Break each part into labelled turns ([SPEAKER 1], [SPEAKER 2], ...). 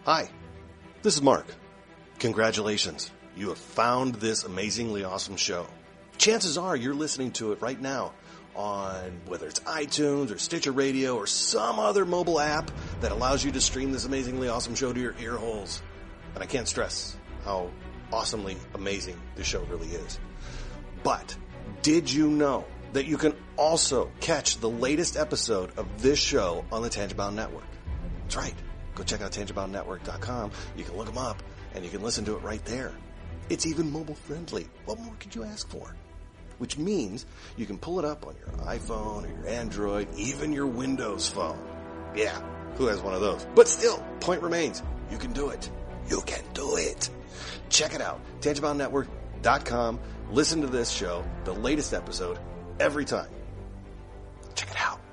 [SPEAKER 1] Hi, this is Mark. Congratulations. You have found this amazingly awesome show. Chances are you're listening to it right now on whether it's iTunes or Stitcher Radio or some other mobile app that allows you to stream this amazingly awesome show to your ear holes. And I can't stress how awesomely amazing this show really is. But did you know that you can also catch the latest episode of this show on the Tangibound Network? That's right. Go check out tangiboundnetwork.com. You can look them up, and you can listen to it right there. It's even mobile friendly. What more could you ask for? Which means you can pull it up on your iPhone or your Android, even your Windows phone. Yeah, who has one of those? But still, point remains, you can do it. You can do it. Check it out, tangiboundnetwork.com. Listen to this show, the latest episode, every time. Check it out.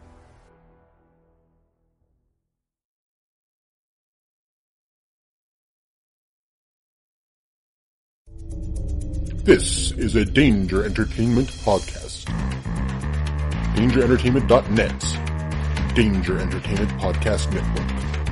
[SPEAKER 2] This is a Danger Entertainment podcast. DangerEntertainment.net. Danger Entertainment Podcast Network.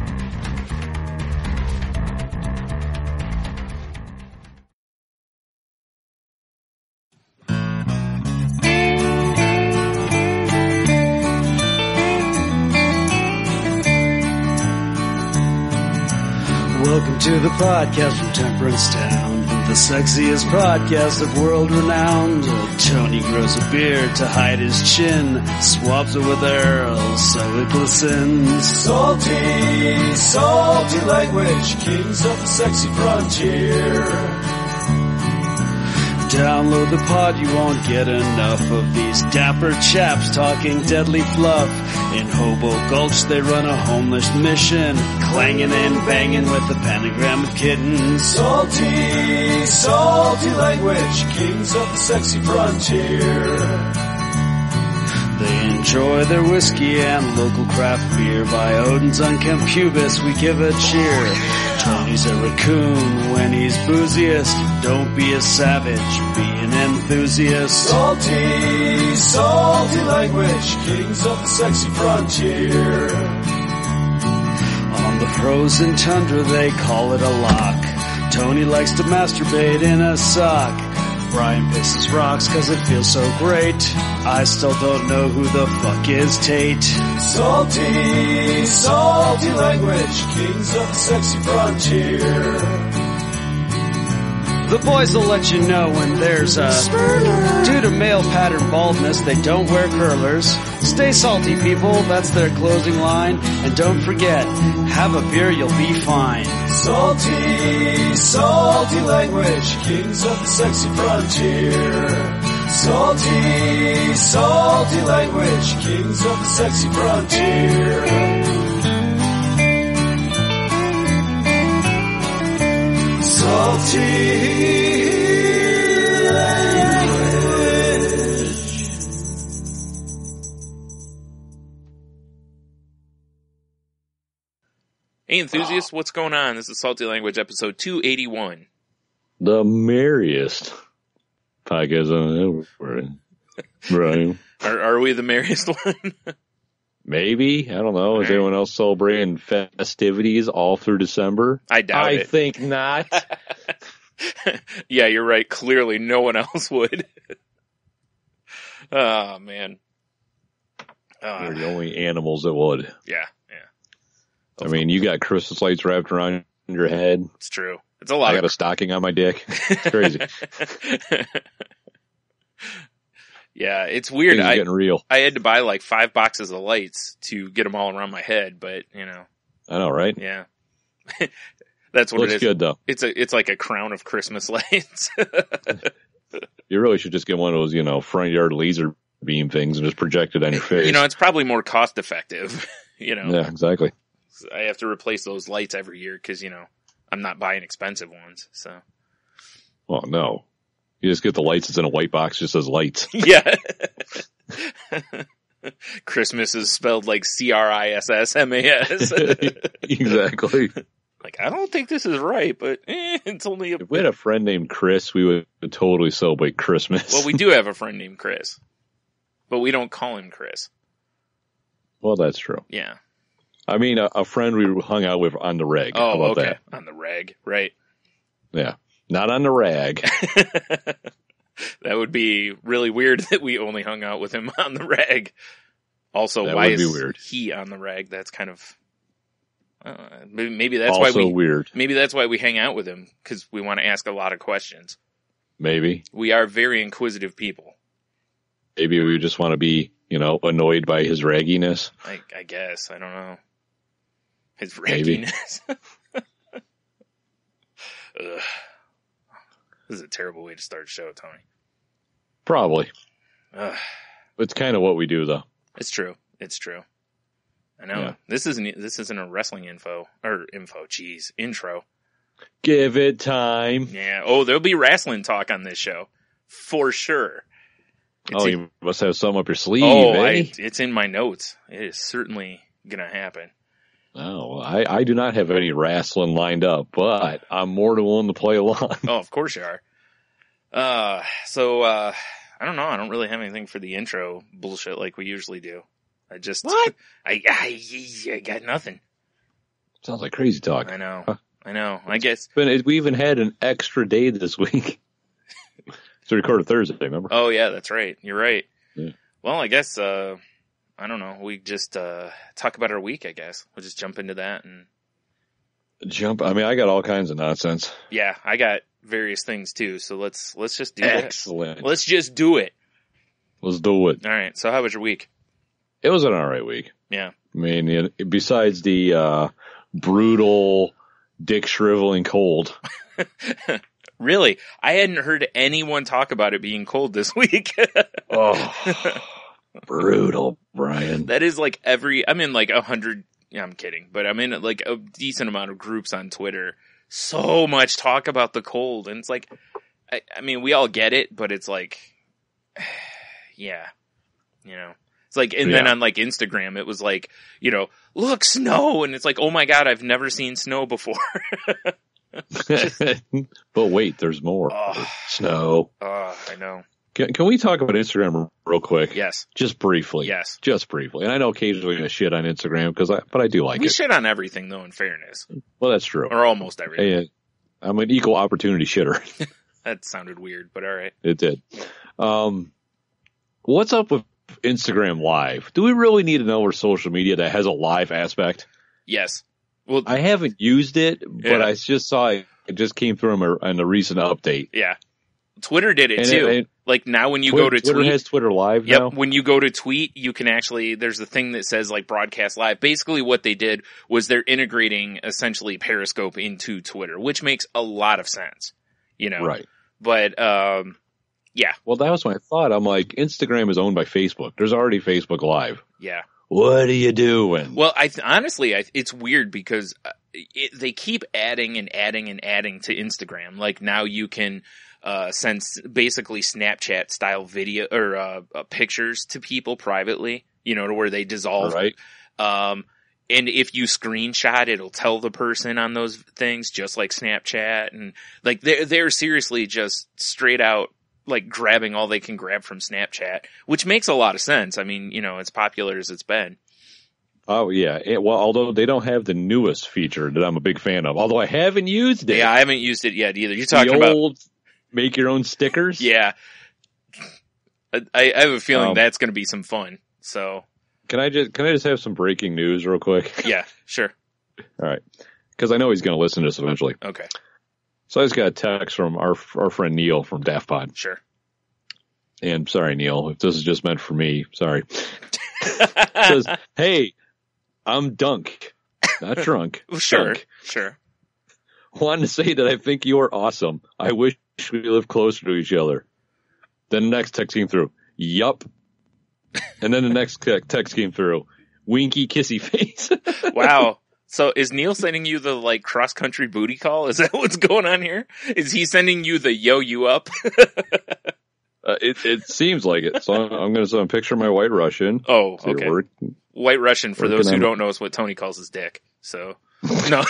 [SPEAKER 3] Welcome to the podcast from Temperance Town, the sexiest podcast of world renowned. Tony grows a beard to hide his chin, swaps it with Earl so it glistens.
[SPEAKER 4] Salty, salty language, kings of the sexy frontier.
[SPEAKER 3] Download the pod, you won't get enough of these dapper chaps talking deadly fluff. In Hobo Gulch they run a homeless mission, clanging and banging with the pentagram of kittens.
[SPEAKER 4] Salty, salty language, kings of the sexy frontier.
[SPEAKER 3] They enjoy their whiskey and local craft beer. By Odin's unkempt pubis we give a cheer. Tony's a raccoon when he's booziest. Don't be a savage, be an enthusiast.
[SPEAKER 4] Salty, salty language, kings of the sexy frontier.
[SPEAKER 3] On the frozen tundra they call it a lock. Tony likes to masturbate in a sock. Brian pisses rocks cause it feels so great. I still don't know who the fuck is Tate.
[SPEAKER 4] Salty, salty language, kings of the sexy frontier.
[SPEAKER 3] The boys will let you know when there's a spurner. Due to male pattern baldness, they don't wear curlers. Stay salty, people, that's their closing line. And don't forget, have a beer, you'll be fine.
[SPEAKER 4] Salty, salty language, kings of the sexy frontier. Salty, salty language, kings of the sexy frontier. Salty language.
[SPEAKER 5] Hey enthusiasts, what's going on? This is Salty Language episode 281.
[SPEAKER 6] The merriest podcast on ever. Right.
[SPEAKER 5] Are we the merriest one?
[SPEAKER 6] Maybe. I don't know. Is anyone else celebrating festivities all through December?
[SPEAKER 5] I doubt it.
[SPEAKER 6] I think not.
[SPEAKER 5] Yeah, you're right. Clearly no one else would. Oh, man.
[SPEAKER 6] We're the only animals that would.
[SPEAKER 5] Yeah.
[SPEAKER 6] I mean, you got Christmas lights wrapped around your head.
[SPEAKER 5] It's true. It's a lot.
[SPEAKER 6] I got a stocking on my dick. It's crazy.
[SPEAKER 5] Yeah, it's weird.
[SPEAKER 6] Things are getting real.
[SPEAKER 5] I had to buy like 5 boxes of lights to get them all around my head, but you know.
[SPEAKER 6] I know, right?
[SPEAKER 5] Yeah. That's what
[SPEAKER 6] Looks
[SPEAKER 5] it is.
[SPEAKER 6] good though.
[SPEAKER 5] It's like a crown of Christmas lights.
[SPEAKER 6] You really should just get one of those, front yard laser beam things and just project it on your face.
[SPEAKER 5] It's probably more cost effective,
[SPEAKER 6] Yeah, exactly.
[SPEAKER 5] I have to replace those lights every year because, I'm not buying expensive ones, so.
[SPEAKER 6] Well, no. You just get the lights. It's in a white box, just says lights.
[SPEAKER 5] Yeah. Christmas is spelled like Chrissmas.
[SPEAKER 6] Exactly.
[SPEAKER 5] Like, I don't think this is right, but it's only
[SPEAKER 6] If we had a friend named Chris, we would totally celebrate Christmas.
[SPEAKER 5] Well, we do have a friend named Chris, but we don't call him Chris.
[SPEAKER 6] Well, that's true.
[SPEAKER 5] Yeah.
[SPEAKER 6] I mean, a friend we hung out with on the reg. How
[SPEAKER 5] Oh,
[SPEAKER 6] about
[SPEAKER 5] okay. On the rag, right.
[SPEAKER 6] that? Yeah. Not on the rag.
[SPEAKER 5] That would be really weird that we only hung out with him on the rag. Also,
[SPEAKER 6] That
[SPEAKER 5] why
[SPEAKER 6] would be
[SPEAKER 5] is
[SPEAKER 6] weird.
[SPEAKER 5] he on the rag? That's kind of maybe that's
[SPEAKER 6] Also
[SPEAKER 5] why
[SPEAKER 6] weird.
[SPEAKER 5] maybe that's why we hang out with him, because we want to ask a lot of questions.
[SPEAKER 6] Maybe.
[SPEAKER 5] We are very inquisitive people.
[SPEAKER 6] Maybe we just want to be, annoyed by his ragginess.
[SPEAKER 5] I guess. I don't know. His
[SPEAKER 6] Maybe.
[SPEAKER 5] ragginess. Ugh. This is a terrible way to start a show, Tony.
[SPEAKER 6] Probably.
[SPEAKER 5] Ugh.
[SPEAKER 6] It's kind of what we do, though.
[SPEAKER 5] It's true. It's true. I know.
[SPEAKER 6] Yeah.
[SPEAKER 5] This isn't a wrestling intro.
[SPEAKER 6] Give it time.
[SPEAKER 5] Yeah. Oh, there'll be wrestling talk on this show. For sure.
[SPEAKER 6] You must have some up your sleeve,
[SPEAKER 5] it's in my notes. It is certainly gonna happen.
[SPEAKER 6] Oh, well, I do not have any wrestling lined up, but I'm more than willing to play along.
[SPEAKER 5] Oh, of course you are. So I don't know. I don't really have anything for the intro bullshit like we usually do.
[SPEAKER 6] What?
[SPEAKER 5] I got nothing.
[SPEAKER 6] Sounds like crazy talk.
[SPEAKER 5] I know. I guess.
[SPEAKER 6] But we even had an extra day this week. So we recorded Thursday, remember?
[SPEAKER 5] Oh yeah, that's right. You're right.
[SPEAKER 6] Yeah.
[SPEAKER 5] Well, I guess, I don't know. We just, talk about our week, I guess. We'll just jump into that and.
[SPEAKER 6] I got all kinds of nonsense.
[SPEAKER 5] Yeah, I got various things too. So let's just do
[SPEAKER 6] Excellent.
[SPEAKER 5] that. Let's just do it.
[SPEAKER 6] Let's do it.
[SPEAKER 5] All right. So how was your week?
[SPEAKER 6] It was an alright week.
[SPEAKER 5] Yeah.
[SPEAKER 6] I mean, besides the, brutal dick shriveling cold.
[SPEAKER 5] Really? I hadn't heard anyone talk about it being cold this week.
[SPEAKER 6] Oh, brutal, Brian.
[SPEAKER 5] That is like I'm in like 100, yeah, I'm kidding, but I'm in like a decent amount of groups on Twitter. So much talk about the cold. And it's like, I mean, we all get it, but it's like, yeah, it's like, and then on like Instagram, it was like, look, snow. And it's like, oh my God, I've never seen snow before.
[SPEAKER 6] But wait, there's more.
[SPEAKER 5] Oh.
[SPEAKER 6] Snow.
[SPEAKER 5] Oh, I know.
[SPEAKER 6] Can we talk about Instagram real quick?
[SPEAKER 5] Yes.
[SPEAKER 6] Just briefly.
[SPEAKER 5] Yes.
[SPEAKER 6] Just briefly. And I know occasionally I shit on Instagram but I do like
[SPEAKER 5] we
[SPEAKER 6] it.
[SPEAKER 5] shit on everything though, in fairness.
[SPEAKER 6] Well, that's true.
[SPEAKER 5] Or almost everything.
[SPEAKER 6] Hey, I'm an equal opportunity shitter.
[SPEAKER 5] That sounded weird, but all right.
[SPEAKER 6] It did. What's up with Instagram Live? Do we really need another social media that has a live aspect?
[SPEAKER 5] Yes. Well,
[SPEAKER 6] I haven't used it, but
[SPEAKER 5] Yeah.
[SPEAKER 6] I just saw it just came through in a recent update.
[SPEAKER 5] yeah. Twitter did it
[SPEAKER 6] And
[SPEAKER 5] too. Like now when you go to
[SPEAKER 6] Twitter
[SPEAKER 5] tweet.
[SPEAKER 6] has Twitter Live
[SPEAKER 5] Yep.
[SPEAKER 6] now?
[SPEAKER 5] When you go to tweet, you can actually, there's a thing that says like broadcast live. Basically what they did was they're integrating essentially Periscope into Twitter, which makes a lot of sense,
[SPEAKER 6] Right.
[SPEAKER 5] But, yeah.
[SPEAKER 6] Well, that was my thought. I'm like, Instagram is owned by Facebook. There's already Facebook Live.
[SPEAKER 5] Yeah.
[SPEAKER 6] What are you doing?
[SPEAKER 5] Well, honestly, it's weird because they keep adding and adding and adding to Instagram. Like now you can send basically Snapchat style video or pictures to people privately, to where they dissolve.
[SPEAKER 6] Right.
[SPEAKER 5] And if you screenshot, it'll tell the person on those things, just like Snapchat. And like they're seriously just straight out like grabbing all they can grab from Snapchat, which makes a lot of sense. I mean, as popular as it's been.
[SPEAKER 6] Oh, yeah. Well, although they don't have the newest feature that I'm a big fan of, although I haven't used it.
[SPEAKER 5] Yeah, I haven't used it yet either. You're
[SPEAKER 6] The
[SPEAKER 5] talking about
[SPEAKER 6] old make your own stickers?
[SPEAKER 5] Yeah. I have a feeling that's going to be some fun. So
[SPEAKER 6] Can I just have some breaking news real quick?
[SPEAKER 5] yeah, sure.
[SPEAKER 6] All right. Because I know he's going to listen to this eventually.
[SPEAKER 5] Okay,
[SPEAKER 6] So I just got a text from our friend Neil from Daft Pod.
[SPEAKER 5] sure.
[SPEAKER 6] And sorry, Neil, if this is just meant for me, sorry. It says, hey, I'm Dunk, not drunk.
[SPEAKER 5] Sure,
[SPEAKER 6] Dunk.
[SPEAKER 5] sure.
[SPEAKER 6] Wanted to say that I think you are awesome. I wish we lived closer to each other. Then the next text came through. Yup. And then the next text came through. Winky kissy face.
[SPEAKER 5] Wow. So is Neil sending you the like cross country booty call? Is that what's going on here? Is he sending you the yo you up?
[SPEAKER 6] It seems like it. So I'm going to send a picture of my White Russian.
[SPEAKER 5] Oh,
[SPEAKER 6] See,
[SPEAKER 5] okay.
[SPEAKER 6] we're-
[SPEAKER 5] White Russian, for those who
[SPEAKER 6] Working on-
[SPEAKER 5] don't know, is what Tony calls his dick. So, no.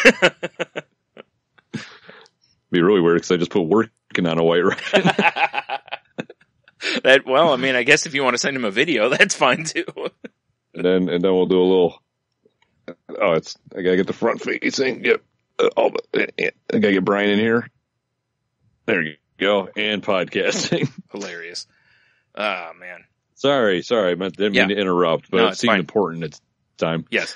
[SPEAKER 6] Be really weird because I just put working on a White Russian.
[SPEAKER 5] Well, I mean, I guess if you want to send him a video, that's fine too.
[SPEAKER 6] and then we'll do a little I gotta get the front facing. Yep. I gotta get Brian in here. There you go. And podcasting.
[SPEAKER 5] Hilarious. Oh, man.
[SPEAKER 6] Sorry. I didn't mean to interrupt, but
[SPEAKER 5] No,
[SPEAKER 6] it seemed important at the time.
[SPEAKER 5] Yes.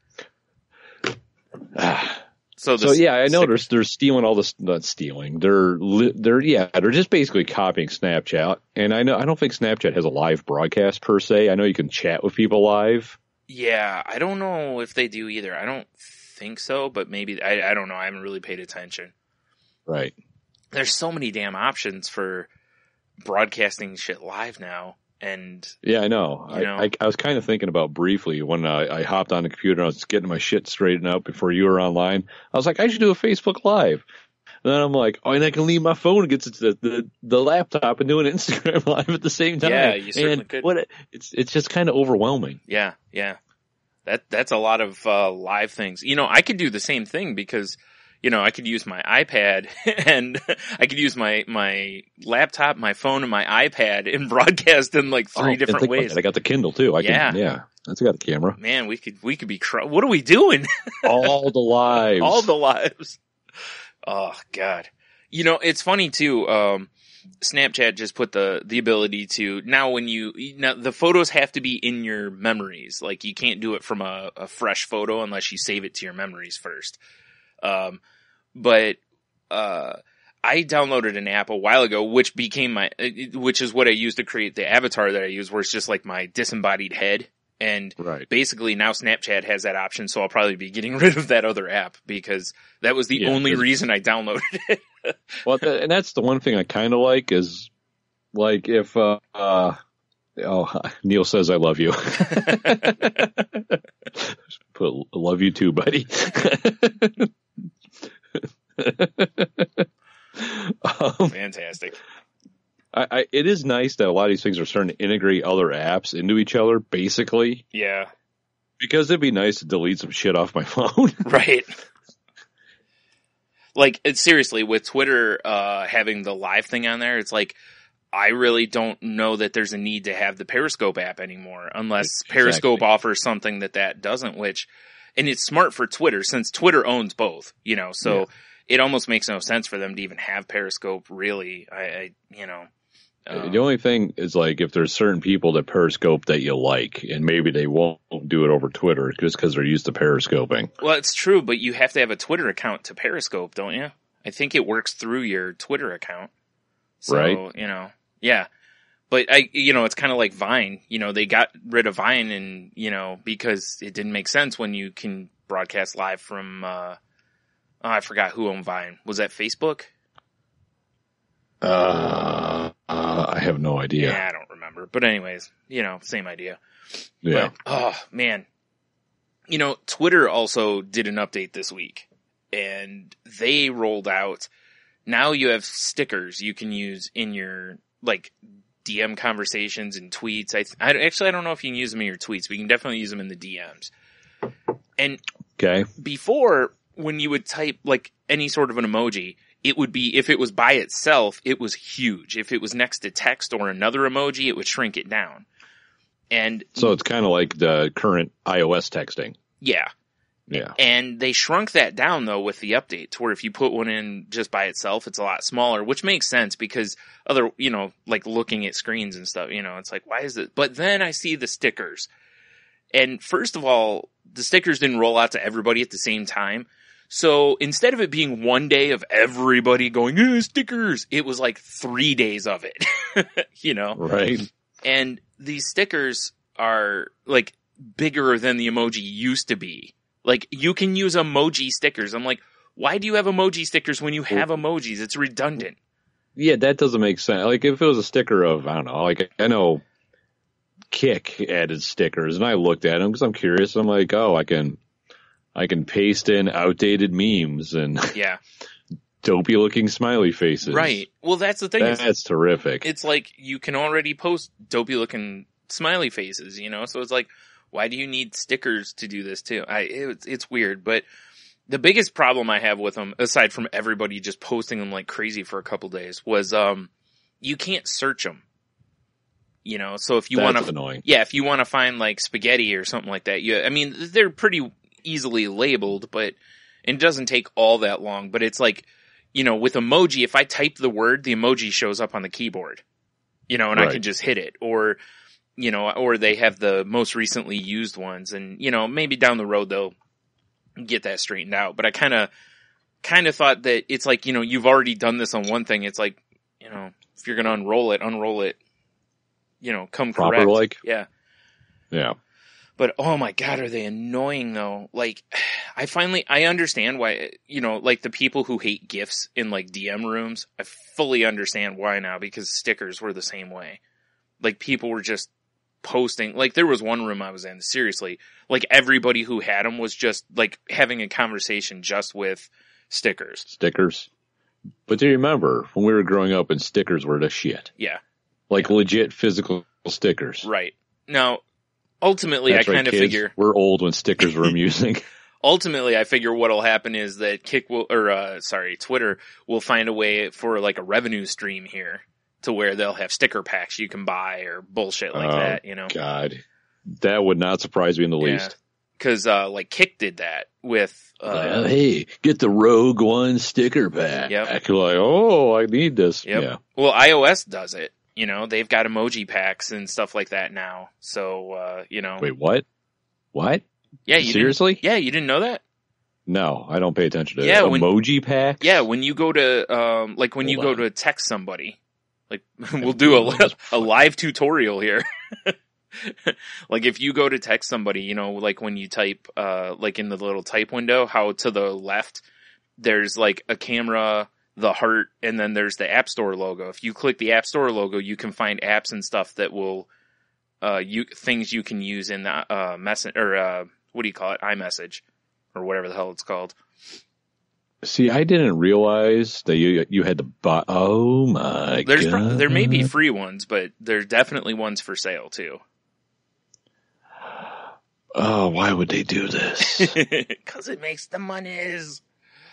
[SPEAKER 6] So yeah, I know they're stealing all this. Not stealing. They're just basically copying Snapchat. And I don't think Snapchat has a live broadcast per se. I know you can chat with people live.
[SPEAKER 5] Yeah, I don't know if they do either. I don't think so, but maybe I don't know. I haven't really paid attention.
[SPEAKER 6] Right.
[SPEAKER 5] There's so many damn options for broadcasting shit live now. And
[SPEAKER 6] yeah, I know. I was kind of thinking about briefly when I hopped on the computer and I was getting my shit straightened out before you were online. I was like, I should do a Facebook Live. And then I'm like, oh, and I can leave my phone and get to the laptop and do an Instagram Live at the same time.
[SPEAKER 5] Yeah, you certainly could.
[SPEAKER 6] It's just kind of overwhelming.
[SPEAKER 5] Yeah. That's a lot of live things. I could do the same thing because, I could use my iPad and I could use my laptop, my phone, and my iPad and broadcast in like three different ways.
[SPEAKER 6] I got the Kindle too. I got a camera.
[SPEAKER 5] Man, we could be. What are we doing?
[SPEAKER 6] All the lives.
[SPEAKER 5] All the lives. Oh God. It's funny too. Snapchat just put the ability to now the photos have to be in your memories. Like you can't do it from a fresh photo unless you save it to your memories first. But I downloaded an app a while ago, which is what I used to create the avatar that I use, where it's just like my disembodied head. And basically now Snapchat has that option. So I'll probably be getting rid of that other app because that was the only reason I downloaded it.
[SPEAKER 6] Well, and that's the one thing I kind of like is like if, Neil says I love you. Put love you too, buddy.
[SPEAKER 5] Fantastic.
[SPEAKER 6] It is nice that a lot of these things are starting to integrate other apps into each other, basically.
[SPEAKER 5] Yeah.
[SPEAKER 6] Because it'd be nice to delete some shit off my phone.
[SPEAKER 5] Right. Like, seriously, with Twitter having the live thing on there, it's like, I really don't know that there's a need to have the Periscope app anymore, unless Periscope offers something that doesn't, and it's smart for Twitter, since Twitter owns both, so it almost makes no sense for them to even have Periscope, really. The
[SPEAKER 6] only thing is, like, if there's certain people that Periscope that you like, and maybe they won't do it over Twitter just because they're used to Periscoping.
[SPEAKER 5] Well, it's true, but you have to have a Twitter account to Periscope, don't you? I think it works through your Twitter account. So,
[SPEAKER 6] right.
[SPEAKER 5] Yeah. But it's kind of like Vine. They got rid of Vine and, because it didn't make sense when you can broadcast live from, I forgot who owned Vine. Was that Facebook?
[SPEAKER 6] I have no idea.
[SPEAKER 5] Yeah, I don't remember. But anyways, same idea.
[SPEAKER 6] Yeah.
[SPEAKER 5] But, oh, man. Twitter also did an update this week. And they rolled out, now you have stickers you can use in your, like, DM conversations and tweets. I don't know if you can use them in your tweets, but you can definitely use them in the DMs. And before, when you would type, like, any sort of an emoji, it would be, if it was by itself, it was huge. If it was next to text or another emoji, it would shrink it down. And
[SPEAKER 6] so it's kind of like the current iOS texting.
[SPEAKER 5] Yeah.
[SPEAKER 6] Yeah.
[SPEAKER 5] And they shrunk that down, though, with the update to where if you put one in just by itself, it's a lot smaller, which makes sense because like looking at screens and stuff, it's like, why is it? But then I see the stickers. And first of all, the stickers didn't roll out to everybody at the same time. So instead of it being one day of everybody going, stickers, it was like 3 days of it,
[SPEAKER 6] Right.
[SPEAKER 5] And these stickers are like bigger than the emoji used to be. Like, you can use emoji stickers. I'm like, why do you have emoji stickers when you have emojis? It's redundant.
[SPEAKER 6] Yeah, that doesn't make sense. Like, if it was a sticker of, I don't know, like, I know Kik added stickers, and I looked at them because I'm curious. I'm like, oh, I can paste in outdated memes and dopey looking smiley faces.
[SPEAKER 5] Right. Well, that's the thing.
[SPEAKER 6] That's terrific.
[SPEAKER 5] It's like, you can already post dopey looking smiley faces, so it's like, why do you need stickers to do this too? It's weird, but the biggest problem I have with them, aside from everybody just posting them like crazy for a couple days, was you can't search them. So if you want to,
[SPEAKER 6] annoying.
[SPEAKER 5] Yeah, if you want to find like spaghetti or something like that, they're pretty easily labeled, but it doesn't take all that long. But it's like, you know, with emoji, if I type the word, the emoji shows up on the keyboard, you know, and I can just hit it. Or, you know, or they have the most recently used ones, and, you know, maybe down the road they'll get that straightened out. But I kind of thought that it's like, you know, you've already done this on one thing. It's like, you know, if you're going to unroll it, you know, come
[SPEAKER 6] proper
[SPEAKER 5] correct.
[SPEAKER 6] like.
[SPEAKER 5] Yeah.
[SPEAKER 6] Yeah.
[SPEAKER 5] But, oh my God, are they annoying though? Like, I understand why, you know, like the people who hate GIFs in like DM rooms, I fully understand why now, because stickers were the same way. Like, people were just posting, like there was one room I was in, seriously, like everybody who had them was just like having a conversation just with stickers. But do you remember when we were growing up and stickers were the shit? Yeah.
[SPEAKER 6] Like legit physical stickers.
[SPEAKER 5] Right. Now, ultimately,
[SPEAKER 6] That's
[SPEAKER 5] I kind of
[SPEAKER 6] kids.
[SPEAKER 5] figure
[SPEAKER 6] We're old when stickers were amusing.
[SPEAKER 5] Ultimately, I figure what'll happen is that Twitter will find a way for like a revenue stream here to where they'll have sticker packs you can buy or bullshit like that, you know?
[SPEAKER 6] God, that would not surprise me in the least.
[SPEAKER 5] Cause, like Kick did that with,
[SPEAKER 6] hey, get the Rogue One sticker pack.
[SPEAKER 5] Yep.
[SPEAKER 6] You're like, oh, I need this.
[SPEAKER 5] Yep.
[SPEAKER 6] Yeah.
[SPEAKER 5] Well, iOS does it. You know, they've got emoji packs and stuff like that now. So, you know.
[SPEAKER 6] Wait, what? What?
[SPEAKER 5] Yeah,
[SPEAKER 6] seriously?
[SPEAKER 5] Yeah, you didn't know that?
[SPEAKER 6] No, I don't pay attention to
[SPEAKER 5] emoji
[SPEAKER 6] packs.
[SPEAKER 5] Yeah, when you go to go to text somebody, like we'll do a live tutorial here. Like if you go to text somebody, you know, like when you type, like in the little type window, how to the left, there's like a camera, the heart, and then there's the App Store logo. If you click the App Store logo, you can find apps and stuff that will, things you can use in the, message, or, what do you call it? iMessage, or whatever the hell it's called.
[SPEAKER 6] See, I didn't realize that you had to buy. Oh my God.
[SPEAKER 5] There may be free ones, but there's definitely ones for sale too.
[SPEAKER 6] Oh, why would they do this?
[SPEAKER 5] Cause it makes the monies.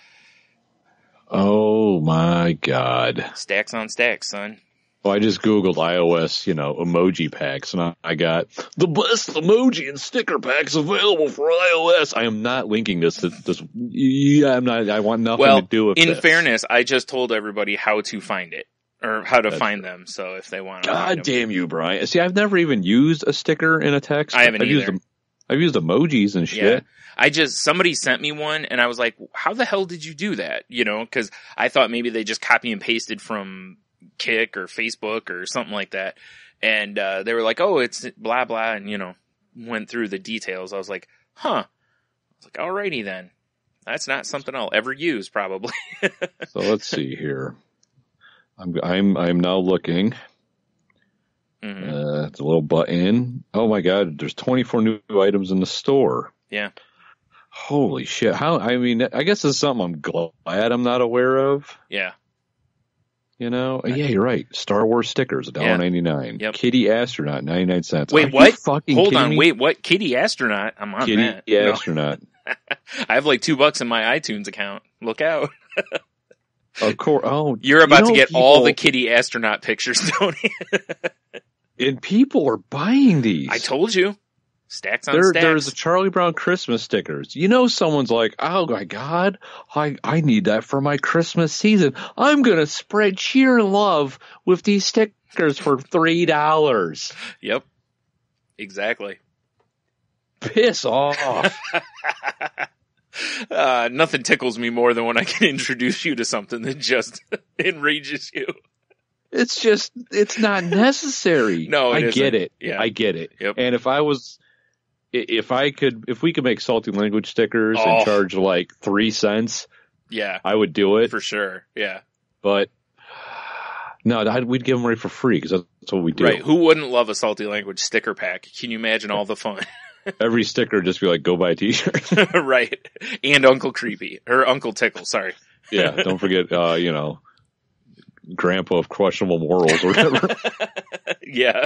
[SPEAKER 6] Oh my God.
[SPEAKER 5] Stacks on stacks, son.
[SPEAKER 6] Well, I just Googled iOS, you know, emoji packs, and I got the best emoji and sticker packs available for iOS. I am not linking this to this. Yeah, I'm not. I want nothing to do with it.
[SPEAKER 5] In fairness, I just told everybody how to find it or how to find them. So if they want to,
[SPEAKER 6] God damn you, Brian. See, I've never even used a sticker in a text.
[SPEAKER 5] I haven't either.
[SPEAKER 6] I've used emojis and shit.
[SPEAKER 5] Yeah. Somebody sent me one and I was like, how the hell did you do that? You know, cause I thought maybe they just copy and pasted from Kick or Facebook or something like that. And, they were like, oh, it's blah, blah. And, you know, went through the details. I was like, huh. I was like, alrighty then. That's not something I'll ever use probably.
[SPEAKER 6] So let's see here. I'm now looking.
[SPEAKER 5] Mm-hmm.
[SPEAKER 6] It's a little button. Oh my God, there's 24 new items in the store.
[SPEAKER 5] Yeah.
[SPEAKER 6] Holy shit. I guess this is something I'm glad I'm not aware of.
[SPEAKER 5] Yeah.
[SPEAKER 6] You know? Yeah, you're right. Star Wars stickers, $1.99.
[SPEAKER 5] Yep.
[SPEAKER 6] Kitty Astronaut, 99 cents.
[SPEAKER 5] Wait, what? Hold on, wait, what? Kitty Astronaut? I'm on that.
[SPEAKER 6] Kitty Astronaut.
[SPEAKER 5] I have like $2 in my iTunes account. Look out.
[SPEAKER 6] Of course. Oh,
[SPEAKER 5] you're about to get all the Kitty Astronaut pictures, Tony.
[SPEAKER 6] And people are buying these.
[SPEAKER 5] I told you. Stacks on stacks.
[SPEAKER 6] There's the Charlie Brown Christmas stickers. You know, someone's like, oh my God, I need that for my Christmas season. I'm going to spread cheer and love with these stickers for $3.
[SPEAKER 5] Yep. Exactly.
[SPEAKER 6] Piss off.
[SPEAKER 5] Nothing tickles me more than when I can introduce you to something that just enrages you.
[SPEAKER 6] It's not necessary.
[SPEAKER 5] No,
[SPEAKER 6] I get it.
[SPEAKER 5] Yeah.
[SPEAKER 6] I get it.
[SPEAKER 5] Yep.
[SPEAKER 6] And if we could make salty language stickers and charge like 3 cents,
[SPEAKER 5] yeah,
[SPEAKER 6] I would do it
[SPEAKER 5] for sure. Yeah.
[SPEAKER 6] But no, we'd give them away for free because that's what we do.
[SPEAKER 5] Right. Who wouldn't love a salty language sticker pack? Can you imagine all the fun?
[SPEAKER 6] Every sticker just be like, go buy a t-shirt.
[SPEAKER 5] Right. And Uncle Creepy or Uncle Tickle. Sorry.
[SPEAKER 6] Yeah. Don't forget, you know, Grandpa of questionable morals or whatever.
[SPEAKER 5] Yeah.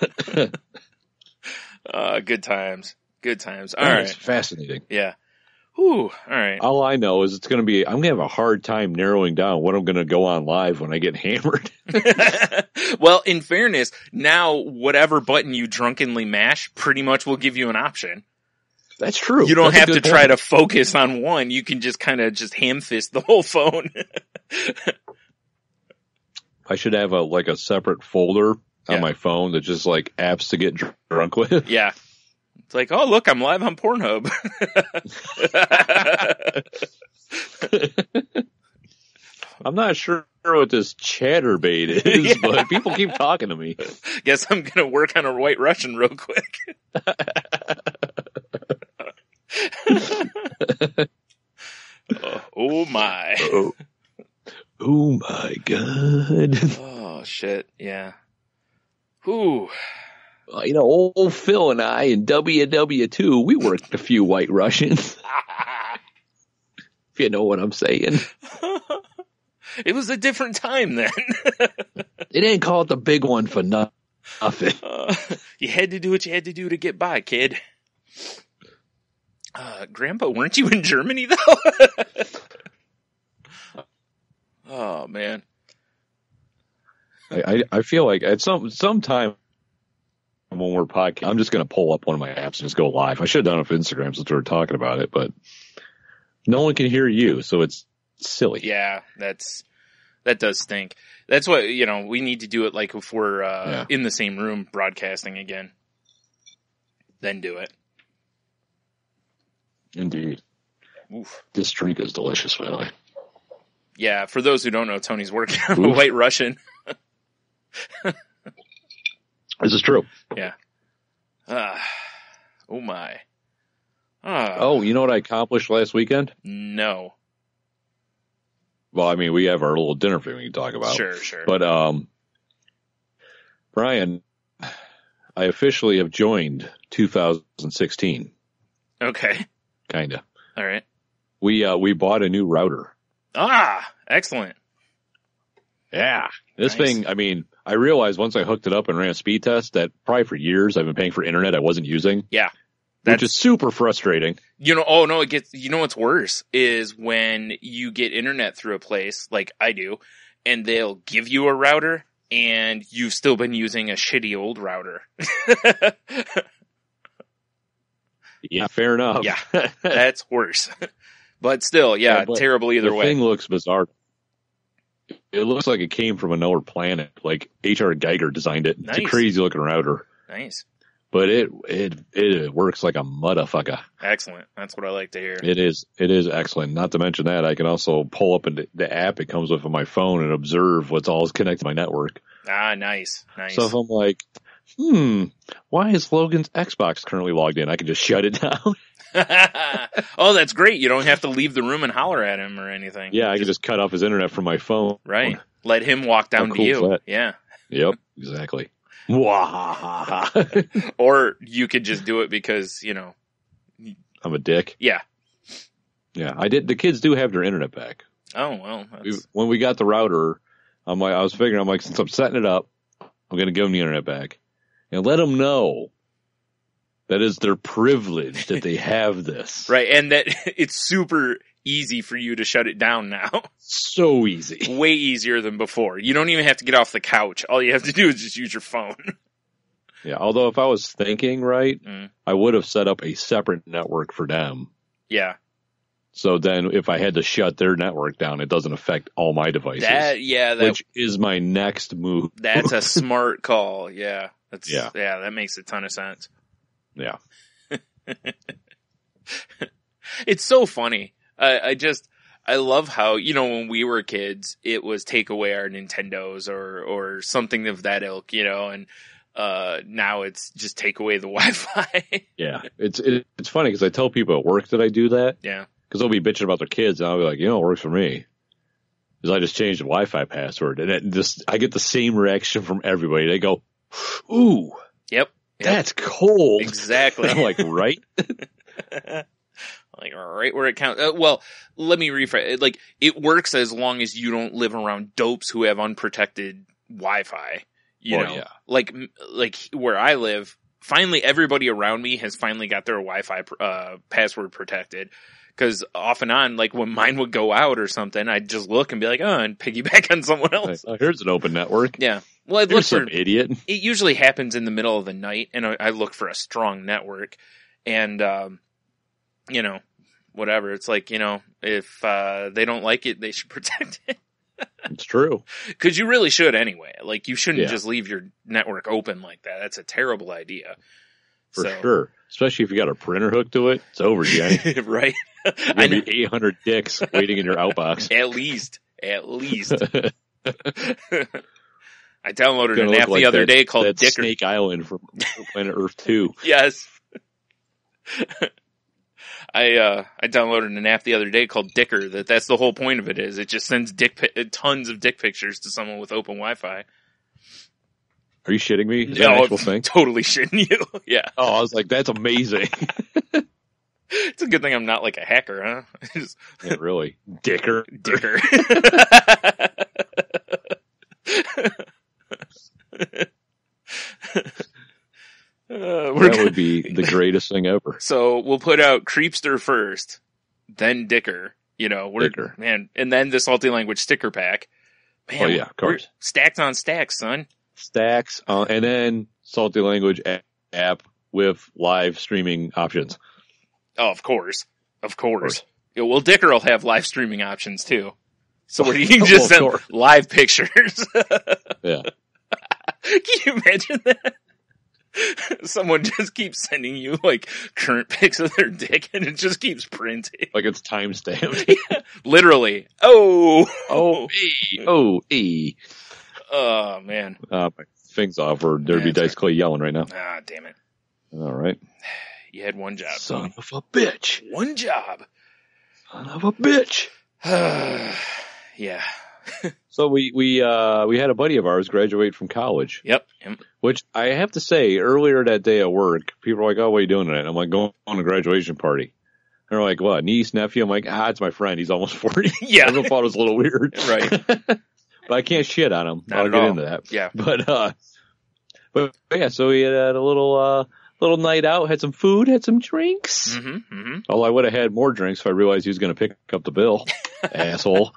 [SPEAKER 5] Good times. Good times. All right.
[SPEAKER 6] It's fascinating.
[SPEAKER 5] Yeah. Whew, all right.
[SPEAKER 6] All I know is I'm going to have a hard time narrowing down what I'm going to go on live when I get hammered.
[SPEAKER 5] Well, in fairness, now whatever button you drunkenly mash pretty much will give you an option.
[SPEAKER 6] That's true.
[SPEAKER 5] You don't
[SPEAKER 6] That's a
[SPEAKER 5] have to
[SPEAKER 6] good
[SPEAKER 5] try
[SPEAKER 6] point.
[SPEAKER 5] to focus on one. You can just kind of just ham fist the whole phone.
[SPEAKER 6] I should have a separate folder
[SPEAKER 5] Yeah.
[SPEAKER 6] on my phone that's just like apps to get drunk with.
[SPEAKER 5] Yeah. It's like, oh, look, I'm live on Pornhub.
[SPEAKER 6] I'm not sure what this chatterbait is,
[SPEAKER 5] Yeah.
[SPEAKER 6] but people keep talking to me.
[SPEAKER 5] Guess I'm going to work on a White Russian real quick. Oh my.
[SPEAKER 6] Oh my God.
[SPEAKER 5] Oh, shit. Yeah. Whew.
[SPEAKER 6] You know, old Phil and I in WW2, we worked a few White Russians. If you know what I'm saying.
[SPEAKER 5] It was a different time then.
[SPEAKER 6] They didn't call it the big one for nothing.
[SPEAKER 5] You had to do what you had to do to get by, kid. Grandpa, weren't you in Germany though? Oh man.
[SPEAKER 6] I feel like at some time when we're podcasting, I'm just going to pull up one of my apps and just go live. I should have done it for Instagram since we were talking about it, but no one can hear you, so it's silly.
[SPEAKER 5] Yeah, that does stink. That's what, we need to do it like if we're in the same room broadcasting again. Then do it.
[SPEAKER 6] Indeed.
[SPEAKER 5] Oof.
[SPEAKER 6] This drink is delicious, by the way.
[SPEAKER 5] Yeah, for those who don't know, Tony's working on a
[SPEAKER 6] Oof.
[SPEAKER 5] White Russian.
[SPEAKER 6] This is true.
[SPEAKER 5] Yeah. Oh my.
[SPEAKER 6] Oh, you know what I accomplished last weekend?
[SPEAKER 5] No.
[SPEAKER 6] Well, I mean, we have our little dinner thing we can talk about.
[SPEAKER 5] Sure.
[SPEAKER 6] But, Brian, I officially have joined 2016.
[SPEAKER 5] Okay.
[SPEAKER 6] Kinda.
[SPEAKER 5] All right.
[SPEAKER 6] We bought a new router.
[SPEAKER 5] Excellent.
[SPEAKER 6] Yeah. This
[SPEAKER 5] Nice.
[SPEAKER 6] thing, I mean, I realized once I hooked it up and ran a speed test that probably for years I've been paying for internet I wasn't using.
[SPEAKER 5] Yeah.
[SPEAKER 6] Which is super frustrating.
[SPEAKER 5] What's worse is when you get internet through a place like I do, and they'll give you a router and you've still been using a shitty old router.
[SPEAKER 6] Yeah, fair enough.
[SPEAKER 5] Yeah. That's worse. But still, yeah,
[SPEAKER 6] but
[SPEAKER 5] terrible either
[SPEAKER 6] the
[SPEAKER 5] way.
[SPEAKER 6] thing looks bizarre. It looks like it came from another planet. Like H.R. Geiger designed it. It's a
[SPEAKER 5] Nice.
[SPEAKER 6] crazy looking router.
[SPEAKER 5] Nice.
[SPEAKER 6] But it works like a motherfucker.
[SPEAKER 5] Excellent. That's what I like to hear.
[SPEAKER 6] It is excellent. Not to mention that I can also pull up into the app it comes with on my phone and observe what's all connected to my network.
[SPEAKER 5] Nice.
[SPEAKER 6] So if I'm like, why is Logan's Xbox currently logged in? I can just shut it down.
[SPEAKER 5] Oh, that's great. You don't have to leave the room and holler at him or anything.
[SPEAKER 6] Yeah, I can just cut off his internet from my phone.
[SPEAKER 5] Right. Let him walk down
[SPEAKER 6] How
[SPEAKER 5] to
[SPEAKER 6] cool is
[SPEAKER 5] you.
[SPEAKER 6] that?
[SPEAKER 5] Yeah.
[SPEAKER 6] Yep, exactly.
[SPEAKER 5] Or you could just do it because,
[SPEAKER 6] I'm a dick.
[SPEAKER 5] yeah.
[SPEAKER 6] Yeah, I did. The kids do have their internet back.
[SPEAKER 5] Oh, well. That's,
[SPEAKER 6] When we got the router, I was figuring, since I'm setting it up, I'm going to give them the internet back and let them know that is their privilege that they have this.
[SPEAKER 5] right. And that it's super easy for you to shut it down now.
[SPEAKER 6] So easy.
[SPEAKER 5] Way easier than before. You don't even have to get off the couch. All you have to do is just use your phone.
[SPEAKER 6] Yeah, although if I was thinking right,
[SPEAKER 5] Mm.
[SPEAKER 6] I would have set up a separate network for them.
[SPEAKER 5] Yeah.
[SPEAKER 6] So then if I had to shut their network down, it doesn't affect all my devices. Which is my next move.
[SPEAKER 5] That's a smart call. Yeah.
[SPEAKER 6] Yeah.
[SPEAKER 5] That makes a ton of sense.
[SPEAKER 6] Yeah.
[SPEAKER 5] It's so funny. I love how, when we were kids, it was take away our Nintendos or something of that ilk, and now it's just take away the Wi-Fi.
[SPEAKER 6] Yeah. It's funny because I tell people at work that I do that.
[SPEAKER 5] Yeah.
[SPEAKER 6] Because they'll be bitching about their kids, and I'll be like, it works for me. Because I just changed the Wi-Fi password, and I get the same reaction from everybody. They go, "Ooh,
[SPEAKER 5] Yep.
[SPEAKER 6] that's cold."
[SPEAKER 5] Exactly.
[SPEAKER 6] I'm like, right?
[SPEAKER 5] Like right where it counts. Well, let me rephrase. Like it works as long as you don't live around dopes who have unprotected Wi-Fi. You know,
[SPEAKER 6] yeah.
[SPEAKER 5] like where I live. Finally, everybody around me has finally got their Wi-Fi password protected. Because off and on, like when mine would go out or something, I'd just look and be like, oh, and piggyback on someone else.
[SPEAKER 6] Oh, here's an open network.
[SPEAKER 5] Yeah. Well, I'd
[SPEAKER 6] You're
[SPEAKER 5] look for,
[SPEAKER 6] some idiot.
[SPEAKER 5] it usually happens in the middle of the night, and I look for a strong network. And, you know, whatever. It's like, you know, if they don't like it, they should protect it.
[SPEAKER 6] It's true.
[SPEAKER 5] Because you really should anyway. Like, you shouldn't
[SPEAKER 6] Yeah.
[SPEAKER 5] just leave your network open like that. That's a terrible idea.
[SPEAKER 6] For
[SPEAKER 5] So-
[SPEAKER 6] sure. Especially if you got a printer hooked to it. It's over, Jenny.
[SPEAKER 5] Right?
[SPEAKER 6] I need 800 dicks waiting in your outbox.
[SPEAKER 5] At least. I downloaded
[SPEAKER 6] Gonna
[SPEAKER 5] an
[SPEAKER 6] look
[SPEAKER 5] app
[SPEAKER 6] like
[SPEAKER 5] the other
[SPEAKER 6] that-
[SPEAKER 5] day called
[SPEAKER 6] that
[SPEAKER 5] Dicker.
[SPEAKER 6] Snake Island from Planet Earth 2.
[SPEAKER 5] Yes. I downloaded an app the other day called Dicker. That's the whole point of it is. It just sends tons of dick pictures to someone with open Wi-Fi.
[SPEAKER 6] Are you shitting me? Is that an actual thing?
[SPEAKER 5] Totally shitting you. Yeah.
[SPEAKER 6] Oh, I was like, that's amazing.
[SPEAKER 5] It's a good thing I'm not like a hacker, huh? Just
[SPEAKER 6] Yeah, really. Dicker.
[SPEAKER 5] Dicker.
[SPEAKER 6] That would be the greatest thing ever.
[SPEAKER 5] So we'll put out Creepster first, then Dicker. You know,
[SPEAKER 6] Dicker.
[SPEAKER 5] man, and then the Salty Language sticker pack. Man,
[SPEAKER 6] Oh, yeah, of
[SPEAKER 5] we're
[SPEAKER 6] course.
[SPEAKER 5] stacks on stacks, son.
[SPEAKER 6] Stacks, and then Salty Language app with live streaming options.
[SPEAKER 5] Oh, of course. Yeah, well, Dicker will have live streaming options too. So where you can
[SPEAKER 6] Well,
[SPEAKER 5] just
[SPEAKER 6] of
[SPEAKER 5] send
[SPEAKER 6] course.
[SPEAKER 5] live pictures.
[SPEAKER 6] Yeah.
[SPEAKER 5] Can you imagine that? Someone just keeps sending you like current pics of their dick and it just keeps printing.
[SPEAKER 6] Like it's timestamped.
[SPEAKER 5] Literally. Oh.
[SPEAKER 6] Oh, E. Oh, E.
[SPEAKER 5] Oh, man.
[SPEAKER 6] My thing's off, or there'd be
[SPEAKER 5] That's
[SPEAKER 6] Dice Clay yelling right now.
[SPEAKER 5] Ah, damn it.
[SPEAKER 6] All right.
[SPEAKER 5] You had one job.
[SPEAKER 6] Son of a bitch.
[SPEAKER 5] One job.
[SPEAKER 6] Son of a bitch.
[SPEAKER 5] Yeah.
[SPEAKER 6] So we had a buddy of ours graduate from college,
[SPEAKER 5] Yep.
[SPEAKER 6] which I have to say, earlier that day at work, people were like, "Oh, what are you doing tonight?" And I'm like, "Going on a graduation party." And they're like, "What, niece, nephew?" I'm like, it's my friend. He's almost 40.
[SPEAKER 5] Yeah.
[SPEAKER 6] Everyone thought it was a little weird.
[SPEAKER 5] Right.
[SPEAKER 6] But I can't shit on him.
[SPEAKER 5] Not
[SPEAKER 6] I'll
[SPEAKER 5] at
[SPEAKER 6] get
[SPEAKER 5] all.
[SPEAKER 6] into that.
[SPEAKER 5] Yeah.
[SPEAKER 6] But yeah, so we had a little night out, had some food, had some drinks.
[SPEAKER 5] Mm-hmm.
[SPEAKER 6] Oh, I would have had more drinks if I realized he was going to pick up the bill. Asshole.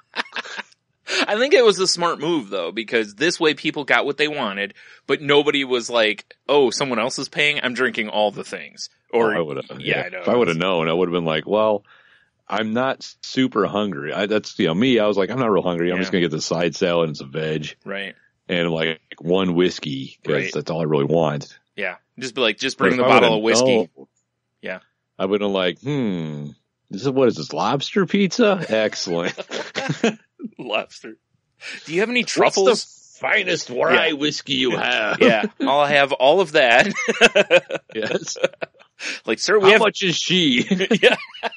[SPEAKER 5] I think it was a smart move though, because this way people got what they wanted, but nobody was like, "Oh, someone else is paying. I'm drinking all the things." Or
[SPEAKER 6] I would have.
[SPEAKER 5] yeah, I know.
[SPEAKER 6] If I would have known, I would have been like, "Well, I'm not super hungry." That's me. I was like, "I'm not real hungry. I'm
[SPEAKER 5] Yeah.
[SPEAKER 6] just gonna get the side salad and some veg
[SPEAKER 5] Right.
[SPEAKER 6] and like one whiskey because
[SPEAKER 5] Right.
[SPEAKER 6] that's all I really want."
[SPEAKER 5] Yeah. Just be like, just
[SPEAKER 6] But
[SPEAKER 5] bring
[SPEAKER 6] if
[SPEAKER 5] the
[SPEAKER 6] I
[SPEAKER 5] bottle
[SPEAKER 6] would've
[SPEAKER 5] of whiskey.
[SPEAKER 6] known,
[SPEAKER 5] Yeah.
[SPEAKER 6] I would have like, what is this, lobster pizza? Excellent.
[SPEAKER 5] Lobster. Do you have any truffles?
[SPEAKER 6] What's the finest rye whiskey you have?
[SPEAKER 5] Yeah. I'll have all of that.
[SPEAKER 6] Yes.
[SPEAKER 5] Like, sir, we
[SPEAKER 6] How
[SPEAKER 5] have.
[SPEAKER 6] much is she?
[SPEAKER 5] Yeah.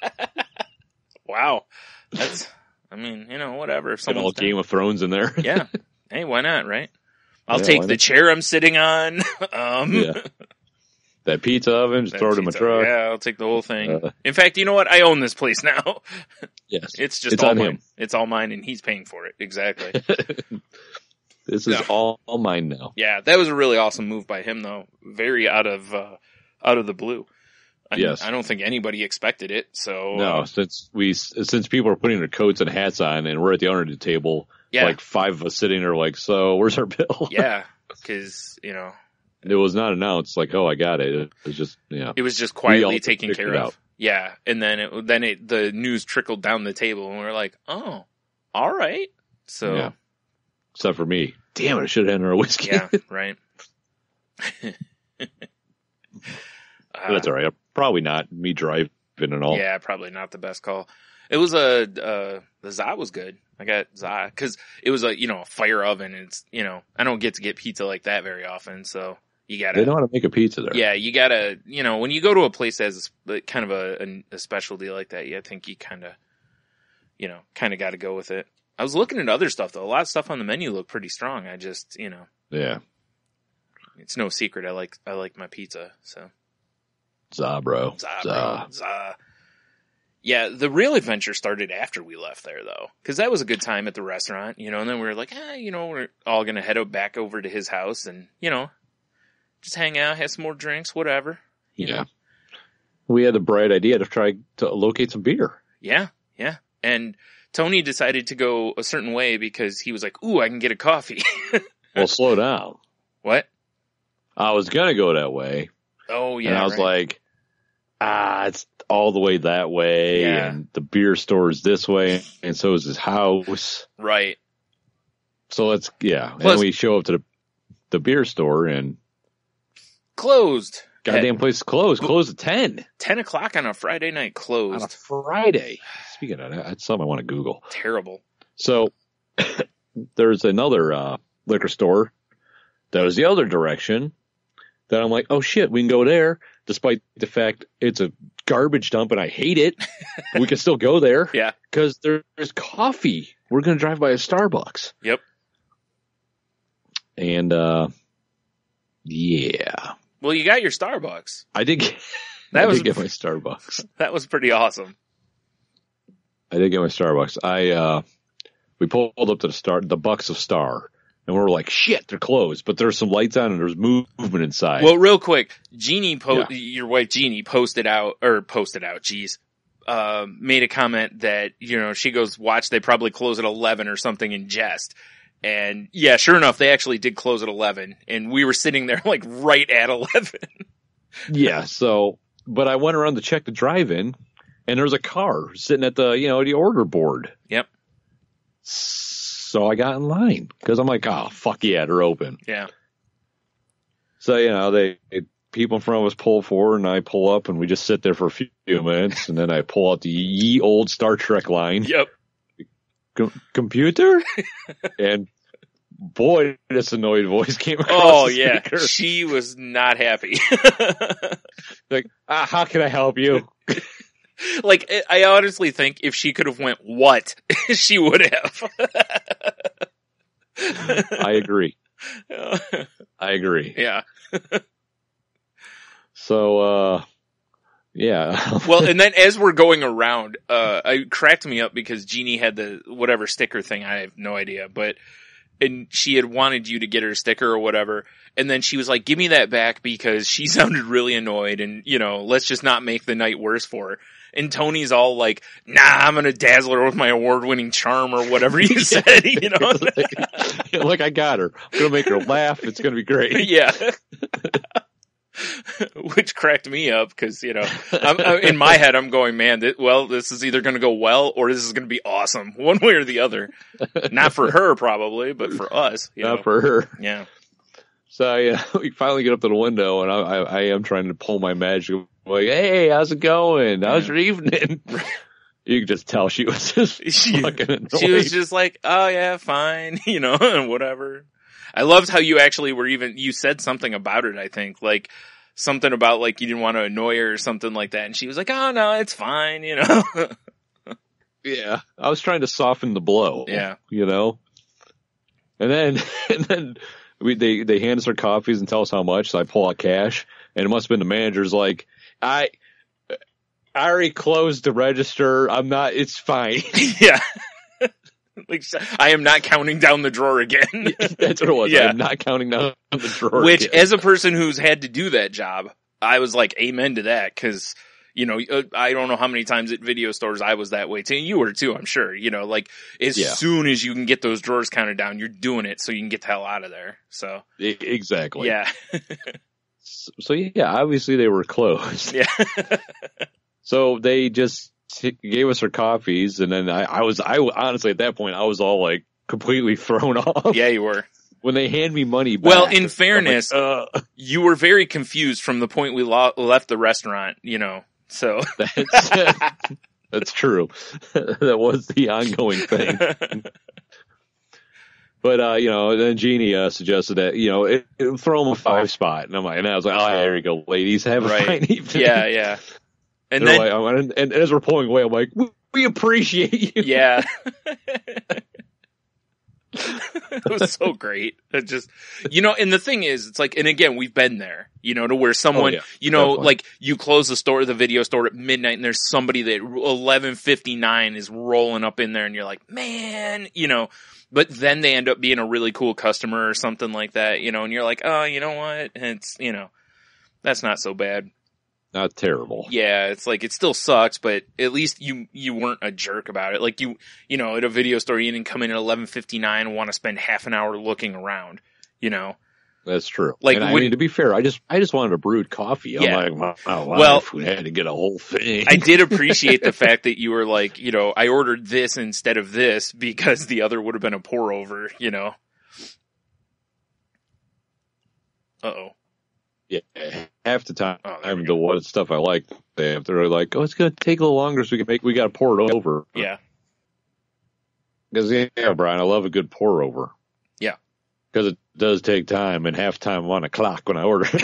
[SPEAKER 5] Wow. That's, I mean, you know, whatever. If
[SPEAKER 6] Got all
[SPEAKER 5] someone's down.
[SPEAKER 6] Game of Thrones in there.
[SPEAKER 5] Yeah. Hey, why not, right? I'll
[SPEAKER 6] Yeah,
[SPEAKER 5] take
[SPEAKER 6] why
[SPEAKER 5] the
[SPEAKER 6] not?
[SPEAKER 5] chair I'm sitting on.
[SPEAKER 6] Yeah. That pizza oven, just
[SPEAKER 5] that
[SPEAKER 6] throw it in my
[SPEAKER 5] pizza.
[SPEAKER 6] truck.
[SPEAKER 5] Yeah, I'll take the whole thing.
[SPEAKER 6] Uh,
[SPEAKER 5] In fact, you know what? I own this place now.
[SPEAKER 6] Yes.
[SPEAKER 5] It's just
[SPEAKER 6] It's
[SPEAKER 5] all
[SPEAKER 6] on
[SPEAKER 5] mine.
[SPEAKER 6] him.
[SPEAKER 5] It's all mine, and he's paying for it. Exactly.
[SPEAKER 6] This is
[SPEAKER 5] Yeah.
[SPEAKER 6] all mine now.
[SPEAKER 5] Yeah, that was a really awesome move by him, though. Very out of the blue.
[SPEAKER 6] Yes.
[SPEAKER 5] I don't think anybody expected it. So
[SPEAKER 6] No, since people are putting their coats and hats on and we're at the owner's table,
[SPEAKER 5] yeah,
[SPEAKER 6] like 5 of us sitting there like, so where's our bill?
[SPEAKER 5] yeah, because you know
[SPEAKER 6] It was not announced like, oh, I got it. It was just,
[SPEAKER 5] it was just
[SPEAKER 6] all
[SPEAKER 5] quietly taken
[SPEAKER 6] figured
[SPEAKER 5] care
[SPEAKER 6] it
[SPEAKER 5] of.
[SPEAKER 6] out.
[SPEAKER 5] Yeah, and then the news trickled down the table, and we were like, oh, all right. So
[SPEAKER 6] Yeah. Except for me. Damn it, I should have had our whiskey.
[SPEAKER 5] yeah, right.
[SPEAKER 6] That's all right. Probably not me driving and all.
[SPEAKER 5] Yeah, probably not the best call. It was the za was good. I got za because it was a fire oven. And it's I don't get to get pizza like that very often, so you
[SPEAKER 6] They
[SPEAKER 5] gotta
[SPEAKER 6] know how to make a pizza there.
[SPEAKER 5] yeah you gotta when you go to a place that has kind of a specialty like that, I think you kind of got to go with it. I was looking at other stuff though. A lot of stuff on the menu looked pretty strong. I just
[SPEAKER 6] Yeah.
[SPEAKER 5] it's no secret. I like my pizza so.
[SPEAKER 6] Za, bro.
[SPEAKER 5] Za, bro. Za. Yeah, the real adventure started after we left there, though, because that was a good time at the restaurant, and then we were like, we're all gonna head back over to his house and just hang out, have some more drinks, whatever. You
[SPEAKER 6] Yeah.
[SPEAKER 5] know?
[SPEAKER 6] We had the bright idea to try to locate some beer.
[SPEAKER 5] Yeah. And Tony decided to go a certain way because he was like, ooh, I can get a coffee.
[SPEAKER 6] Well, slow down.
[SPEAKER 5] What?
[SPEAKER 6] I was going to go that way.
[SPEAKER 5] Oh, yeah.
[SPEAKER 6] And I was like, it's all the way that way.
[SPEAKER 5] Yeah.
[SPEAKER 6] And the beer store is this way. And so is his house.
[SPEAKER 5] Right.
[SPEAKER 6] So let's, And
[SPEAKER 5] Plus-
[SPEAKER 6] then we show up to the beer store and
[SPEAKER 5] Closed.
[SPEAKER 6] goddamn place is closed. Closed at 10
[SPEAKER 5] 10 o'clock on a Friday night
[SPEAKER 6] on a
[SPEAKER 5] closed.
[SPEAKER 6] Friday. Speaking of that, that's something I want to Google.
[SPEAKER 5] Terrible.
[SPEAKER 6] So there's another liquor store that was the other direction that I'm like, oh shit, we can go there, despite the fact it's a garbage dump and I hate it. We can still go there.
[SPEAKER 5] Yeah.
[SPEAKER 6] Because there's coffee. We're going to drive by a Starbucks.
[SPEAKER 5] Yep.
[SPEAKER 6] And, yeah.
[SPEAKER 5] Well, you got your Starbucks.
[SPEAKER 6] I did get,
[SPEAKER 5] That
[SPEAKER 6] I
[SPEAKER 5] was-
[SPEAKER 6] did get my Starbucks.
[SPEAKER 5] That was pretty awesome.
[SPEAKER 6] I did get my Starbucks. We pulled up to the Bucks of Star, and we were like, shit, they're closed, but there's some lights on and there's movement inside.
[SPEAKER 5] Well, real quick, Jeannie,
[SPEAKER 6] Yeah.
[SPEAKER 5] your wife Jeannie posted out, geez, made a comment that, she goes, watch, they probably close at 11 or something in jest. And yeah, sure enough, they actually did close at 11 and we were sitting there like right at 11.
[SPEAKER 6] Yeah, so, but I went around to check the drive-in, and there was a car sitting at the order board.
[SPEAKER 5] Yep.
[SPEAKER 6] So I got in line, because I'm like, oh, fuck yeah, they're open.
[SPEAKER 5] Yeah.
[SPEAKER 6] So, people in front of us pull forward, and I pull up, and we just sit there for a few minutes, and then I pull out the ye old Star Trek line.
[SPEAKER 5] Yep.
[SPEAKER 6] Computer? And boy, this annoyed voice came across
[SPEAKER 5] Oh
[SPEAKER 6] the
[SPEAKER 5] yeah.
[SPEAKER 6] speaker.
[SPEAKER 5] She was not happy.
[SPEAKER 6] Like, how can I help you?
[SPEAKER 5] Like, I honestly think if she could have went, what? She would have.
[SPEAKER 6] I agree. I agree.
[SPEAKER 5] Yeah.
[SPEAKER 6] So, yeah.
[SPEAKER 5] Well, and then as we're going around, it cracked me up because Jeannie had the whatever sticker thing. I have no idea, and she had wanted you to get her sticker or whatever. And then she was like, give me that back because she sounded really annoyed and, let's just not make the night worse for her. And Tony's all like, nah, I'm going to dazzle her with my award-winning charm or whatever you said,
[SPEAKER 6] Like, I got her. I'm going to make her laugh. It's going to be great.
[SPEAKER 5] Yeah. Which cracked me up because, I'm, in my head, I'm going, man, this is either going to go well or this is going to be awesome. One way or the other. Not for her, probably, but for us.
[SPEAKER 6] Not for her.
[SPEAKER 5] Yeah.
[SPEAKER 6] So, we finally get up to the window, and I am trying to pull my magic. I'm like, hey, how's it going? How's your evening? You can just tell she was just fucking annoyed.
[SPEAKER 5] She was just like, oh, yeah, fine, and whatever. I loved how you actually you said something about it, I think, like something about like you didn't want to annoy her or something like that. And she was like, oh, no, it's fine,
[SPEAKER 6] Yeah. I was trying to soften the blow.
[SPEAKER 5] Yeah.
[SPEAKER 6] And then they hand us our coffees and tell us how much. So I pull out cash, and it must have been the manager's like, I already closed the register. It's fine.
[SPEAKER 5] Yeah. Like, I am not counting down the drawer again.
[SPEAKER 6] That's what it was.
[SPEAKER 5] Yeah.
[SPEAKER 6] I'm not counting down the drawer.
[SPEAKER 5] Which,
[SPEAKER 6] again.
[SPEAKER 5] as a person who's had to do that job, I was like, amen to that, because, I don't know how many times at video stores I was that way too. You were too, I'm sure. Like, as soon as you can get those drawers counted down, you're doing it so you can get the hell out of there. So.
[SPEAKER 6] Exactly.
[SPEAKER 5] Yeah.
[SPEAKER 6] So, yeah, obviously they were closed.
[SPEAKER 5] Yeah.
[SPEAKER 6] So they just gave us our coffees, and then I honestly at that point I was all like completely thrown off.
[SPEAKER 5] Yeah, you were.
[SPEAKER 6] When they hand me money back.
[SPEAKER 5] Well, in fairness,
[SPEAKER 6] like,
[SPEAKER 5] you were very confused from the point we left the restaurant, so.
[SPEAKER 6] That's true. That was the ongoing thing. But, then Jeannie suggested that, throw them a 5 spot. And I was like, oh, there you go, ladies. Have a fine evening.
[SPEAKER 5] Yeah, yeah. And
[SPEAKER 6] they're
[SPEAKER 5] then,
[SPEAKER 6] like, and as we're pulling away, I'm like, we appreciate you.
[SPEAKER 5] yeah. It was so great. It just, and the thing is, it's like, and again, we've been there, to where someone,
[SPEAKER 6] definitely.
[SPEAKER 5] like you close the video store at midnight and there's somebody that 11:59 is rolling up in there and you're like, man, but then they end up being a really cool customer or something like that, and you're like, oh, you know what? It's, that's not so bad.
[SPEAKER 6] not terrible.
[SPEAKER 5] Yeah, it's like, it still sucks, but at least you weren't a jerk about it. Like you know, at a video store, you didn't come in at 11:59 and want to spend half an hour looking around, you know?
[SPEAKER 6] That's true.
[SPEAKER 5] Like,
[SPEAKER 6] and I mean, to be fair, I just wanted a brewed coffee.
[SPEAKER 5] Yeah.
[SPEAKER 6] I'm like, wow,
[SPEAKER 5] Well,
[SPEAKER 6] if we had to get a whole thing.
[SPEAKER 5] I did appreciate the fact that you were like, you know, I ordered this instead of this because the other would have been a pour over, you know? Uh-oh.
[SPEAKER 6] Yeah, half the time,
[SPEAKER 5] there we
[SPEAKER 6] the one stuff I like, they're like, oh, it's going to take a little longer so we got to pour it over.
[SPEAKER 5] Yeah.
[SPEAKER 6] Because, yeah, Brian, I love a good pour over.
[SPEAKER 5] Yeah.
[SPEAKER 6] Because it does take time, and half time I'm on a clock when I order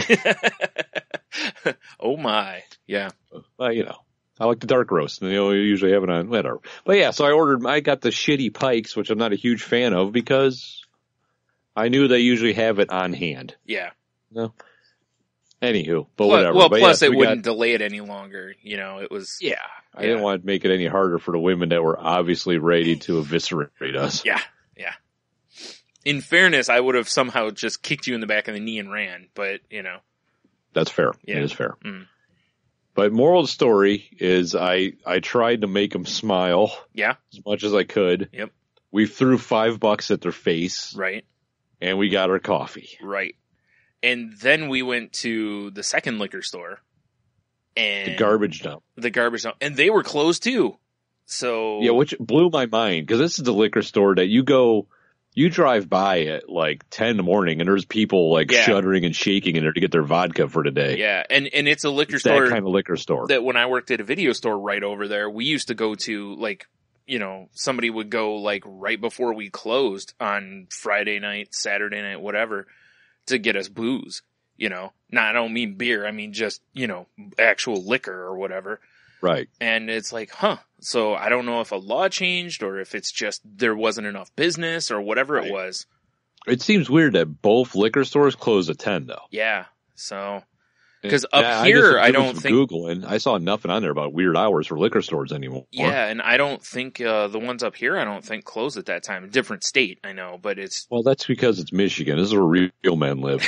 [SPEAKER 6] it.
[SPEAKER 5] Oh, my. Yeah.
[SPEAKER 6] Well, you know, I like the dark roast, and we usually have it on whatever. But, yeah, so I got the shitty Pikes, which I'm not a huge fan of, because I knew they usually have it on hand.
[SPEAKER 5] Yeah.
[SPEAKER 6] No. Anywho, but whatever.
[SPEAKER 5] Well,
[SPEAKER 6] but
[SPEAKER 5] plus
[SPEAKER 6] yes,
[SPEAKER 5] it wouldn't delay it any longer. You know, it was.
[SPEAKER 6] Yeah. I didn't want to make it any harder for the women that were obviously ready to eviscerate us.
[SPEAKER 5] Yeah. Yeah. In fairness, I would have somehow just kicked you in the back of the knee and ran, but, you know.
[SPEAKER 6] That's fair.
[SPEAKER 5] Yeah.
[SPEAKER 6] It is fair.
[SPEAKER 5] Mm.
[SPEAKER 6] But moral of the story is I tried to make them smile.
[SPEAKER 5] Yeah.
[SPEAKER 6] As much as I could.
[SPEAKER 5] Yep.
[SPEAKER 6] We threw $5 at their face.
[SPEAKER 5] Right.
[SPEAKER 6] And we got our coffee.
[SPEAKER 5] Right. And then we went to the second liquor store. And
[SPEAKER 6] The garbage dump.
[SPEAKER 5] And they were closed too. So.
[SPEAKER 6] Yeah, which blew my mind. Because this is the liquor store that you drive by at like 10 in the morning and there's people like shuddering and shaking in there to get their vodka for the day.
[SPEAKER 5] Yeah. And it's a liquor
[SPEAKER 6] It's
[SPEAKER 5] store.
[SPEAKER 6] that kind of liquor store.
[SPEAKER 5] That when I worked at a video store right over there, we used to go to, like, you know, somebody would go like right before we closed on Friday night, Saturday night, whatever, to get us booze, you know. Now, I don't mean beer. I mean just, you know, actual liquor or whatever.
[SPEAKER 6] Right.
[SPEAKER 5] And it's like, so I don't know if a law changed or if it's just there wasn't enough business or whatever it was.
[SPEAKER 6] It seems weird that both liquor stores close at 10 though.
[SPEAKER 5] Yeah. So, because up here, I don't think
[SPEAKER 6] Googling, I saw nothing on there about weird hours for liquor stores anymore.
[SPEAKER 5] Yeah, and I don't think the ones up here, I don't think close at that time. Different state, I know, but it's
[SPEAKER 6] well, that's because it's Michigan. This is where real men live.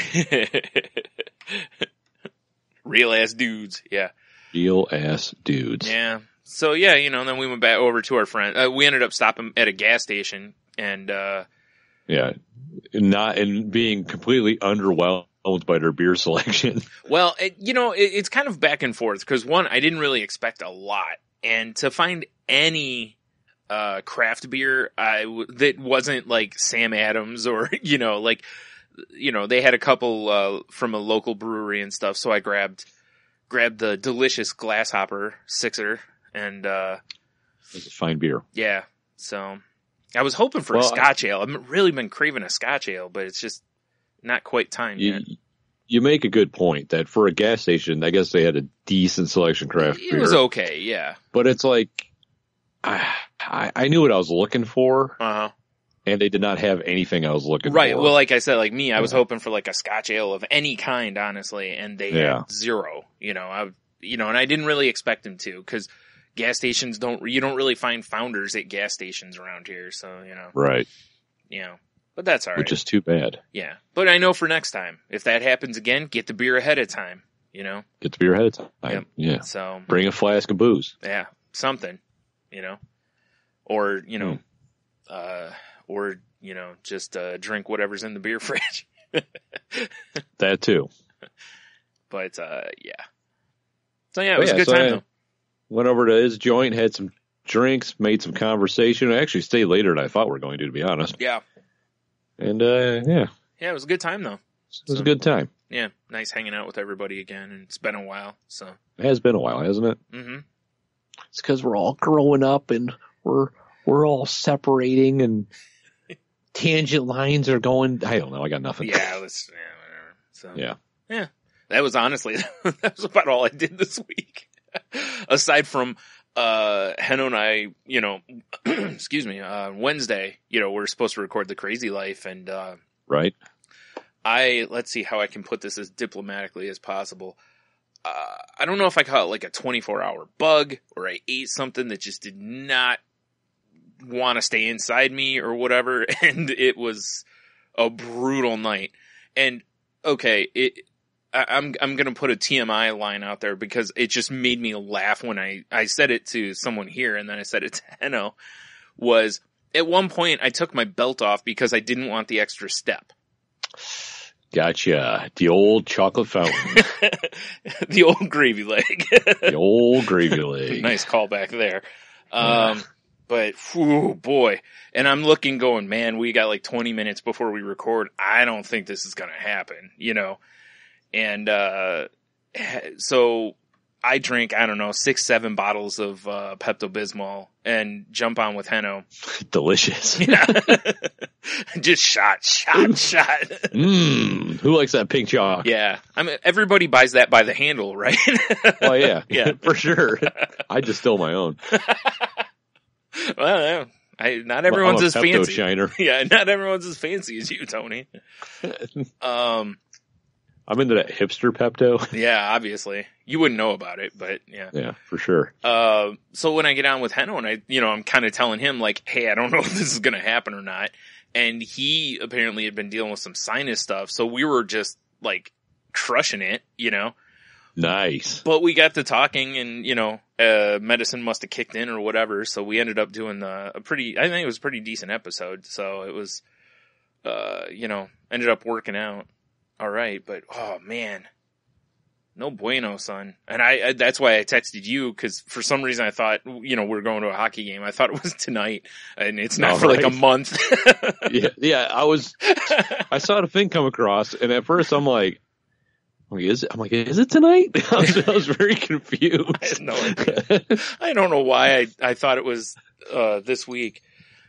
[SPEAKER 5] Real ass dudes, yeah.
[SPEAKER 6] Real ass dudes.
[SPEAKER 5] Yeah. So yeah, you know, then we went back over to our friend. We ended up stopping at a gas station, and
[SPEAKER 6] yeah, and being completely underwhelmed by their beer selection.
[SPEAKER 5] Well, it's kind of back and forth because one, I didn't really expect a lot, and to find any craft beer that wasn't like Sam Adams or they had a couple from a local brewery and stuff. So I grabbed the delicious Glasshopper Sixer, and
[SPEAKER 6] it's a fine beer.
[SPEAKER 5] Yeah, so I was hoping for a Scotch ale. I've really been craving a Scotch ale, but it's just not quite time yet.
[SPEAKER 6] You make a good point that for a gas station, I guess they had a decent selection craft beer.
[SPEAKER 5] It was okay, yeah.
[SPEAKER 6] But it's like, I knew what I was looking for.
[SPEAKER 5] Uh-huh.
[SPEAKER 6] And they did not have anything I was looking for.
[SPEAKER 5] Right. Well, like I said, like me, I was hoping for like a Scotch ale of any kind, honestly, and they had zero. And I didn't really expect them to, because gas stations you don't really find Founders at gas stations around here, so
[SPEAKER 6] Right.
[SPEAKER 5] But that's all right.
[SPEAKER 6] Which is too bad.
[SPEAKER 5] Yeah, but I know for next time, if that happens again, get the beer ahead of time.
[SPEAKER 6] Get the beer ahead of time.
[SPEAKER 5] Yep.
[SPEAKER 6] Yeah.
[SPEAKER 5] So
[SPEAKER 6] bring a flask of booze.
[SPEAKER 5] Yeah, something. Or just drink whatever's in the beer fridge.
[SPEAKER 6] That too.
[SPEAKER 5] But yeah. So yeah, it was a good time though.
[SPEAKER 6] Went over to his joint, had some drinks, made some conversation. I actually stayed later than I thought we were going to be honest.
[SPEAKER 5] Yeah.
[SPEAKER 6] And yeah,
[SPEAKER 5] it was a good time though.
[SPEAKER 6] It was a good time.
[SPEAKER 5] Yeah, nice hanging out with everybody again, and it's been a while. So
[SPEAKER 6] it has been a while, hasn't it?
[SPEAKER 5] Mm-hmm.
[SPEAKER 6] It's because we're all growing up and we're all separating and tangent lines are going. I don't know. I got nothing.
[SPEAKER 5] Yeah, whatever. So
[SPEAKER 6] yeah.
[SPEAKER 5] That was honestly that was about all I did this week. Aside from Heno and I, excuse me, Wednesday, we're supposed to record The Crazy Life, and
[SPEAKER 6] right.
[SPEAKER 5] Let's see how I can put this as diplomatically as possible. I don't know if I call it like a 24-hour bug, or I ate something that just did not want to stay inside me or whatever, and it was a brutal night. And okay, I'm going to put a TMI line out there because it just made me laugh when I said it to someone here and then I said it to Heno, was at one point I took my belt off because I didn't want the extra step.
[SPEAKER 6] Gotcha. The old chocolate fountain.
[SPEAKER 5] The old gravy leg.
[SPEAKER 6] The old gravy leg.
[SPEAKER 5] Nice callback there. But, whew, boy. And I'm looking going, man, we got like 20 minutes before we record. I don't think this is going to happen, you know? And, so I drink, I don't know, 6-7 bottles of, Pepto-Bismol and jump on with Heno.
[SPEAKER 6] Delicious.
[SPEAKER 5] Yeah. Just shot.
[SPEAKER 6] Who likes that pink chalk?
[SPEAKER 5] Yeah. I mean, everybody buys that by the handle, right?
[SPEAKER 6] Oh, yeah.
[SPEAKER 5] Yeah.
[SPEAKER 6] For sure. I distill my own.
[SPEAKER 5] Well, not everyone's as
[SPEAKER 6] Pepto
[SPEAKER 5] fancy.
[SPEAKER 6] Shiner.
[SPEAKER 5] Yeah, not everyone's as fancy as you, Tony.
[SPEAKER 6] I'm into that hipster Pepto.
[SPEAKER 5] Yeah, obviously. You wouldn't know about it, but yeah.
[SPEAKER 6] Yeah, for sure.
[SPEAKER 5] So when I get on with Heno and I'm kind of telling him like, hey, I don't know if this is going to happen or not. And he apparently had been dealing with some sinus stuff. So we were just like crushing it, you know.
[SPEAKER 6] Nice.
[SPEAKER 5] But we got to talking and, medicine must have kicked in or whatever. So we ended up doing I think it was a pretty decent episode. So it was, ended up working out all right. But, oh man, no bueno, son. And that's why I texted you. Cause for some reason I thought, we were going to a hockey game. I thought it was tonight and it's not for like a month.
[SPEAKER 6] Yeah. I saw the thing come across and at first I'm like, is it tonight? I was very confused.
[SPEAKER 5] I had no idea. I don't know why I thought it was, this week.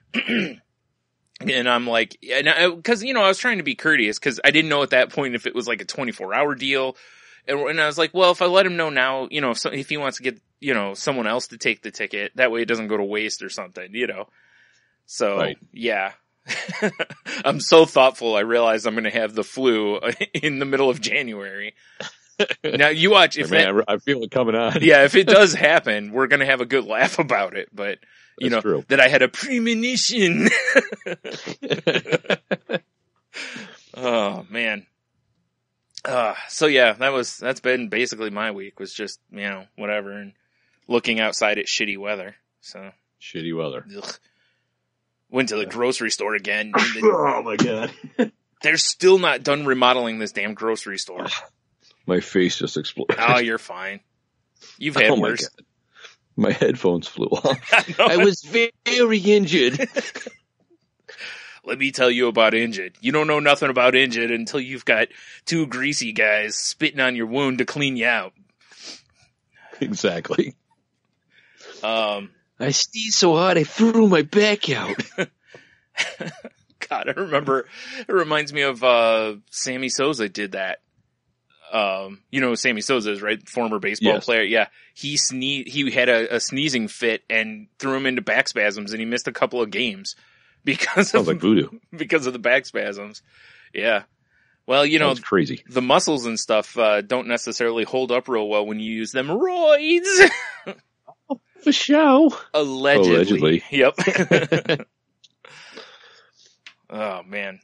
[SPEAKER 5] And I'm like, cause I was trying to be courteous cause I didn't know at that point if it was like a 24-hour deal. And I was like, well, if I let him know now, if he wants to get, someone else to take the ticket, that way it doesn't go to waste or something, So, right. Yeah. I'm so thoughtful. I realize I'm going to have the flu in the middle of January. Now you watch if
[SPEAKER 6] I feel it coming on.
[SPEAKER 5] Yeah, if it does happen, we're going to have a good laugh about it. But
[SPEAKER 6] true.
[SPEAKER 5] That I had a premonition. Oh man. So yeah, that's been basically my week was just whatever and looking outside at shitty weather. So
[SPEAKER 6] shitty weather.
[SPEAKER 5] Ugh. Went to the grocery store again.
[SPEAKER 6] Oh my god.
[SPEAKER 5] They're still not done remodeling this damn grocery store.
[SPEAKER 6] My face just exploded.
[SPEAKER 5] Oh, you're fine. You've had worse.
[SPEAKER 6] My headphones flew off. I was very injured.
[SPEAKER 5] Let me tell you about injured. You don't know nothing about injured until you've got two greasy guys spitting on your wound to clean you out.
[SPEAKER 6] Exactly.
[SPEAKER 5] I
[SPEAKER 6] sneezed so hard I threw my back out.
[SPEAKER 5] God, I remember. It reminds me of Sammy Sosa did that. Sammy Sosa is, right? Former baseball player. Yeah. He had a sneezing fit and threw him into back spasms and he missed a couple of games because of
[SPEAKER 6] like voodoo.
[SPEAKER 5] Because of the back spasms. Yeah. Well,
[SPEAKER 6] that's crazy.
[SPEAKER 5] The muscles and stuff don't necessarily hold up real well when you use them roids.
[SPEAKER 6] For show.
[SPEAKER 5] Allegedly. Yep. Oh man.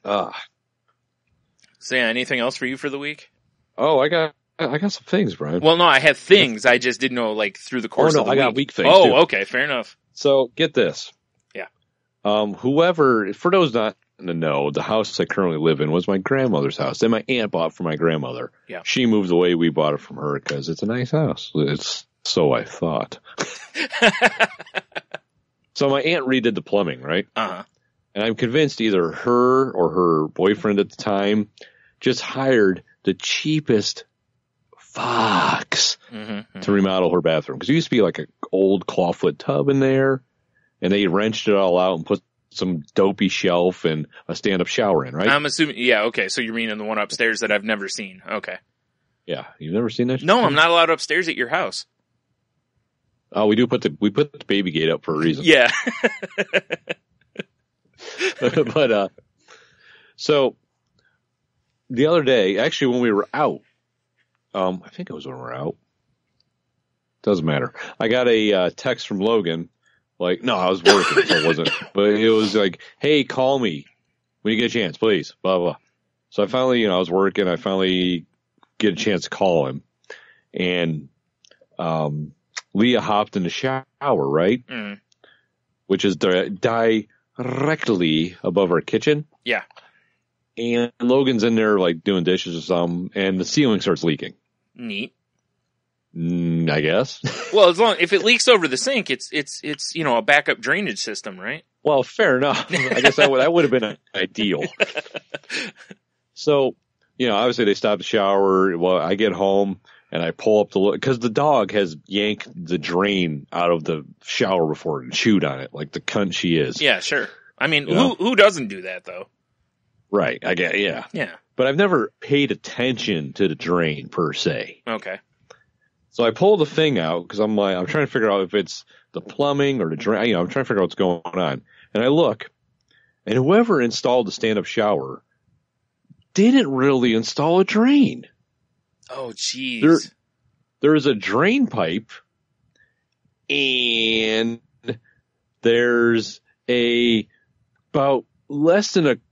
[SPEAKER 5] So yeah, anything else for you for the week?
[SPEAKER 6] Oh, I got some things, Brian.
[SPEAKER 5] Well, no, I have things. I just didn't know through the course of the week.
[SPEAKER 6] I got week things.
[SPEAKER 5] Oh,
[SPEAKER 6] too.
[SPEAKER 5] Okay, fair enough.
[SPEAKER 6] So get this.
[SPEAKER 5] Yeah.
[SPEAKER 6] Whoever, for those not to know, the house I currently live in was my grandmother's house. Then my aunt bought for my grandmother.
[SPEAKER 5] Yeah.
[SPEAKER 6] She moved away. We bought it from her because it's a nice house. So I thought. So my aunt redid the plumbing, right?
[SPEAKER 5] Uh-huh.
[SPEAKER 6] And I'm convinced either her or her boyfriend at the time just hired the cheapest fox to remodel her bathroom. Because it used to be like an old clawfoot tub in there, and they wrenched it all out and put some dopey shelf and a stand-up shower in, right?
[SPEAKER 5] I'm assuming, yeah, okay, so you're meaning the one upstairs that I've never seen. Okay.
[SPEAKER 6] Yeah, you've never seen that?
[SPEAKER 5] No, I'm not allowed upstairs at your house.
[SPEAKER 6] Oh, we put the baby gate up for a reason.
[SPEAKER 5] Yeah.
[SPEAKER 6] But, so the other day, actually when we were out, I think it was when we were out. Doesn't matter. I got a text from Logan. Like, no, I was working, so it wasn't. But it was like, hey, call me when you get a chance, please. Blah, blah. So I finally, I was working. I finally get a chance to call him. And Leah hopped in the shower, right?
[SPEAKER 5] Mm.
[SPEAKER 6] Which is directly above our kitchen.
[SPEAKER 5] Yeah.
[SPEAKER 6] And Logan's in there like doing dishes or something, and the ceiling starts leaking.
[SPEAKER 5] Neat.
[SPEAKER 6] I guess.
[SPEAKER 5] Well, if it leaks over the sink, it's a backup drainage system, right?
[SPEAKER 6] Well, fair enough. I guess that would have been ideal. So, obviously they stop the shower. Well, I get home and I pull up because the dog has yanked the drain out of the shower before and chewed on it like the cunt she is.
[SPEAKER 5] Yeah, sure. I mean, who doesn't do that though?
[SPEAKER 6] Right. I get. Yeah.
[SPEAKER 5] Yeah.
[SPEAKER 6] But I've never paid attention to the drain per se.
[SPEAKER 5] Okay.
[SPEAKER 6] So I pull the thing out because I'm trying to figure out if it's the plumbing or the drain. I'm trying to figure out what's going on. And I look, and whoever installed the stand-up shower didn't really install a drain.
[SPEAKER 5] Oh, jeez.
[SPEAKER 6] There's a drain pipe, and there's about less than a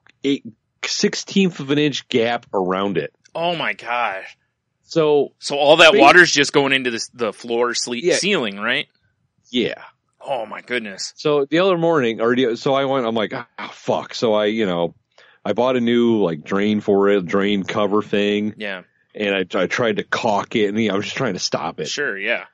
[SPEAKER 6] 16th of an inch gap around it.
[SPEAKER 5] Oh my gosh.
[SPEAKER 6] So
[SPEAKER 5] all that water's just going into the floor ceiling, right?
[SPEAKER 6] Yeah.
[SPEAKER 5] Oh my goodness.
[SPEAKER 6] So the other morning, I'm like, fuck. So I bought a new like drain cover thing.
[SPEAKER 5] Yeah.
[SPEAKER 6] And I tried to caulk it, and I was just trying to stop it.
[SPEAKER 5] Sure, yeah.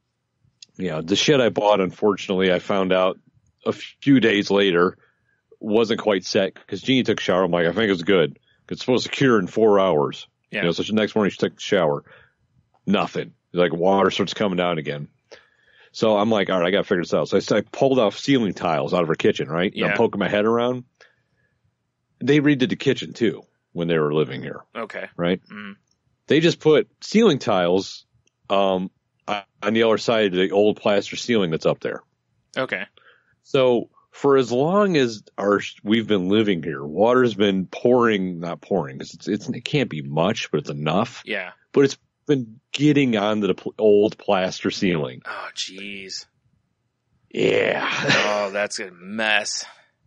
[SPEAKER 6] The shit I bought, unfortunately, I found out a few days later wasn't quite set because Jeannie took a shower. I'm like, I think it's good. It's supposed to cure in 4 hours.
[SPEAKER 5] Yeah.
[SPEAKER 6] So the next morning she took the shower. Nothing. Like water starts coming down again. So I'm like, all right, I got to figure this out. So I pulled off ceiling tiles out of her kitchen, right?
[SPEAKER 5] Yeah.
[SPEAKER 6] And I'm poking my head around. They redid the kitchen too when they were living here.
[SPEAKER 5] Okay.
[SPEAKER 6] Right?
[SPEAKER 5] Mm.
[SPEAKER 6] They just put ceiling tiles on the other side of the old plaster ceiling that's up there.
[SPEAKER 5] Okay.
[SPEAKER 6] So for as long as we've been living here, water's been not pouring because it can't be much, but it's enough.
[SPEAKER 5] Yeah.
[SPEAKER 6] But it's been getting onto the old plaster ceiling.
[SPEAKER 5] Oh, jeez.
[SPEAKER 6] Yeah.
[SPEAKER 5] Oh, that's a mess.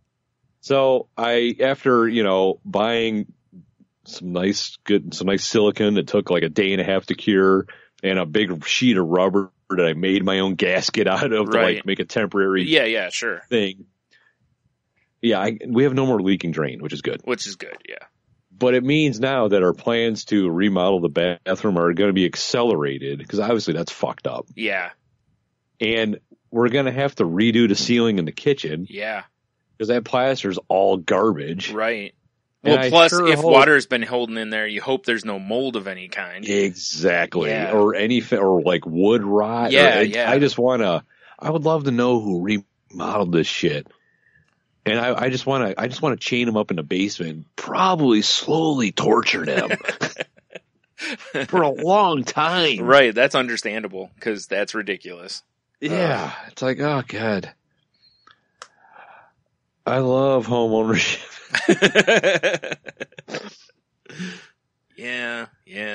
[SPEAKER 6] So after buying some nice silicone that took like a day and a half to cure, and a big sheet of rubber that I made my own gasket out of to like make a temporary
[SPEAKER 5] sure
[SPEAKER 6] thing. Yeah, we have no more leaking drain, which is good.
[SPEAKER 5] Yeah.
[SPEAKER 6] But it means now that our plans to remodel the bathroom are going to be accelerated because obviously that's fucked up.
[SPEAKER 5] Yeah.
[SPEAKER 6] And we're going to have to redo the ceiling in the kitchen.
[SPEAKER 5] Yeah.
[SPEAKER 6] Because that plaster's all garbage.
[SPEAKER 5] Right. Well, plus, if water's been holding in there, you hope there's no mold of any kind.
[SPEAKER 6] Exactly.
[SPEAKER 5] Yeah.
[SPEAKER 6] Or like wood rot.
[SPEAKER 5] Yeah,
[SPEAKER 6] I would love to know who remodeled this shit. And I just want to chain him up in the basement, probably slowly torture them for a long time.
[SPEAKER 5] Right. That's understandable because that's ridiculous.
[SPEAKER 6] Yeah. It's like, oh God. I love home ownership.
[SPEAKER 5] Yeah.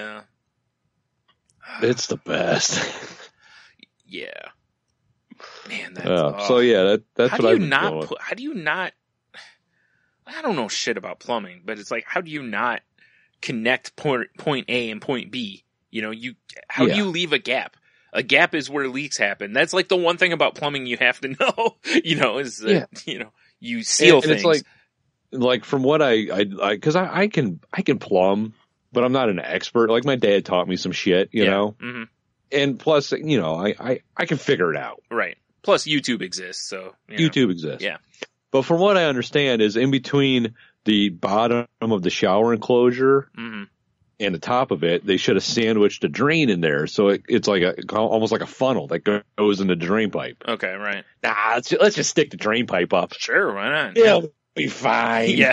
[SPEAKER 6] It's the best.
[SPEAKER 5] Yeah. Man, that's
[SPEAKER 6] that's
[SPEAKER 5] how
[SPEAKER 6] what
[SPEAKER 5] do you not how do you not I don't know shit about plumbing, but it's like how do you not connect point A and point B? How do you leave a gap? A gap is where leaks happen. That's like the one thing about plumbing you have to know, is that, you seal things.
[SPEAKER 6] And it's like from what cause I can plumb, but I'm not an expert. Like my dad taught me some shit, you know?
[SPEAKER 5] Mm-hmm.
[SPEAKER 6] And plus, I can figure it out.
[SPEAKER 5] Right. Plus YouTube exists, so.
[SPEAKER 6] YouTube exists.
[SPEAKER 5] Yeah.
[SPEAKER 6] But from what I understand is in between the bottom of the shower enclosure
[SPEAKER 5] mm-hmm.
[SPEAKER 6] and the top of it, they should have sandwiched a drain in there. So it's like almost like a funnel that goes in the drain pipe.
[SPEAKER 5] Okay, right.
[SPEAKER 6] Nah, let's just stick the drain pipe up.
[SPEAKER 5] Sure, why not?
[SPEAKER 6] It'll be fine.
[SPEAKER 5] Yeah.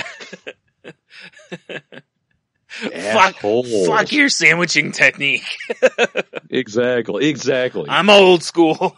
[SPEAKER 5] Fuck your sandwiching technique.
[SPEAKER 6] Exactly.
[SPEAKER 5] I'm old school.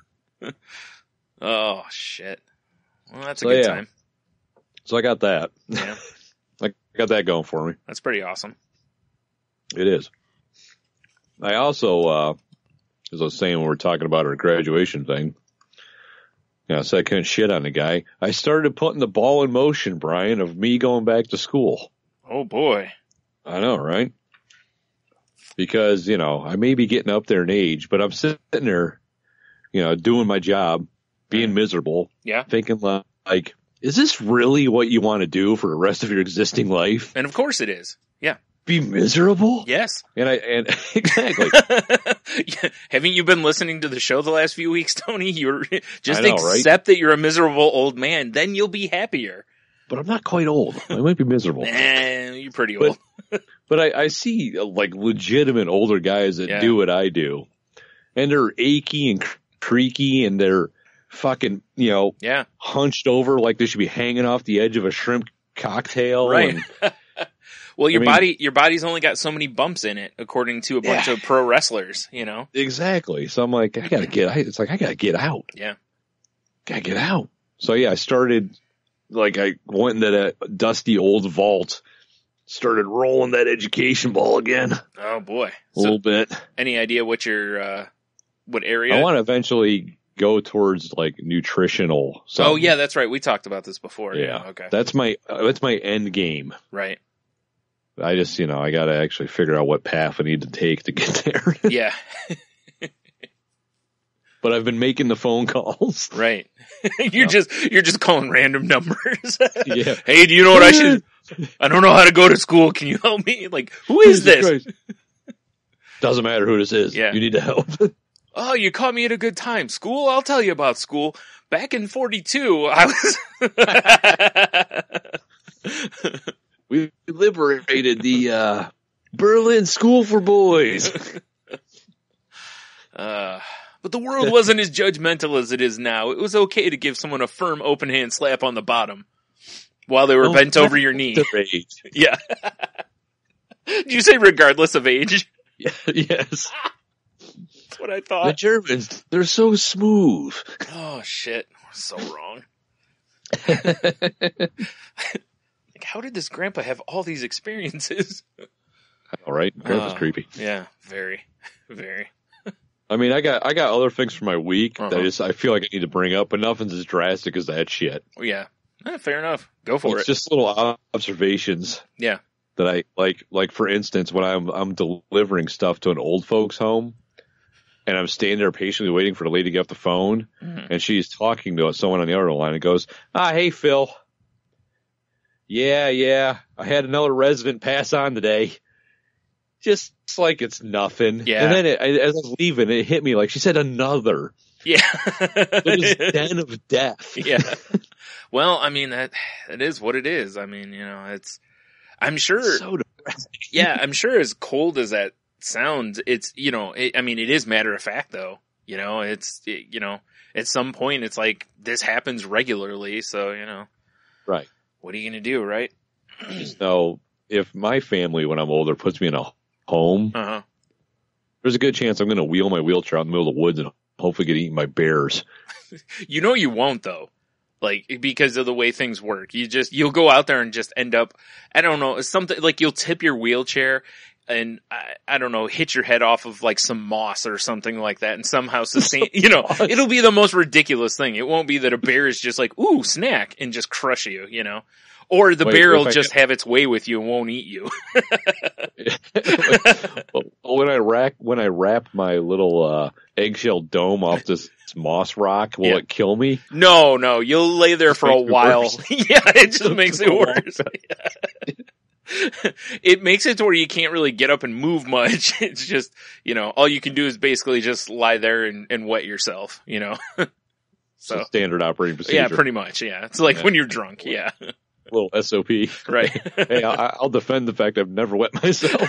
[SPEAKER 5] Oh, shit. Well, that's a good time.
[SPEAKER 6] So I got that.
[SPEAKER 5] Yeah.
[SPEAKER 6] I got that going for me.
[SPEAKER 5] That's pretty awesome.
[SPEAKER 6] It is. I also, as I was saying when we were talking about our graduation thing, I said I couldn't shit on the guy. I started putting the ball in motion, Brian, of me going back to school.
[SPEAKER 5] Oh, boy.
[SPEAKER 6] I know, right? because, I may be getting up there in age, but I'm sitting there, doing my job, being miserable,
[SPEAKER 5] Yeah.
[SPEAKER 6] thinking like, is this really what you want to do for the rest of your existing life?
[SPEAKER 5] And of course it is. Yeah.
[SPEAKER 6] Be miserable?
[SPEAKER 5] Yes.
[SPEAKER 6] And exactly.
[SPEAKER 5] Haven't you been listening to the show the last few weeks, Tony? You're just
[SPEAKER 6] I know, right?
[SPEAKER 5] accept that you're a miserable old man, then you'll be happier.
[SPEAKER 6] But I'm not quite old. I might be miserable.
[SPEAKER 5] You're pretty old.
[SPEAKER 6] But I see like legitimate older guys that
[SPEAKER 5] Yeah.
[SPEAKER 6] do what I do, and they're achy and creaky, and they're fucking,
[SPEAKER 5] Yeah.
[SPEAKER 6] hunched over like they should be hanging off the edge of a shrimp cocktail.
[SPEAKER 5] Right.
[SPEAKER 6] And,
[SPEAKER 5] Well, your
[SPEAKER 6] I mean-
[SPEAKER 5] your body's only got so many bumps in it, according to a bunch of pro wrestlers,
[SPEAKER 6] exactly. So I'm like, I gotta get out.
[SPEAKER 5] Yeah.
[SPEAKER 6] Gotta get out. So yeah, I started, like, I went into that dusty old vault, started rolling that education ball again a
[SPEAKER 5] Oh boy.
[SPEAKER 6] little bit.
[SPEAKER 5] Any idea what your, what area?
[SPEAKER 6] I want to eventually go towards like nutritional.
[SPEAKER 5] Oh yeah, that's right. We talked about this before.
[SPEAKER 6] Yeah.
[SPEAKER 5] Okay.
[SPEAKER 6] That's my end game.
[SPEAKER 5] Right.
[SPEAKER 6] I just, I got to actually figure out what path I need to take to get there.
[SPEAKER 5] Yeah.
[SPEAKER 6] But I've been making the phone calls.
[SPEAKER 5] Right. You're just calling random numbers.
[SPEAKER 6] Yeah.
[SPEAKER 5] Hey, do you know what I don't know how to go to school. Can you help me? Like, who is this?
[SPEAKER 6] Doesn't matter who this is.
[SPEAKER 5] Yeah.
[SPEAKER 6] You need to help.
[SPEAKER 5] Oh, you caught me at a good time. School? I'll tell you about school. Back in 42, I was...
[SPEAKER 6] We liberated the Berlin School for Boys.
[SPEAKER 5] But the world wasn't as judgmental as it is now. It was okay to give someone a firm, open hand slap on the bottom while they were bent over your knee. Yeah. Did you say regardless of age?
[SPEAKER 6] Yes.
[SPEAKER 5] That's what I
[SPEAKER 6] The
[SPEAKER 5] thought.
[SPEAKER 6] Germans, they're so smooth.
[SPEAKER 5] Oh, shit. We're so wrong. Like, how did this grandpa have all these experiences?
[SPEAKER 6] All right. Grandpa's creepy.
[SPEAKER 5] Yeah, very, very.
[SPEAKER 6] I mean, I got other things for my week
[SPEAKER 5] Uh-huh.
[SPEAKER 6] that I feel like I need to bring up, but nothing's as drastic as that shit.
[SPEAKER 5] Yeah. Fair enough. Go for
[SPEAKER 6] It's
[SPEAKER 5] it.
[SPEAKER 6] just little observations
[SPEAKER 5] Yeah.
[SPEAKER 6] that I like for instance, when I'm delivering stuff to an old folks home and I'm standing there patiently waiting for the lady to get off the phone, and she's talking to someone on the other line and goes, hey, Phil. Yeah. I had another resident pass on today. Just like it's nothing.
[SPEAKER 5] Yeah.
[SPEAKER 6] And then as I was leaving, it hit me like she said another.
[SPEAKER 5] Yeah.
[SPEAKER 6] This den of death.
[SPEAKER 5] Yeah. Well, I mean, that is what it is. I mean, I'm sure.
[SPEAKER 6] So depressing.
[SPEAKER 5] Yeah, I'm sure as cold as that sounds, it's, it is matter of fact though. At some point it's like this happens regularly. So,
[SPEAKER 6] Right.
[SPEAKER 5] what are you going to do? Right.
[SPEAKER 6] So if my family, when I'm older, puts me in a home,
[SPEAKER 5] Uh-huh.
[SPEAKER 6] there's a good chance I'm going to wheel my wheelchair out in the middle of the woods and hopefully get eaten by bears.
[SPEAKER 5] You won't though. Like, because of the way things work. You'll go out there and just end up, I don't know, something like you'll tip your wheelchair and I don't know, hit your head off of like some moss or something like that and somehow sustain, it'll be the most ridiculous thing. It won't be that a bear is just like, ooh, snack and just crush you, or the bear will just have its way with you and won't eat you.
[SPEAKER 6] When I wrap my little eggshell dome off this moss rock, will it kill me?
[SPEAKER 5] No, you'll lay there for a
[SPEAKER 6] makes me
[SPEAKER 5] while.
[SPEAKER 6] worse.
[SPEAKER 5] Yeah, it just makes it worse. It makes it to where you can't really get up and move much. It's just, all you can do is basically just lie there and wet yourself, So,
[SPEAKER 6] Standard operating procedure.
[SPEAKER 5] yeah, pretty much. Yeah. It's like when you're drunk. Yeah.
[SPEAKER 6] Little SOP.
[SPEAKER 5] Right.
[SPEAKER 6] Hey, I'll defend the fact I've never wet myself.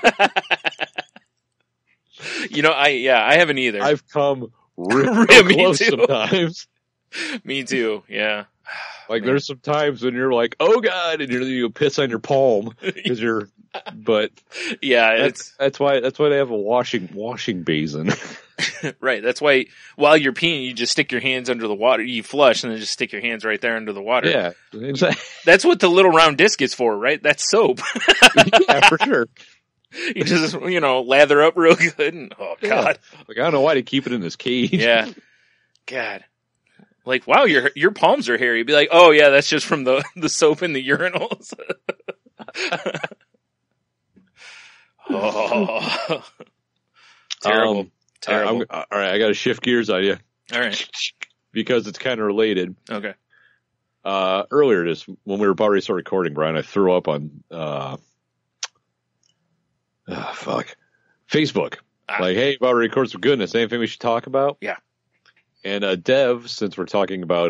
[SPEAKER 5] I haven't either.
[SPEAKER 6] I've come real
[SPEAKER 5] Me
[SPEAKER 6] close
[SPEAKER 5] too.
[SPEAKER 6] sometimes.
[SPEAKER 5] Me too. Yeah.
[SPEAKER 6] Like there's some times when you're like, oh God, and you piss on your palm because but
[SPEAKER 5] Yeah.
[SPEAKER 6] that's why they have a washing basin.
[SPEAKER 5] Right. That's why while you're peeing, you just stick your hands under the water. You flush and then just stick your hands right there under the water.
[SPEAKER 6] Yeah, exactly.
[SPEAKER 5] That's what the little round disc is for, right? That's soap.
[SPEAKER 6] Yeah, for sure.
[SPEAKER 5] You just, lather up real good and, oh God.
[SPEAKER 6] Like I don't know why they keep it in this cage.
[SPEAKER 5] Yeah. God. Like, wow, your palms are hairy. You'd be like, oh yeah, that's just from the soap in the urinals. Oh. Terrible. Terrible.
[SPEAKER 6] All right, I got to shift gears on you.
[SPEAKER 5] All right.
[SPEAKER 6] Because it's kind of related.
[SPEAKER 5] Okay.
[SPEAKER 6] Earlier when we were about to start recording, Brian, I threw up on Facebook. Like, hey, about to record some goodness. Anything we should talk about?
[SPEAKER 5] Yeah.
[SPEAKER 6] And Dev, since we're talking about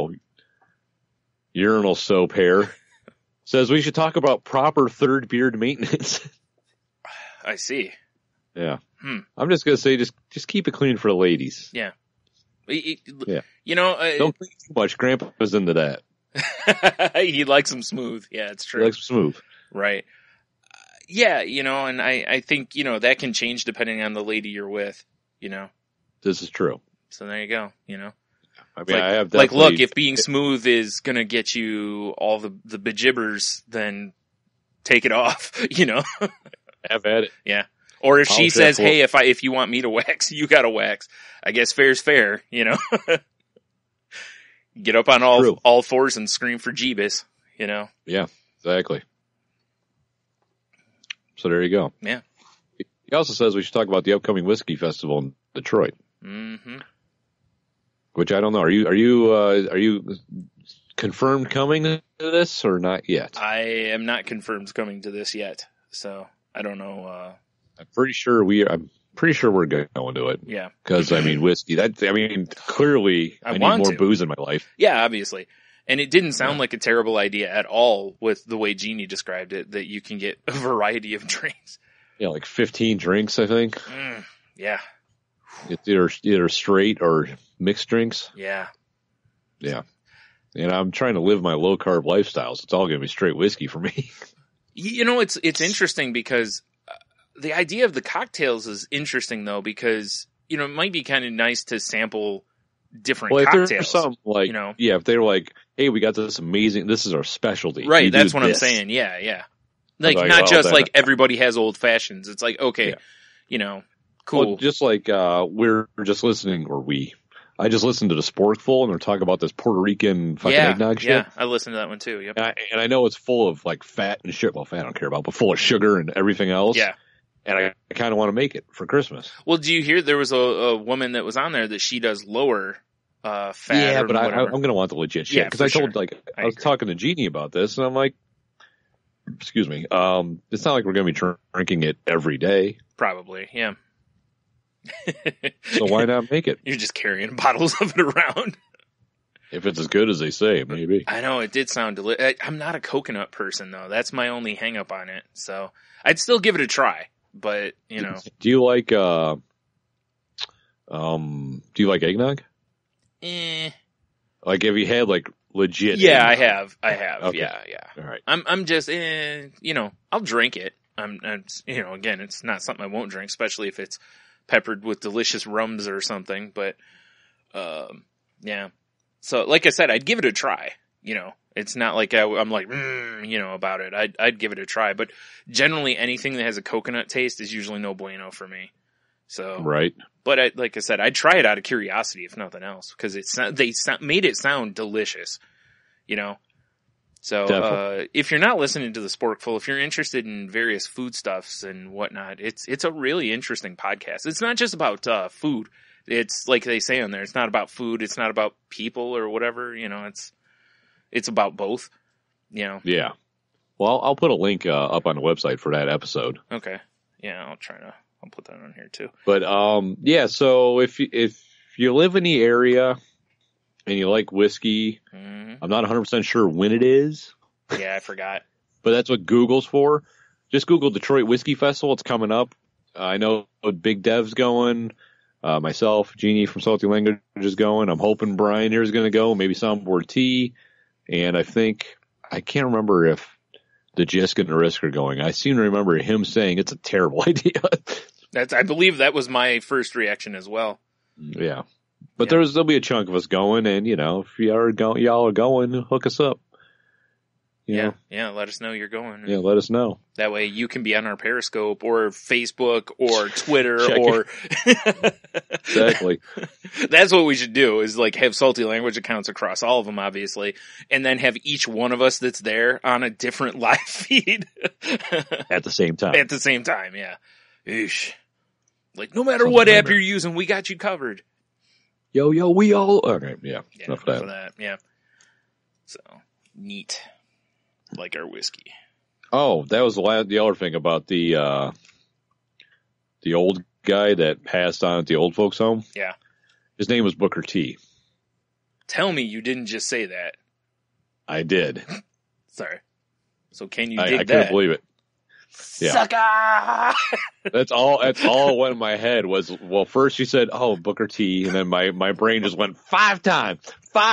[SPEAKER 6] urinal soap hair, says we should talk about proper third beard maintenance.
[SPEAKER 5] I see.
[SPEAKER 6] Yeah. I'm just gonna say, just keep it clean for the ladies.
[SPEAKER 5] Yeah.
[SPEAKER 6] Yeah.
[SPEAKER 5] Don't
[SPEAKER 6] clean too much. Grandpa's into that.
[SPEAKER 5] He likes them smooth. Yeah, it's true.
[SPEAKER 6] He likes them smooth.
[SPEAKER 5] Right. Yeah, and I think, that can change depending on the lady you're with,
[SPEAKER 6] This is true.
[SPEAKER 5] So there you go,
[SPEAKER 6] I mean,
[SPEAKER 5] I have look, if being smooth is going to get you all the bejibbers, then take it off,
[SPEAKER 6] Have at it.
[SPEAKER 5] Yeah. Or if she says, hey, if you want me to wax, you got to wax. I guess fair's fair, Get up on all fours and scream for Jeebus,
[SPEAKER 6] Yeah, exactly. So there you go.
[SPEAKER 5] Yeah.
[SPEAKER 6] He also says we should talk about the upcoming whiskey festival in Detroit.
[SPEAKER 5] Mm-hmm.
[SPEAKER 6] Which I don't know. Are you confirmed coming to this or not yet?
[SPEAKER 5] I am not confirmed coming to this yet, so I don't know.
[SPEAKER 6] I'm pretty sure we're going to it.
[SPEAKER 5] Yeah.
[SPEAKER 6] Because whiskey. Clearly I need more booze in my life.
[SPEAKER 5] Yeah, obviously. And it didn't sound like a terrible idea at all with the way Jeannie described it, that you can get a variety of drinks.
[SPEAKER 6] Yeah, like 15 drinks, I think.
[SPEAKER 5] Yeah.
[SPEAKER 6] It's either straight or mixed drinks.
[SPEAKER 5] Yeah.
[SPEAKER 6] Yeah. And I'm trying to live my low carb lifestyle, so it's all going to be straight whiskey for me.
[SPEAKER 5] It's interesting because the idea of the cocktails is interesting though, because, it might be kind of nice to sample different cocktails. If there's something
[SPEAKER 6] like, if they're like, hey, we got this is our specialty.
[SPEAKER 5] Right. That's what I'm saying. Yeah. Yeah. Like not just like everybody has old fashions. It's like, okay, cool.
[SPEAKER 6] Well, just like, we're just listening I just listened to the Sporkful and they're talking about this Puerto Rican fucking eggnog shit.
[SPEAKER 5] Yeah, I listened to that one too. Yep.
[SPEAKER 6] And I know it's full of like fat and shit. Well, fat I don't care about, but full of sugar and everything else.
[SPEAKER 5] Yeah.
[SPEAKER 6] And I kind of want to make it for Christmas.
[SPEAKER 5] Well, do you hear there was a woman that was on there that she does lower fat?
[SPEAKER 6] Yeah, but I'm going to want the legit shit. Because I told, I was talking to Jeannie about this and I'm like, excuse me, it's not like we're going to be drinking it every day.
[SPEAKER 5] Probably, yeah.
[SPEAKER 6] So why not make it?
[SPEAKER 5] You're just carrying bottles of it around.
[SPEAKER 6] If it's as good as they say, maybe.
[SPEAKER 5] I know, it did sound delicious. I'm not a coconut person, though. That's my only hang up on it. So I'd still give it a try, but,
[SPEAKER 6] Do you like, eggnog? Like, have you had, like, legit
[SPEAKER 5] Yeah,
[SPEAKER 6] eggnog?
[SPEAKER 5] I have.
[SPEAKER 6] Okay.
[SPEAKER 5] Yeah.
[SPEAKER 6] All right.
[SPEAKER 5] I'm just, I'll drink it. I'm again, it's not something I won't drink, especially if it's peppered with delicious rums or something, but, yeah. So, like I said, I'd give it a try, It's not like I'm like, about it. I'd give it a try, but generally anything that has a coconut taste is usually no bueno for me. So,
[SPEAKER 6] right.
[SPEAKER 5] But like I said, I'd try it out of curiosity, if nothing else, because they made it sound delicious, So, if you're not listening to the Sporkful, if you're interested in various foodstuffs and whatnot, it's a really interesting podcast. It's not just about food. It's like they say on there. It's not about food. It's not about people or whatever. It's about both.
[SPEAKER 6] Yeah. Well, I'll put a link up on the website for that episode.
[SPEAKER 5] Okay. Yeah, I'll put that on here too.
[SPEAKER 6] But yeah. So if you live in the area and you like whiskey, I'm not 100% sure when it is.
[SPEAKER 5] Yeah, I forgot.
[SPEAKER 6] But that's what Google's for. Just Google Detroit Whiskey Festival. It's coming up. I know Big Dev's going. Myself, Jeannie from Salty Language is going. I'm hoping Brian here is going to go. Maybe Soundboard T. And I can't remember if the Jisk and the Risk are going. I seem to remember him saying it's a terrible idea.
[SPEAKER 5] I believe that was my first reaction as well.
[SPEAKER 6] Yeah. But there'll be a chunk of us going, and if y'all are going, hook us up. know,
[SPEAKER 5] yeah. Let us know you're going.
[SPEAKER 6] yeah, let us know.
[SPEAKER 5] That way you can be on our Periscope or Facebook or Twitter
[SPEAKER 6] Check
[SPEAKER 5] or
[SPEAKER 6] Exactly.
[SPEAKER 5] That's what we should do, is like have Salty Language accounts across all of them, obviously, and then have each one of us that's there on a different live feed
[SPEAKER 6] At the same time.
[SPEAKER 5] at the same time. Yeah. Eesh. Like, no matter what app you're using, we got you covered.
[SPEAKER 6] Yo, we all. Okay, yeah.
[SPEAKER 5] Yeah,
[SPEAKER 6] enough
[SPEAKER 5] enough
[SPEAKER 6] of that.
[SPEAKER 5] Yeah. So neat. Like our whiskey.
[SPEAKER 6] Oh, that was the other thing about the old guy that passed on at the old folks' home.
[SPEAKER 5] Yeah.
[SPEAKER 6] His name was Booker T.
[SPEAKER 5] Tell me you didn't just say that.
[SPEAKER 6] I did.
[SPEAKER 5] Sorry. So can you
[SPEAKER 6] I
[SPEAKER 5] dig
[SPEAKER 6] couldn't
[SPEAKER 5] that?
[SPEAKER 6] believe it. Yeah.
[SPEAKER 5] Sucker!
[SPEAKER 6] That's all went in my head was, well, first you said, oh, Booker T, and then my brain just went 5 times.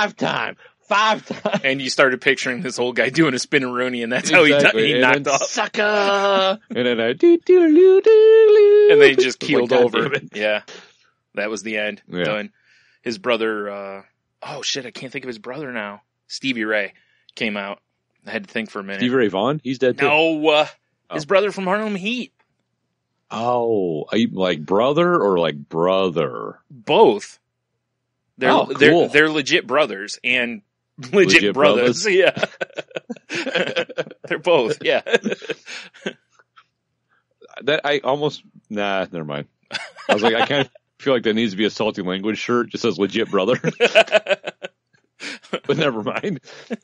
[SPEAKER 5] And you started picturing this old guy doing a spinneroonie, and that's how
[SPEAKER 6] Exactly.
[SPEAKER 5] he
[SPEAKER 6] And
[SPEAKER 5] knocked
[SPEAKER 6] then,
[SPEAKER 5] off.
[SPEAKER 6] Sucker! And then I
[SPEAKER 5] And then he just keeled
[SPEAKER 6] God
[SPEAKER 5] over.
[SPEAKER 6] damn it.
[SPEAKER 5] Yeah. That was the end.
[SPEAKER 6] Yeah.
[SPEAKER 5] Done. His brother, oh shit, I can't think of his brother now. Stevie Ray came out. I had to think for a minute.
[SPEAKER 6] Stevie Ray Vaughan? He's dead too.
[SPEAKER 5] No, his brother from Harlem Heat.
[SPEAKER 6] Oh, are you like brother or like brother?
[SPEAKER 5] Both. They're,
[SPEAKER 6] Oh, cool.
[SPEAKER 5] they're legit brothers and legit brothers. Yeah. They're both. Yeah.
[SPEAKER 6] That I almost never mind. I was like, I kind of feel like that needs to be a Salty Language shirt. Just says legit brother. But never mind.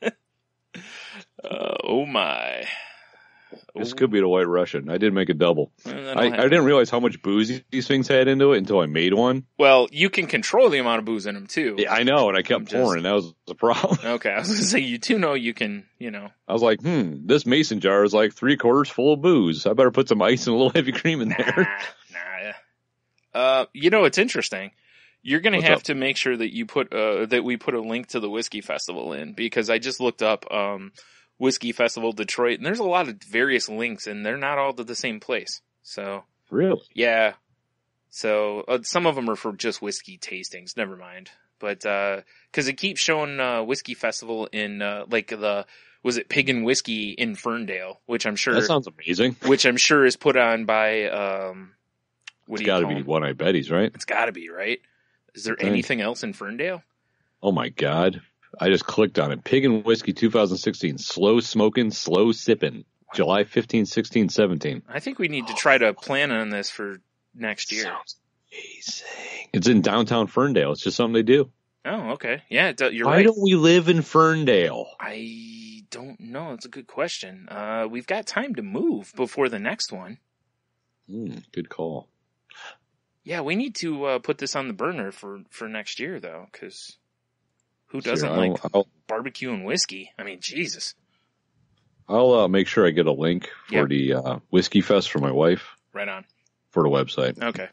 [SPEAKER 5] Oh my.
[SPEAKER 6] This could be the White Russian. I did make a double.
[SPEAKER 5] That'll
[SPEAKER 6] I
[SPEAKER 5] happen.
[SPEAKER 6] didn't realize how much booze these things had into it until I made one.
[SPEAKER 5] Well, you can control the amount of booze in them too.
[SPEAKER 6] Yeah, I know, and I kept pouring. That was the problem.
[SPEAKER 5] Okay, I was going to say, you do know you can,
[SPEAKER 6] I was like, this mason jar is like 3/4 full of booze. I better put some ice and a little heavy cream in there.
[SPEAKER 5] Nah. It's interesting. You're going to
[SPEAKER 6] What's
[SPEAKER 5] have
[SPEAKER 6] up?
[SPEAKER 5] to make sure that you put, that we put a link to the Whiskey Festival in, because I just looked up, Whiskey Festival Detroit, and there's a lot of various links, and they're not all to the same place. So,
[SPEAKER 6] Really?
[SPEAKER 5] yeah. So, some of them are for just whiskey tastings. Never mind. But, cause it keeps showing, Whiskey Festival in, was it Pig and Whiskey in Ferndale, which I'm sure,
[SPEAKER 6] That sounds amazing.
[SPEAKER 5] is put on by,
[SPEAKER 6] It's got to be One-Eyed Betty's, right?
[SPEAKER 5] It's gotta be, right? Is there
[SPEAKER 6] think.
[SPEAKER 5] anything else in Ferndale?
[SPEAKER 6] Oh my God. I just clicked on it. Pig and Whiskey 2016. Slow smoking, slow sipping. July 15, 16, 17.
[SPEAKER 5] I think we need to try to plan on this for next year.
[SPEAKER 6] Sounds amazing. It's in downtown Ferndale. It's just something they do.
[SPEAKER 5] Oh, okay. Yeah, you're
[SPEAKER 6] Why
[SPEAKER 5] right.
[SPEAKER 6] don't we live in Ferndale?
[SPEAKER 5] I don't know. It's a good question. We've got time to move before the next one.
[SPEAKER 6] Good call.
[SPEAKER 5] Yeah, we need to put this on the burner for next year, though, because who doesn't
[SPEAKER 6] Sure,
[SPEAKER 5] like
[SPEAKER 6] I'll
[SPEAKER 5] barbecue and whiskey? I mean, Jesus.
[SPEAKER 6] I'll make sure I get a link for the Whiskey Fest for my wife
[SPEAKER 5] Right on.
[SPEAKER 6] for the website.
[SPEAKER 5] Okay.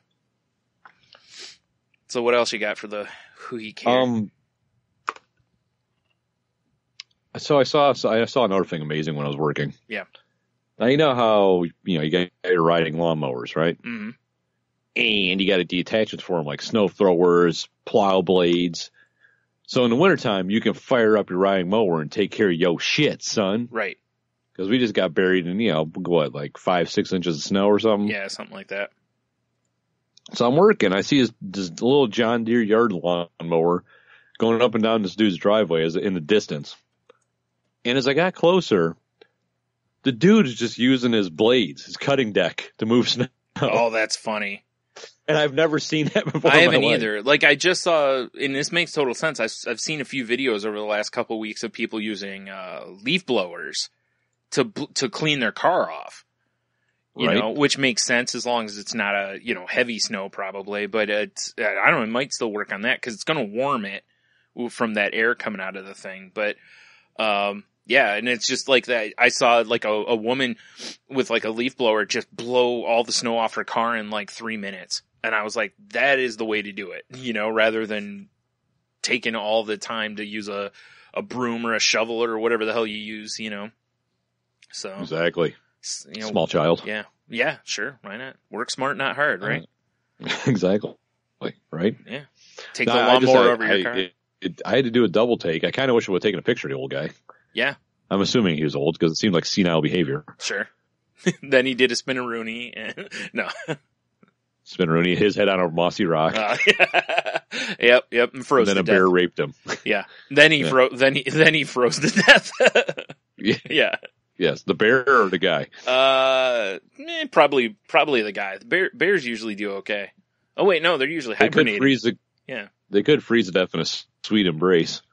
[SPEAKER 5] So what else you got for the who he cares?
[SPEAKER 6] So I saw another thing amazing when I was working.
[SPEAKER 5] Yeah.
[SPEAKER 6] Now you know how you got riding lawnmowers, right?
[SPEAKER 5] Mm-hmm.
[SPEAKER 6] And you got to detachments for them like snow throwers, plow blades. So in the wintertime, you can fire up your riding mower and take care of your shit, son.
[SPEAKER 5] Right.
[SPEAKER 6] Because we just got buried in, like 5-6 inches of snow or something.
[SPEAKER 5] Yeah, something like that.
[SPEAKER 6] So I'm working. I see this little John Deere yard lawnmower going up and down this dude's driveway in the distance. And as I got closer, the dude is just using his blades, his cutting deck to move snow.
[SPEAKER 5] Oh, that's funny.
[SPEAKER 6] And I've never seen that before.
[SPEAKER 5] I
[SPEAKER 6] in my
[SPEAKER 5] haven't
[SPEAKER 6] life.
[SPEAKER 5] either. Like, I just saw, and this makes total sense. I've seen a few videos over the last couple of weeks of people using leaf blowers to clean their car off. You know, which makes sense as long as it's not a heavy snow probably. But it's I don't know. It might still work on that because it's going to warm it from that air coming out of the thing. But yeah, and it's just like that. I saw like a woman with like a leaf blower just blow all the snow off her car in like 3 minutes. And I was like, that is the way to do it, rather than taking all the time to use a broom or a shovel or whatever the hell you use, So
[SPEAKER 6] Exactly. Small child.
[SPEAKER 5] Yeah. Yeah, sure. Why not? Work smart, not hard, right?
[SPEAKER 6] Exactly. Right?
[SPEAKER 5] Yeah. Take the lawnmower over your car.
[SPEAKER 6] I had to do a double take. I kind of wish I would have taken a picture of the old guy.
[SPEAKER 5] Yeah.
[SPEAKER 6] I'm assuming he was old because it seemed like senile behavior.
[SPEAKER 5] Sure. Then he did a spinaroonie and no.
[SPEAKER 6] Spinaroonie, his head on a mossy rock.
[SPEAKER 5] Yep, and froze
[SPEAKER 6] And then
[SPEAKER 5] to
[SPEAKER 6] a bear
[SPEAKER 5] death.
[SPEAKER 6] raped him.
[SPEAKER 5] Yeah. Then he then he froze to death. Yeah.
[SPEAKER 6] Yes, the bear or the guy?
[SPEAKER 5] Probably the guy. Bears usually do okay. Oh wait, no, they're usually
[SPEAKER 6] They could
[SPEAKER 5] hibernating.
[SPEAKER 6] freeze the.
[SPEAKER 5] Yeah.
[SPEAKER 6] They could freeze to death in a sweet embrace.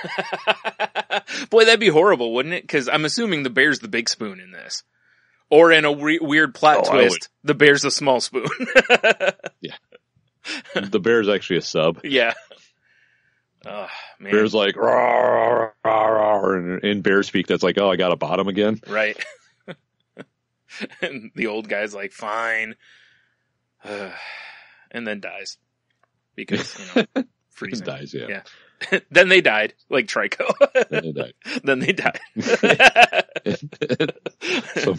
[SPEAKER 5] Boy, that'd be horrible, wouldn't it? Because I'm assuming the bear's the big spoon in this. Or in a weird plot twist, the bear's the small spoon.
[SPEAKER 6] Yeah. The bear's actually a sub.
[SPEAKER 5] Yeah. Oh, man.
[SPEAKER 6] Bear's like, rawr, rawr, rawr, and in bear speak, that's like, oh, I got a bottom again.
[SPEAKER 5] Right. And the old guy's like, fine. And then dies. Because, freezing.
[SPEAKER 6] Dies, yeah.
[SPEAKER 5] Then they died, like Trico.
[SPEAKER 6] Then they died.
[SPEAKER 5] Then they died.
[SPEAKER 6] So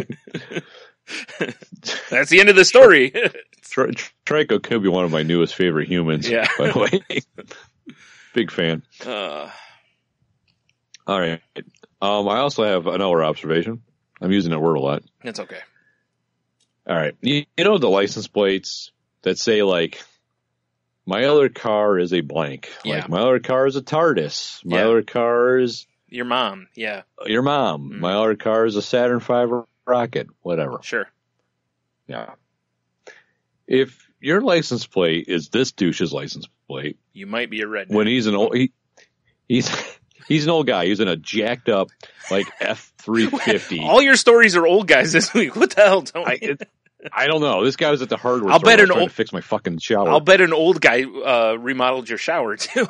[SPEAKER 5] That's the end of the story.
[SPEAKER 6] Trico could be one of my newest favorite humans,
[SPEAKER 5] Yeah.
[SPEAKER 6] by the way. Big fan.
[SPEAKER 5] Uh,
[SPEAKER 6] All right. I also have another observation. I'm using that word a lot.
[SPEAKER 5] It's okay.
[SPEAKER 6] All right. You know the license plates that say, like, my other car is a blank.
[SPEAKER 5] Yeah.
[SPEAKER 6] Like, my other car is a TARDIS. My
[SPEAKER 5] Yeah.
[SPEAKER 6] other car is
[SPEAKER 5] Your mom, yeah,
[SPEAKER 6] your mom. My other car is a Saturn V rocket. Whatever.
[SPEAKER 5] sure.
[SPEAKER 6] Yeah. If your license plate is this douche's license plate,
[SPEAKER 5] You might be a redneck.
[SPEAKER 6] when he's an old, he's an old guy. He's in a jacked up, like, F-350.
[SPEAKER 5] All your stories are old guys this week. What the hell, Tony?
[SPEAKER 6] I don't know. This guy was at the hardware
[SPEAKER 5] I'll
[SPEAKER 6] store.
[SPEAKER 5] bet
[SPEAKER 6] I was
[SPEAKER 5] an
[SPEAKER 6] trying
[SPEAKER 5] old-
[SPEAKER 6] to fix my fucking shower.
[SPEAKER 5] I'll bet an old guy remodeled your shower, too.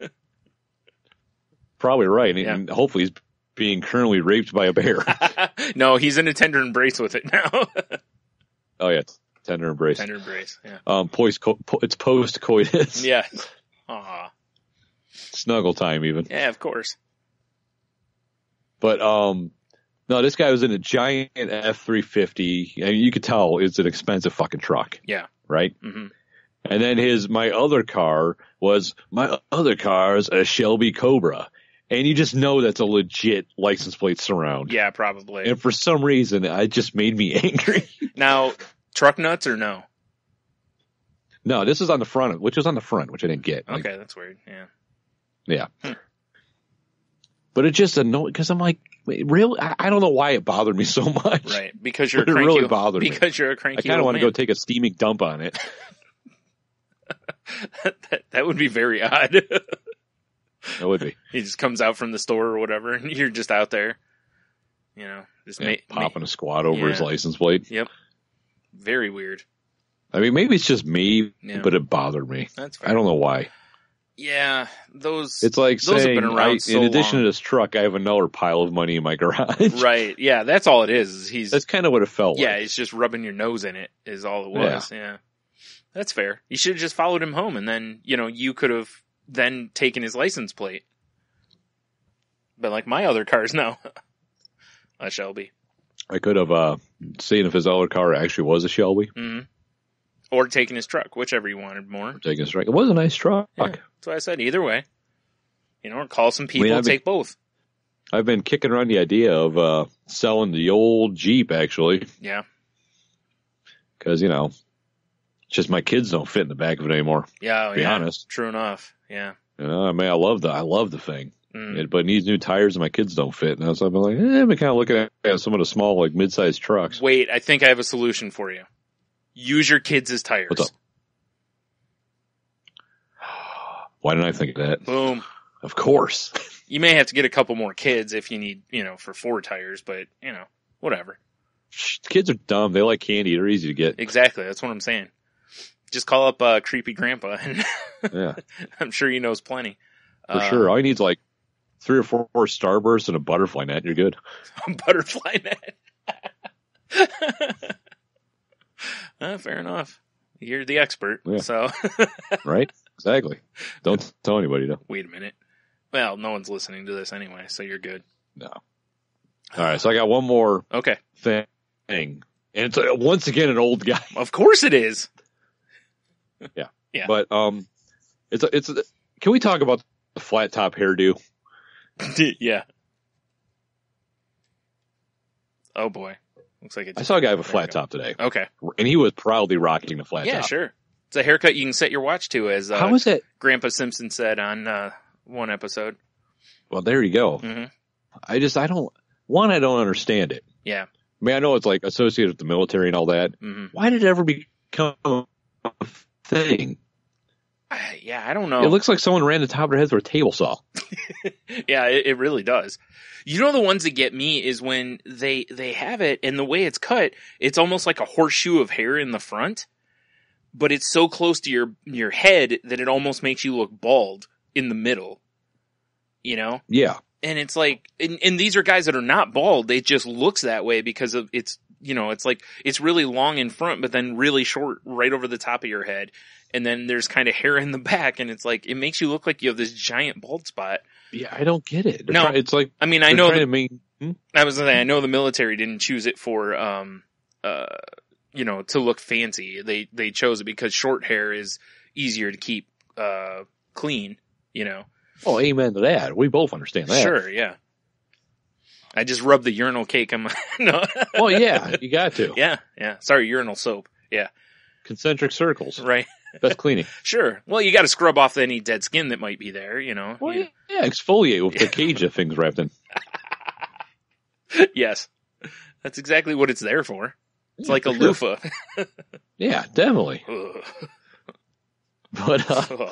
[SPEAKER 6] Probably right.
[SPEAKER 5] Yeah.
[SPEAKER 6] And hopefully he's being currently raped by a bear.
[SPEAKER 5] No, he's in a tender embrace with it now.
[SPEAKER 6] Oh, yeah. Tender embrace.
[SPEAKER 5] Tender embrace, yeah.
[SPEAKER 6] It's post-coitus.
[SPEAKER 5] Yeah. Aw.
[SPEAKER 6] Snuggle time, even.
[SPEAKER 5] Yeah, of course.
[SPEAKER 6] But, no, this guy was in a giant F-350. I mean, you could tell it's an expensive fucking truck.
[SPEAKER 5] Yeah.
[SPEAKER 6] Right?
[SPEAKER 5] Hmm.
[SPEAKER 6] And then my other car is a Shelby Cobra. And you just know that's a legit license plate surround.
[SPEAKER 5] Yeah, probably.
[SPEAKER 6] And for some reason, it just made me angry.
[SPEAKER 5] Now, truck nuts or no?
[SPEAKER 6] No, this is on the front, which I didn't get. Like,
[SPEAKER 5] Okay, that's weird. Yeah.
[SPEAKER 6] yeah. But it just annoyed, because I'm like, wait, really? I don't know why it bothered me so much.
[SPEAKER 5] Right. Because you're a
[SPEAKER 6] But it
[SPEAKER 5] cranky
[SPEAKER 6] really bothered me.
[SPEAKER 5] Because you're a cranky
[SPEAKER 6] I kind of
[SPEAKER 5] old
[SPEAKER 6] want to
[SPEAKER 5] man.
[SPEAKER 6] go take a steaming dump on it.
[SPEAKER 5] that would be very odd.
[SPEAKER 6] That would be.
[SPEAKER 5] He just comes out from the store or whatever, and you're just out there. Just
[SPEAKER 6] Popping a squat over his
[SPEAKER 5] Yeah.
[SPEAKER 6] license plate.
[SPEAKER 5] Yep. Very weird.
[SPEAKER 6] I mean, maybe it's just me,
[SPEAKER 5] Yeah.
[SPEAKER 6] but it bothered me.
[SPEAKER 5] That's fair.
[SPEAKER 6] I don't know why.
[SPEAKER 5] Yeah, those.
[SPEAKER 6] It's like
[SPEAKER 5] those
[SPEAKER 6] saying,
[SPEAKER 5] have been around so
[SPEAKER 6] in addition
[SPEAKER 5] long.
[SPEAKER 6] to this truck, I have another pile of money in my garage.
[SPEAKER 5] Right. Yeah, that's all it is. He's
[SPEAKER 6] That's kind of what it felt
[SPEAKER 5] yeah,
[SPEAKER 6] like.
[SPEAKER 5] it's just rubbing your nose in it is all it was. Yeah. That's fair. You should have just followed him home and then, you could have then taken his license plate. But like my other cars, no. A Shelby.
[SPEAKER 6] I could have seen if his other car actually was a Shelby.
[SPEAKER 5] Hmm. Or taken his truck, whichever you wanted more.
[SPEAKER 6] Taking a strike. It was a nice truck.
[SPEAKER 5] Yeah, that's what I said. Either way. Or call some people
[SPEAKER 6] I've
[SPEAKER 5] and
[SPEAKER 6] been-
[SPEAKER 5] take both.
[SPEAKER 6] I've been kicking around the idea of selling the old Jeep, actually,
[SPEAKER 5] Yeah.
[SPEAKER 6] because, just my kids don't fit in the back of it anymore.
[SPEAKER 5] Yeah.
[SPEAKER 6] To be honest.
[SPEAKER 5] True enough. Yeah.
[SPEAKER 6] I mean, I love the thing.
[SPEAKER 5] Mm.
[SPEAKER 6] But it needs new tires and my kids don't fit. And so I've been like, I've been kind of looking at some of the small, like, mid-sized trucks.
[SPEAKER 5] Wait, I think I have a solution for you. Use your kids as tires.
[SPEAKER 6] What's up? Why didn't I think of that?
[SPEAKER 5] Boom.
[SPEAKER 6] Of course.
[SPEAKER 5] You may have to get a couple more kids if you need, for 4 tires, but, whatever.
[SPEAKER 6] Kids are dumb. They like candy. They're easy to get.
[SPEAKER 5] Exactly. That's what I'm saying. Just call up Creepy Grandpa, and
[SPEAKER 6] Yeah,
[SPEAKER 5] I'm sure he knows plenty.
[SPEAKER 6] for sure. All he needs like 3 or 4 starbursts and a butterfly net. You're good.
[SPEAKER 5] Butterfly net. Fair enough. You're the expert.
[SPEAKER 6] Yeah.
[SPEAKER 5] So,
[SPEAKER 6] Right? Exactly. Don't tell anybody, though.
[SPEAKER 5] wait a minute. Well, no one's listening to this anyway, so you're good.
[SPEAKER 6] No. All right. So I got one more
[SPEAKER 5] Okay.
[SPEAKER 6] thing. And it's once again an old guy.
[SPEAKER 5] Of course it is.
[SPEAKER 6] Yeah.
[SPEAKER 5] Yeah.
[SPEAKER 6] But can we talk about the flat top hairdo?
[SPEAKER 5] Yeah. Oh boy. Looks like it.
[SPEAKER 6] I saw a guy with a flat top today.
[SPEAKER 5] Okay.
[SPEAKER 6] And he was proudly rocking the flat top.
[SPEAKER 5] Yeah, sure. It's a haircut you can set your watch to, as
[SPEAKER 6] How is it?
[SPEAKER 5] Grandpa Simpson said on one episode.
[SPEAKER 6] Well, there you go.
[SPEAKER 5] Mm-hmm.
[SPEAKER 6] I don't understand it.
[SPEAKER 5] Yeah.
[SPEAKER 6] I mean, I know it's like associated with the military and all that.
[SPEAKER 5] Mm-hmm.
[SPEAKER 6] Why did it ever become a thing?
[SPEAKER 5] Yeah, I don't know.
[SPEAKER 6] It looks like someone ran the top of their head through a table saw.
[SPEAKER 5] Yeah, it really does. You know, the ones that get me is when they have it, and the way it's cut, it's almost like a horseshoe of hair in the front, but it's so close to your head that it almost makes you look bald in the middle. You know?
[SPEAKER 6] Yeah.
[SPEAKER 5] And it's like, and these are guys that are not bald. It just looks that way because of it's, you know, it's like, it's really long in front, but then really short right over the top of your head. And then there's kind of hair in the back, and it's like, it makes you look like you have this giant bald spot.
[SPEAKER 6] Yeah, I don't get it.
[SPEAKER 5] No,
[SPEAKER 6] it's like,
[SPEAKER 5] I mean, I know,
[SPEAKER 6] I
[SPEAKER 5] was gonna say, I know the military didn't choose it for, you know, to look fancy. They chose it because short hair is easier to keep, clean, you know.
[SPEAKER 6] Oh, amen to that. We both understand that.
[SPEAKER 5] Sure, yeah. I just rubbed the urinal cake on my, no.
[SPEAKER 6] Well, yeah, you got to.
[SPEAKER 5] Yeah. Sorry, urinal soap. Yeah.
[SPEAKER 6] Concentric circles.
[SPEAKER 5] Right.
[SPEAKER 6] Best cleaning.
[SPEAKER 5] Sure. Well, you got to scrub off any dead skin that might be there, you know.
[SPEAKER 6] Well, yeah, exfoliate with the cage that thing's wrapped in.
[SPEAKER 5] Yes. That's exactly what it's there for. It's like a loofah.
[SPEAKER 6] Yeah, definitely. But,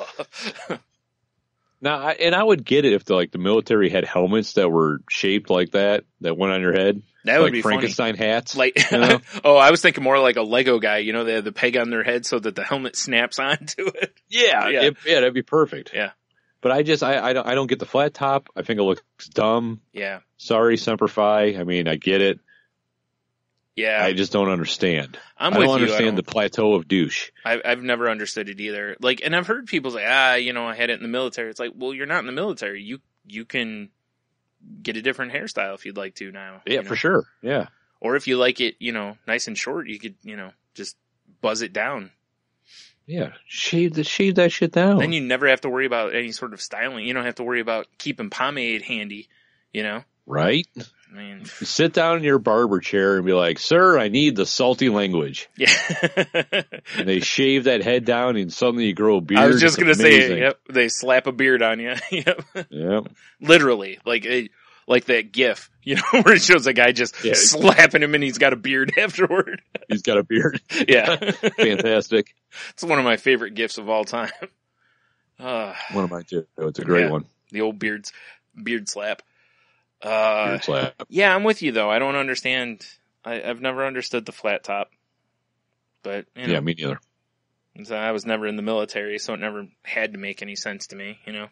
[SPEAKER 6] now, I would get it if the military had helmets that were shaped like that went on your head.
[SPEAKER 5] That would
[SPEAKER 6] like
[SPEAKER 5] be
[SPEAKER 6] Frankenstein
[SPEAKER 5] funny.
[SPEAKER 6] hats.
[SPEAKER 5] Like,
[SPEAKER 6] you know?
[SPEAKER 5] Oh, I was thinking more like a Lego guy. You know, they have the peg on their head so that the helmet snaps onto it.
[SPEAKER 6] Yeah, that'd be perfect.
[SPEAKER 5] Yeah.
[SPEAKER 6] But I don't get the flat top. I think it looks dumb.
[SPEAKER 5] Yeah.
[SPEAKER 6] Sorry, Semper Fi. I mean, I get it.
[SPEAKER 5] Yeah.
[SPEAKER 6] I just don't understand.
[SPEAKER 5] I
[SPEAKER 6] don't understand the plateau of douche.
[SPEAKER 5] I've never understood it either. Like, and I've heard people say, you know, I had it in the military. It's like, well, you're not in the military. You can get a different hairstyle if you'd like to now.
[SPEAKER 6] Yeah,
[SPEAKER 5] you know?
[SPEAKER 6] for sure. Yeah.
[SPEAKER 5] Or if you like it, you know, nice and short, you could, you know, just buzz it down.
[SPEAKER 6] Yeah. Shave that shit down.
[SPEAKER 5] Then you never have to worry about any sort of styling. You don't have to worry about keeping pomade handy, you know?
[SPEAKER 6] Right?
[SPEAKER 5] I mean,
[SPEAKER 6] sit down in your barber chair and be like, sir, I need the salty language.
[SPEAKER 5] Yeah.
[SPEAKER 6] And they shave that head down and suddenly you grow a beard.
[SPEAKER 5] I was just going to say,
[SPEAKER 6] yep,
[SPEAKER 5] they slap a beard on you. Yep.
[SPEAKER 6] Yep.
[SPEAKER 5] Literally, like that GIF, you know, where it shows a guy just slapping him and he's got a beard afterward.
[SPEAKER 6] He's got a beard.
[SPEAKER 5] Yeah.
[SPEAKER 6] Fantastic.
[SPEAKER 5] It's one of my favorite GIFs of all time.
[SPEAKER 6] One of mine too. It's a great one.
[SPEAKER 5] The old beard slap.
[SPEAKER 6] Beard slap.
[SPEAKER 5] Yeah, I'm with you though. I don't understand. I've never understood the flat top. But, you know,
[SPEAKER 6] yeah, me neither.
[SPEAKER 5] I was never in the military, so it never had to make any sense to me, you know?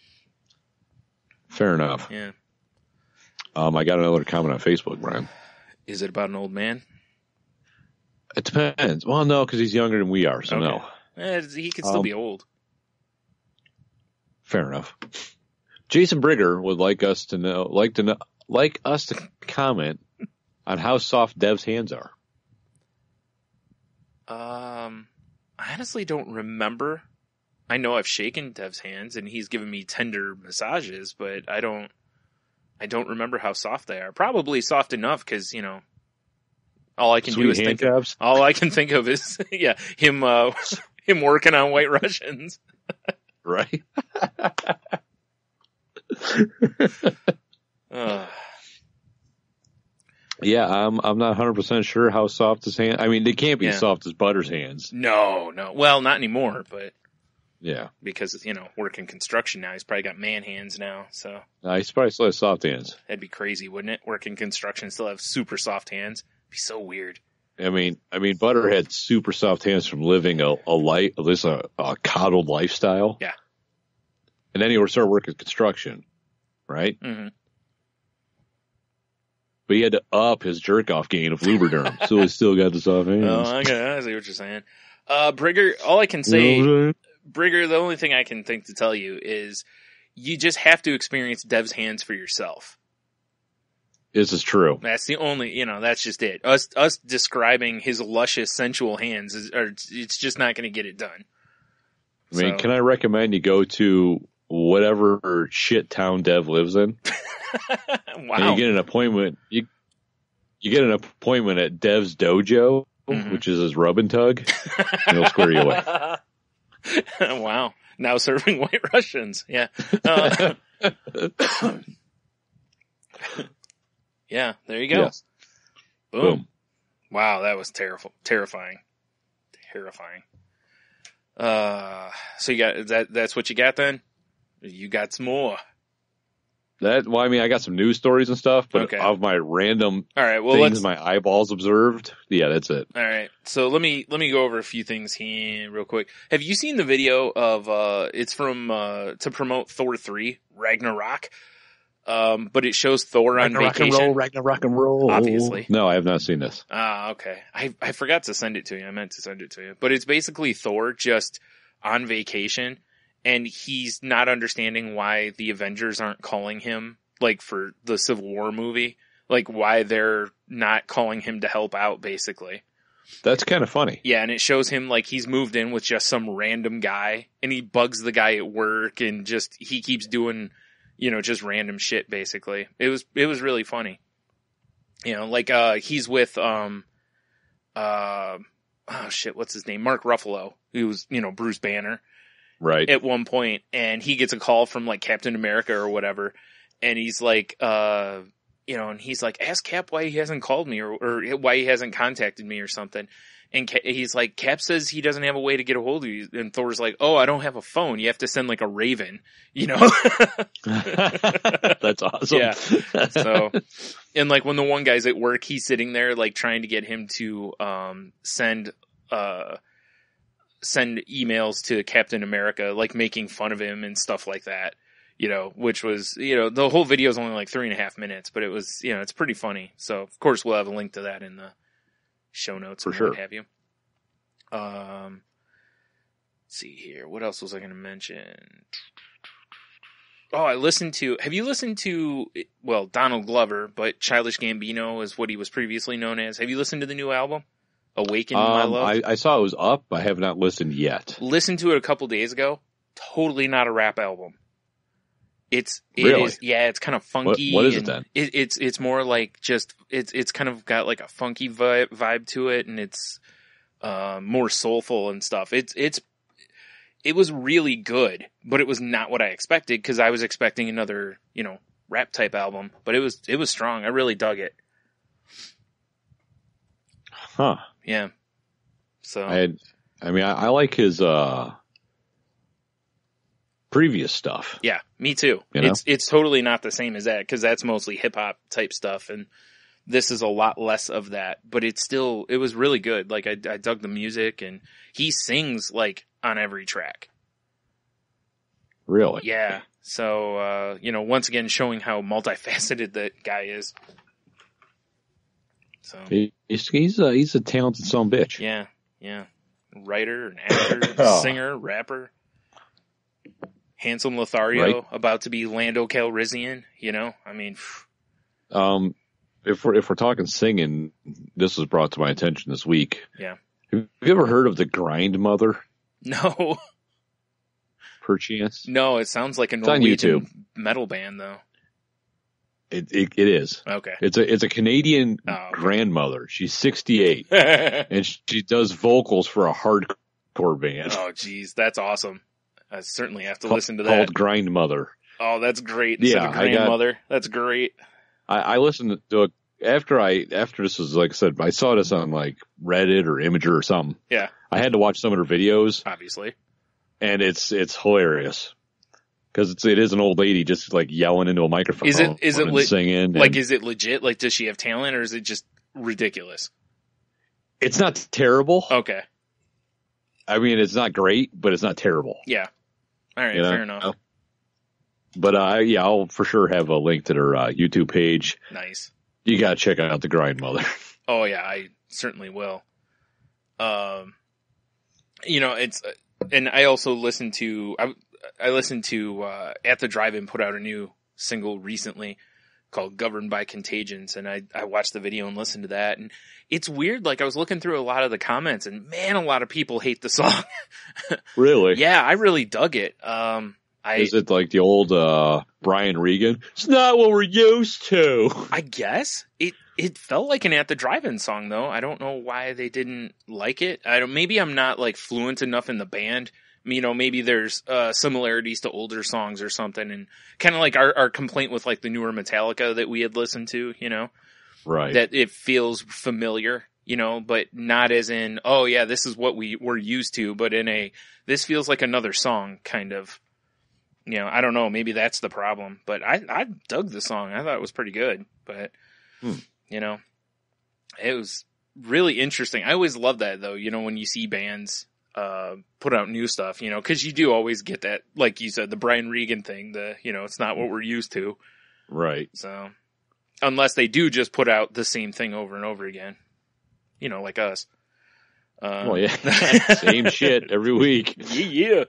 [SPEAKER 6] Fair enough.
[SPEAKER 5] Yeah.
[SPEAKER 6] I got another comment on Facebook, Brian.
[SPEAKER 5] Is it about an old man?
[SPEAKER 6] It depends. Well, no, because he's younger than we are, so no.
[SPEAKER 5] He could still be old.
[SPEAKER 6] Fair enough. Jason Brigger would like us to comment on how soft Dev's hands are.
[SPEAKER 5] I honestly don't remember. I know I've shaken Dev's hands and he's given me tender massages, but I don't remember how soft they are. Probably soft enough because, you know, all I can do is think of, all I can think of is him working on White Russians.
[SPEAKER 6] Right. Yeah, I'm not 100% sure how soft his hand. I mean, they can't be as soft as Butter's hands.
[SPEAKER 5] No. Well, not anymore, but
[SPEAKER 6] yeah,
[SPEAKER 5] because, you know, working construction now, he's probably got man hands now. So
[SPEAKER 6] he's probably still has soft hands.
[SPEAKER 5] That'd be crazy, wouldn't it? Working construction, still have super soft hands. It'd be so weird.
[SPEAKER 6] I mean, Butter had super soft hands from living a coddled lifestyle.
[SPEAKER 5] Yeah,
[SPEAKER 6] and then he would start working construction, right?
[SPEAKER 5] Mm-hmm.
[SPEAKER 6] But he had to up his jerk-off gain of Lubriderm, so he still got the soft hands.
[SPEAKER 5] Oh, I see what you're saying. Brigger, all I can say, Brigger, the only thing I can think to tell you is you just have to experience Dev's hands for yourself.
[SPEAKER 6] This is true.
[SPEAKER 5] That's the only, you know, that's just it. Us describing his luscious, sensual hands, it's just not going to get it done.
[SPEAKER 6] I mean, can I recommend you go to whatever shit town Dev lives in?
[SPEAKER 5] Wow.
[SPEAKER 6] And you get an appointment. You get an appointment at Dev's Dojo, which is his rub and tug, and he'll square you away.
[SPEAKER 5] Wow. Now serving White Russians. Yeah. Yeah, there you go.
[SPEAKER 6] Yes.
[SPEAKER 5] Boom. Wow, that was terrifying. So you got that's what you got then? You got some more.
[SPEAKER 6] Well, I mean, I got some news stories and stuff, but
[SPEAKER 5] Okay.
[SPEAKER 6] of my random
[SPEAKER 5] All right, well
[SPEAKER 6] things my eyeballs observed, yeah, that's it.
[SPEAKER 5] All right. So let me go over a few things here real quick. Have you seen the video of it's from to promote Thor 3 Ragnarok? But it shows Thor on vacation.
[SPEAKER 6] Ragnarok and roll.
[SPEAKER 5] Obviously.
[SPEAKER 6] No, I have not seen this.
[SPEAKER 5] Ah, okay. I forgot to send it to you. I meant to send it to you. But it's basically Thor just on vacation, and he's not understanding why the Avengers aren't calling him, like, for the Civil War movie. Like, why they're not calling him to help out, basically.
[SPEAKER 6] That's kind of funny.
[SPEAKER 5] Yeah, and it shows him, like, he's moved in with just some random guy, and he bugs the guy at work, and just, he keeps doing, you know, just random shit, basically. It was really funny. You know, like, he's with, oh shit, what's his name? Mark Ruffalo, who was, you know, Bruce Banner.
[SPEAKER 6] Right.
[SPEAKER 5] At one point, and he gets a call from, like, Captain America or whatever, and he's like, you know, and he's like, ask Cap why he hasn't called me or why he hasn't contacted me or something. And he's like, Cap says he doesn't have a way to get a hold of you. And Thor's like, oh, I don't have a phone. You have to send like a raven, you know?
[SPEAKER 6] That's awesome.
[SPEAKER 5] Yeah. So, and like when the one guy's at work, he's sitting there like trying to get him to send emails to Captain America, like making fun of him and stuff like that, you know, which was, you know, the whole video is only like 3.5 minutes, but it was, you know, it's pretty funny. So of course we'll have a link to that in the show notes
[SPEAKER 6] For
[SPEAKER 5] and
[SPEAKER 6] sure.
[SPEAKER 5] what have you. Let's see here. What else was I going to mention? Oh, have you listened to, well, Donald Glover, but Childish Gambino is what he was previously known as. Have you listened to the new album? Awaken My Love?
[SPEAKER 6] I saw it was up. I have not listened yet.
[SPEAKER 5] Listened to it a couple days ago. Totally not a rap album. It
[SPEAKER 6] Really?
[SPEAKER 5] is, yeah, it's kind of funky.
[SPEAKER 6] What is it
[SPEAKER 5] and
[SPEAKER 6] then?
[SPEAKER 5] It's more like just, it's kind of got like a funky vibe to it, and it's, more soulful and stuff. It was really good, but it was not what I expected, because I was expecting another, you know, rap type album, but it was strong. I really dug it.
[SPEAKER 6] Huh.
[SPEAKER 5] Yeah. So.
[SPEAKER 6] I like his, previous stuff.
[SPEAKER 5] Yeah, me too.
[SPEAKER 6] You know?
[SPEAKER 5] It's totally not the same as that, because that's mostly hip hop type stuff, and this is a lot less of that. But it was really good. Like I dug the music, and he sings like on every track.
[SPEAKER 6] Really?
[SPEAKER 5] Yeah. So you know, once again showing how multifaceted that guy is. So
[SPEAKER 6] He's a talented son of a bitch.
[SPEAKER 5] yeah, writer, an actor, singer, rapper. Handsome Lothario,
[SPEAKER 6] Right.
[SPEAKER 5] about to be Lando Calrissian, you know? I mean,
[SPEAKER 6] If we're talking singing, this was brought to my attention this week.
[SPEAKER 5] yeah.
[SPEAKER 6] Have you ever heard of the Grindmother,
[SPEAKER 5] No,
[SPEAKER 6] perchance?
[SPEAKER 5] no, it sounds like a
[SPEAKER 6] on
[SPEAKER 5] Norwegian
[SPEAKER 6] YouTube.
[SPEAKER 5] metal band, though.
[SPEAKER 6] It is.
[SPEAKER 5] Okay.
[SPEAKER 6] It's a Canadian
[SPEAKER 5] Oh, okay.
[SPEAKER 6] grandmother. She's 68 and she does vocals for a hardcore band
[SPEAKER 5] Oh, geez, that's awesome. I certainly have to
[SPEAKER 6] called-
[SPEAKER 5] listen to that.
[SPEAKER 6] called Grindmother.
[SPEAKER 5] Oh, that's great. Instead
[SPEAKER 6] Yeah,
[SPEAKER 5] of
[SPEAKER 6] I got-
[SPEAKER 5] grandmother, that's great.
[SPEAKER 6] I listened to it after this was, like I said, I saw this on like Reddit or Imager or something.
[SPEAKER 5] Yeah,
[SPEAKER 6] I had to watch some of her videos,
[SPEAKER 5] obviously.
[SPEAKER 6] and it's hilarious because it is an old lady just like yelling into a microphone.
[SPEAKER 5] Is it
[SPEAKER 6] and singing?
[SPEAKER 5] Like,
[SPEAKER 6] and
[SPEAKER 5] is it legit? Like, does she have talent, or is it just ridiculous?
[SPEAKER 6] it's not terrible.
[SPEAKER 5] Okay.
[SPEAKER 6] I mean, it's not great, but it's not terrible.
[SPEAKER 5] Yeah. All right.
[SPEAKER 6] You know?
[SPEAKER 5] Fair enough.
[SPEAKER 6] But I'll for sure have a link to their YouTube page.
[SPEAKER 5] Nice.
[SPEAKER 6] You gotta check out the Grindmother.
[SPEAKER 5] Oh yeah, I certainly will. You know, it's, and I also listened to, I listened to, At the Drive-In put out a new single recently called Governed by Contagions, and I watched the video and listened to that, and it's weird, like I was looking through a lot of the comments, and man, a lot of people hate the song.
[SPEAKER 6] Really?
[SPEAKER 5] Yeah, I really dug it.
[SPEAKER 6] Is it like the old Brian Regan? It's not what we're used to.
[SPEAKER 5] I guess It felt like an At the Drive-In song, though. I don't know why they didn't like it. Maybe I'm not like fluent enough in the band. You know, maybe there's similarities to older songs or something, and kind of like our complaint with like the newer Metallica that we had listened to, you know,
[SPEAKER 6] Right.
[SPEAKER 5] that it feels familiar, you know, but not as in, oh yeah, this is what we're used to, but in this feels like another song kind of, you know, I don't know, maybe that's the problem, but I dug the song. I thought it was pretty good, but you know, it was really interesting. I always love that though, you know, when you see bands put out new stuff, you know, because you do always get that, like you said, the Brian Regan thing, you know, it's not what we're used to.
[SPEAKER 6] Right.
[SPEAKER 5] So, unless they do just put out the same thing over and over again, you know, like us.
[SPEAKER 6] Well, yeah, same shit every week.
[SPEAKER 5] Yeah.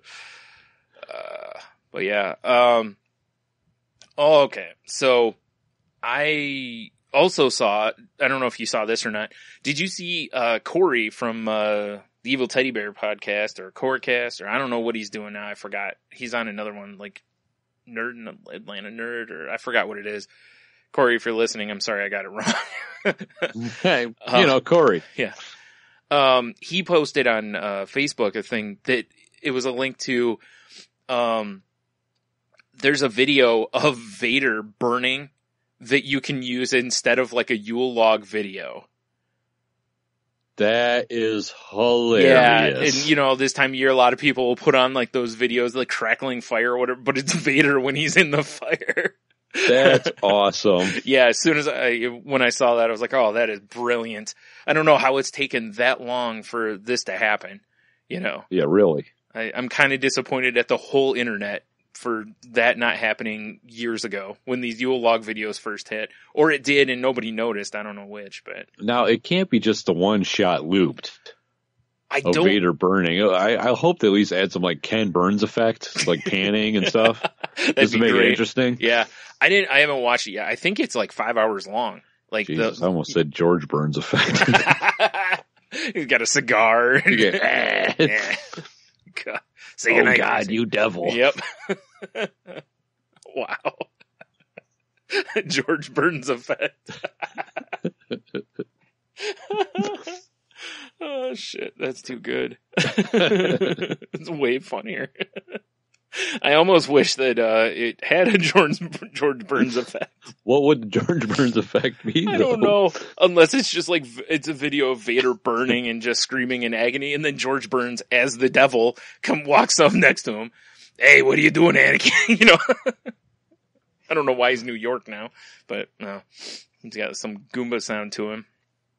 [SPEAKER 5] But yeah. Oh, okay. So, I also saw, I don't know if you saw this or not. Did you see Corey from the Evil Teddy Bear podcast or Corecast, or I don't know what he's doing now. I forgot. He's on another one, like Atlanta Nerd, or I forgot what it is. Corey, if you're listening, I'm sorry I got it wrong.
[SPEAKER 6] Hey, you know, Corey.
[SPEAKER 5] Yeah. He posted on Facebook a thing that it was a link to, there's a video of Vader burning that you can use instead of like a Yule log video.
[SPEAKER 6] That is hilarious.
[SPEAKER 5] Yeah, and you know, this time of year, a lot of people will put on like those videos, like crackling fire or whatever, but it's Vader when he's in the fire.
[SPEAKER 6] That's awesome.
[SPEAKER 5] Yeah, as soon as when I saw that, I was like, oh, that is brilliant. I don't know how it's taken that long for this to happen, you know?
[SPEAKER 6] Yeah, really.
[SPEAKER 5] I'm kind of disappointed at the whole internet for that not happening years ago when these Yule log videos first hit. Or it did and nobody noticed. I don't know which, but...
[SPEAKER 6] Now, it can't be just the one shot looped
[SPEAKER 5] I
[SPEAKER 6] of
[SPEAKER 5] don't...
[SPEAKER 6] Vader burning. I hope they at least add some like Ken Burns effect, like panning and stuff. Just to make it interesting.
[SPEAKER 5] Yeah. I haven't watched it yet. I think it's like 5 hours long. Like
[SPEAKER 6] Jesus, I almost said George Burns effect.
[SPEAKER 5] He's got a cigar.
[SPEAKER 6] Yeah.
[SPEAKER 5] God. Say goodnight,
[SPEAKER 6] God,
[SPEAKER 5] Gracie.
[SPEAKER 6] you devil.
[SPEAKER 5] Yep. Wow. George Burns effect. Oh shit, that's too good. It's way funnier. I almost wish that it had a George Burns effect.
[SPEAKER 6] What would the George Burns effect be?
[SPEAKER 5] I don't know. Unless it's just like, it's a video of Vader burning and just screaming in agony, and then George Burns as the devil walks up next to him. Hey, what are you doing, Anakin? You know? I don't know why he's New York now, but no. He's got some Goomba sound to him.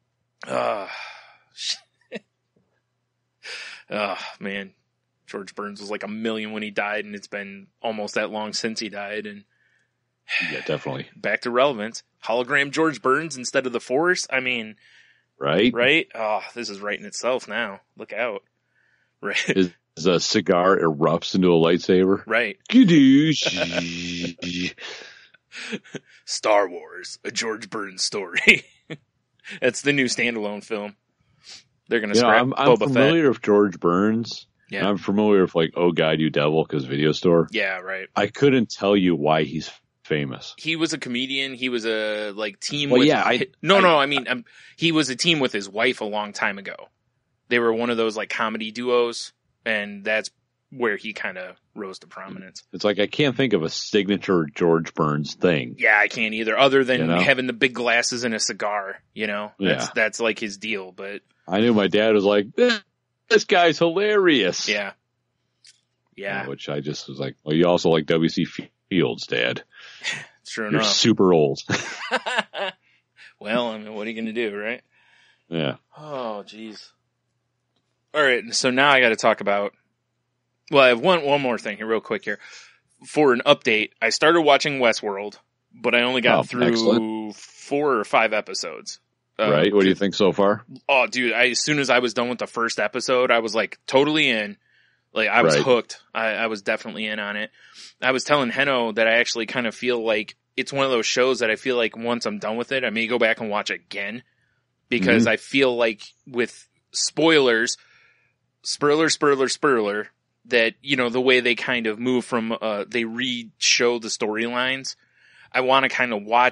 [SPEAKER 5] Oh, man. George Burns was like 1 million when he died, and it's been almost that long since he died, and
[SPEAKER 6] Yeah, definitely.
[SPEAKER 5] back to relevance. Hologram George Burns instead of the Force. I mean,
[SPEAKER 6] Right?
[SPEAKER 5] right? Oh, this is writing itself now. Look out. Right.
[SPEAKER 6] As a cigar erupts into a lightsaber.
[SPEAKER 5] Right.
[SPEAKER 6] Gadoosh.
[SPEAKER 5] Star Wars, a George Burns story. That's the new standalone film. They're going to scrap
[SPEAKER 6] I'm
[SPEAKER 5] Boba
[SPEAKER 6] familiar
[SPEAKER 5] Fett.
[SPEAKER 6] with George Burns.
[SPEAKER 5] Yeah.
[SPEAKER 6] I'm familiar with like, Oh God, You Devil, because Video Store.
[SPEAKER 5] Yeah, right.
[SPEAKER 6] I couldn't tell you why he's famous.
[SPEAKER 5] He was a comedian. He was a team
[SPEAKER 6] Well,
[SPEAKER 5] with...
[SPEAKER 6] yeah,
[SPEAKER 5] he was a team with his wife a long time ago. They were one of those like comedy duos, and that's where he kind of rose to prominence.
[SPEAKER 6] It's like I can't think of a signature George Burns thing.
[SPEAKER 5] Yeah, I can't either, other than
[SPEAKER 6] You know?
[SPEAKER 5] having the big glasses and a cigar, you know? That's like his deal, but
[SPEAKER 6] I knew my dad was like, this guy's hilarious.
[SPEAKER 5] yeah. Yeah,
[SPEAKER 6] Which I just was like, well, you also like W.C. Fields, Dad.
[SPEAKER 5] sure
[SPEAKER 6] You're
[SPEAKER 5] enough.
[SPEAKER 6] super old.
[SPEAKER 5] Well, I mean, what are you going to do, right?
[SPEAKER 6] Yeah.
[SPEAKER 5] Oh, jeez. All right, so now I got to talk about... Well, I have one more thing here real quick here. For an update, I started watching Westworld, but I only got through
[SPEAKER 6] excellent.
[SPEAKER 5] 4 or 5 episodes.
[SPEAKER 6] Right? What do you think so far?
[SPEAKER 5] Oh, dude, as soon as I was done with the first episode, I was like totally in. Like, I was hooked. I was definitely in on it. I was telling Heno that I actually kind of feel like it's one of those shows that I feel like once I'm done with it, I may go back and watch it again. Because I feel like with spoilers, spoiler, that, you know, the way they kind of move from, they re-show the storylines, I want to kind of watch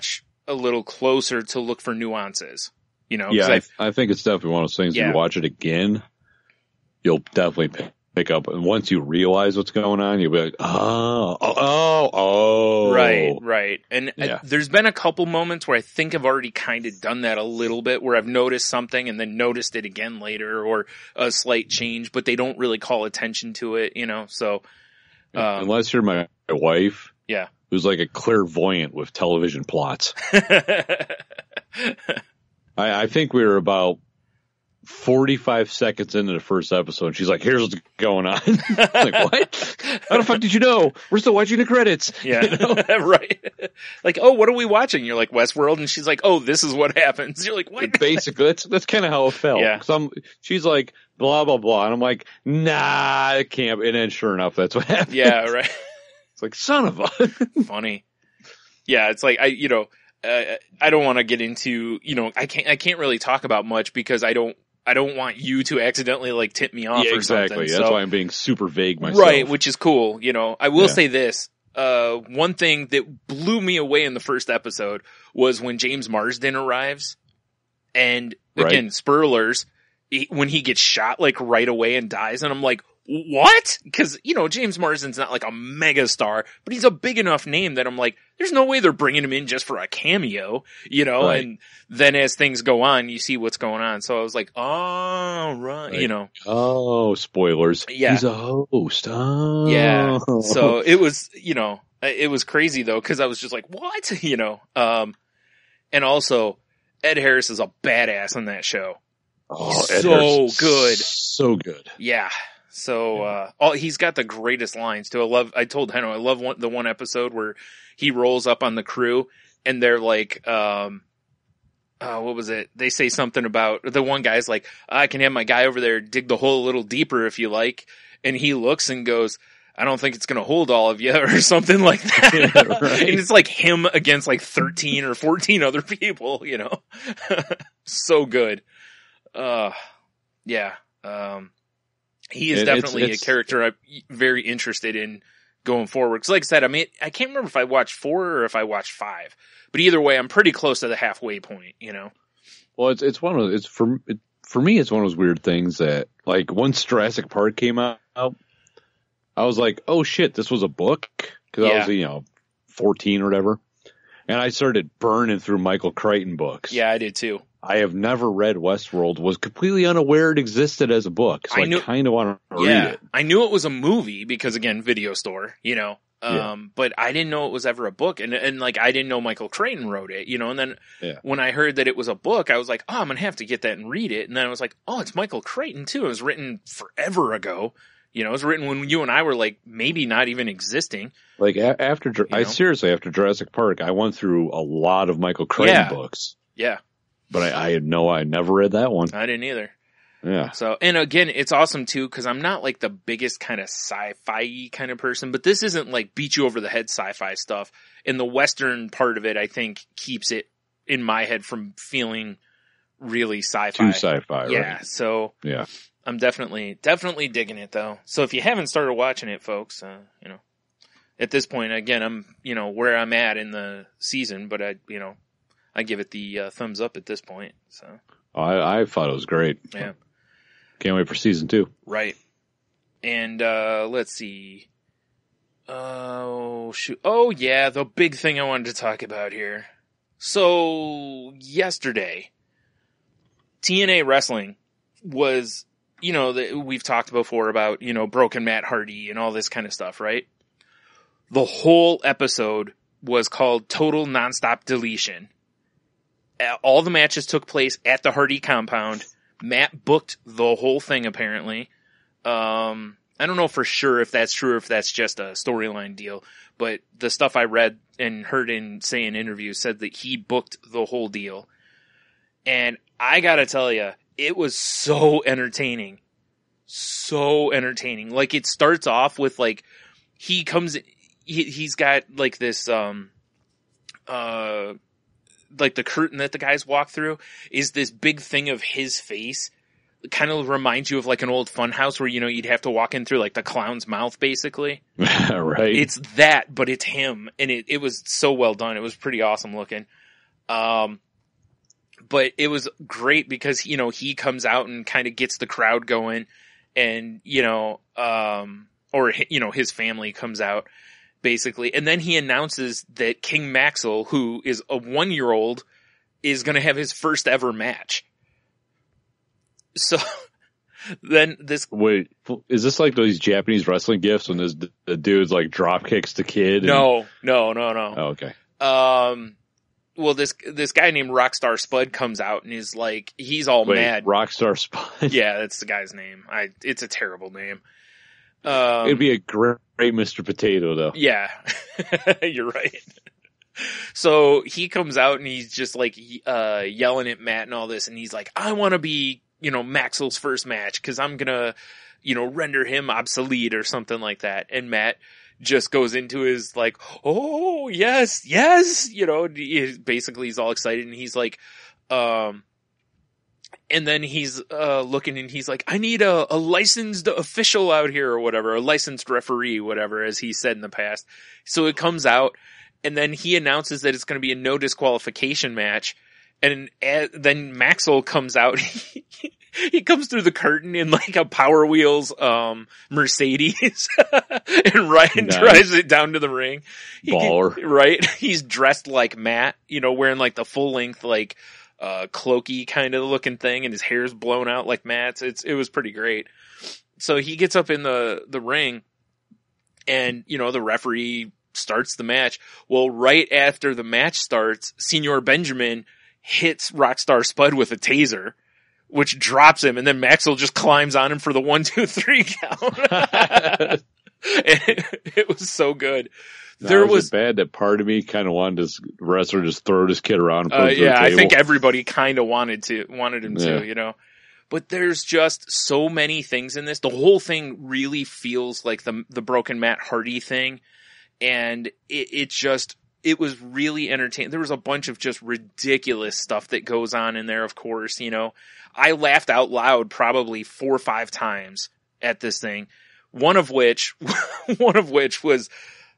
[SPEAKER 5] a little closer to look for nuances. You know, 'cause
[SPEAKER 6] Yeah, I think it's definitely one of those things.
[SPEAKER 5] Yeah.
[SPEAKER 6] If you watch it again, you'll definitely pick up. And once you realize what's going on, you'll be like, oh.
[SPEAKER 5] Right. And
[SPEAKER 6] Yeah.
[SPEAKER 5] there's been a couple moments where I think I've already kind of done that a little bit, where I've noticed something and then noticed it again later, or a slight change, but they don't really call attention to it, you know? So,
[SPEAKER 6] Unless you're my wife,
[SPEAKER 5] yeah.
[SPEAKER 6] who's like a clairvoyant with television plots. I think we were about 45 seconds into the first episode, and she's like, here's what's going on. I'm like, what? How the fuck did you know? We're still watching the credits.
[SPEAKER 5] Yeah.
[SPEAKER 6] You know?
[SPEAKER 5] Right. Like, oh, what are we watching? You're like, Westworld. And she's like, oh, this is what happens. You're like, what?
[SPEAKER 6] Basically, that's kind of how it felt.
[SPEAKER 5] Yeah.
[SPEAKER 6] She's like, blah, blah, blah. And I'm like, nah, it can't. And then sure enough, that's what happened.
[SPEAKER 5] Yeah, right.
[SPEAKER 6] It's like, son of a.
[SPEAKER 5] Funny. Yeah, it's like, I don't want to get into, I can't really talk about much because I don't want you to accidentally like tip me off
[SPEAKER 6] Yeah,
[SPEAKER 5] or
[SPEAKER 6] exactly.
[SPEAKER 5] something.
[SPEAKER 6] That's why I'm being super vague myself.
[SPEAKER 5] Right, which is cool. I will say this. One thing that blew me away in the first episode was when James Marsden arrives, and again, spoilers, when he gets shot like right away and dies, and I'm like, what? Because, James Marsden's not like a mega star, but he's a big enough name that I'm like, there's no way they're bringing him in just for a cameo,
[SPEAKER 6] Right.
[SPEAKER 5] And then as things go on, you see what's going on. So I was like, oh, right.
[SPEAKER 6] Oh, spoilers.
[SPEAKER 5] Yeah.
[SPEAKER 6] He's a host. Oh.
[SPEAKER 5] Yeah. So it was, it was crazy though, because I was just like, what? And also, Ed Harris is a badass on that show.
[SPEAKER 6] Oh,
[SPEAKER 5] He's
[SPEAKER 6] Ed
[SPEAKER 5] so
[SPEAKER 6] Harris is
[SPEAKER 5] good.
[SPEAKER 6] So good.
[SPEAKER 5] Yeah. So, he's got the greatest lines too. I told Heno, I love the one episode where he rolls up on the crew and they're like, what was it? They say something about, the one guy's like, I can have my guy over there dig the hole a little deeper if you like. And he looks and goes, I don't think it's going to hold all of you or something like that.
[SPEAKER 6] Yeah, right.
[SPEAKER 5] And it's like him against like 13 or 14 other people, so good. Yeah. He is definitely a character I'm very interested in going forward. Cause like I said, I mean, I can't remember if I watched 4 or if I watched 5, but either way, I'm pretty close to the halfway point,
[SPEAKER 6] Well, it's one of for me, it's one of those weird things that like once Jurassic Park came out, I was like, oh shit, this was a book. Cause I was, 14 or whatever. And I started burning through Michael Crichton books.
[SPEAKER 5] Yeah, I did too.
[SPEAKER 6] I have never read Westworld, was completely unaware it existed as a book. So I kind of want to read it.
[SPEAKER 5] I knew it was a movie because again, video store, but I didn't know it was ever a book. And like, I didn't know Michael Crichton wrote it, and then when I heard that it was a book, I was like, oh, I'm going to have to get that and read it. And then I was like, oh, it's Michael Crichton too. It was written forever ago. It was written when you and I were like, maybe not even existing. Like
[SPEAKER 6] after Jurassic Park, I went through a lot of Michael Crichton books.
[SPEAKER 5] Yeah.
[SPEAKER 6] But I never read that one.
[SPEAKER 5] I didn't either.
[SPEAKER 6] Yeah.
[SPEAKER 5] So, and again, it's awesome too, cause I'm not like the biggest kind of sci-fi kind of person, but this isn't like beat you over the head sci-fi stuff. And the Western part of it, I think keeps it in my head from feeling really sci-fi.
[SPEAKER 6] Too sci-fi,
[SPEAKER 5] yeah.
[SPEAKER 6] Right.
[SPEAKER 5] So
[SPEAKER 6] yeah,
[SPEAKER 5] I'm definitely digging it though. So if you haven't started watching it, folks, at this point, again, I'm, where I'm at in the season, but I give it the thumbs up at this point. So
[SPEAKER 6] I thought it was great.
[SPEAKER 5] Yeah.
[SPEAKER 6] Can't wait for season 2.
[SPEAKER 5] Right. And let's see. Oh shoot. Oh yeah, the big thing I wanted to talk about here. So yesterday, TNA Wrestling was, we've talked before about, Broken Matt Hardy and all this kind of stuff, right? The whole episode was called Total Nonstop Deletion. All the matches took place at the Hardy compound. Matt booked the whole thing, apparently. I don't know for sure if that's true or if that's just a storyline deal, but the stuff I read and heard say in interviews said that he booked the whole deal. And I gotta tell you, it was so entertaining. So entertaining. Like, it starts off with, like, he comes, he's got, like, this, like the curtain that the guys walk through is this big thing of his face. It kind of reminds you of like an old fun house where, you'd have to walk in through like the clown's mouth, basically.
[SPEAKER 6] Right.
[SPEAKER 5] It's that, but it's him. And it was so well done. It was pretty awesome looking. But it was great because, you know, he comes out and kind of gets the crowd going, and, you know, or, you know, his family comes out basically. And then he announces that King Maxwell, who is a 1-year-old, is going to have his first ever match. So then this.
[SPEAKER 6] Wait, is this like those Japanese wrestling gifts when the dude's like drop kicks the kid?
[SPEAKER 5] No.
[SPEAKER 6] Oh, okay.
[SPEAKER 5] Well, this guy named Rockstar Spud comes out and is like, he's all mad.
[SPEAKER 6] Rockstar Spud?
[SPEAKER 5] Yeah, that's the guy's name. It's a terrible name.
[SPEAKER 6] It'd be a great Mr. Potato, though.
[SPEAKER 5] Yeah, you're right. So he comes out and he's just like yelling at Matt and all this, and he's like, I want to be, you know, Maxwell's first match because I'm gonna, you know, render him obsolete or something like that. And Matt just goes into his like, oh yes, you know, basically he's all excited, and he's like, and then he's looking and he's like, I need a licensed official out here or whatever, a licensed referee, whatever, as he said in the past. So it comes out, and then he announces that it's going to be a no disqualification match. And then Maxwell comes out. He comes through the curtain in like a Power Wheels Mercedes, and Ryan drives it down to the ring.
[SPEAKER 6] Baller.
[SPEAKER 5] Right? He's dressed like Matt, you know, wearing like the full length, like cloaky kind of looking thing, and his hair's blown out like Matt's. It was pretty great. So he gets up in the ring, and, you know, the referee starts the match. Well, right after the match starts, Senor Benjamin hits Rockstar Spud with a taser, which drops him, and then Maxwell just climbs on him for the 1-2-3 count. It was so good.
[SPEAKER 6] There was bad that part of me kind of wanted this wrestler just throw this kid around. And put him
[SPEAKER 5] I think everybody kind of wanted him to, you know. But there's just so many things in this. The whole thing really feels like the Broken Matt Hardy thing, and it was really entertaining. There was a bunch of just ridiculous stuff that goes on in there, of course, you know. I laughed out loud probably 4 or 5 times at this thing. One of which was,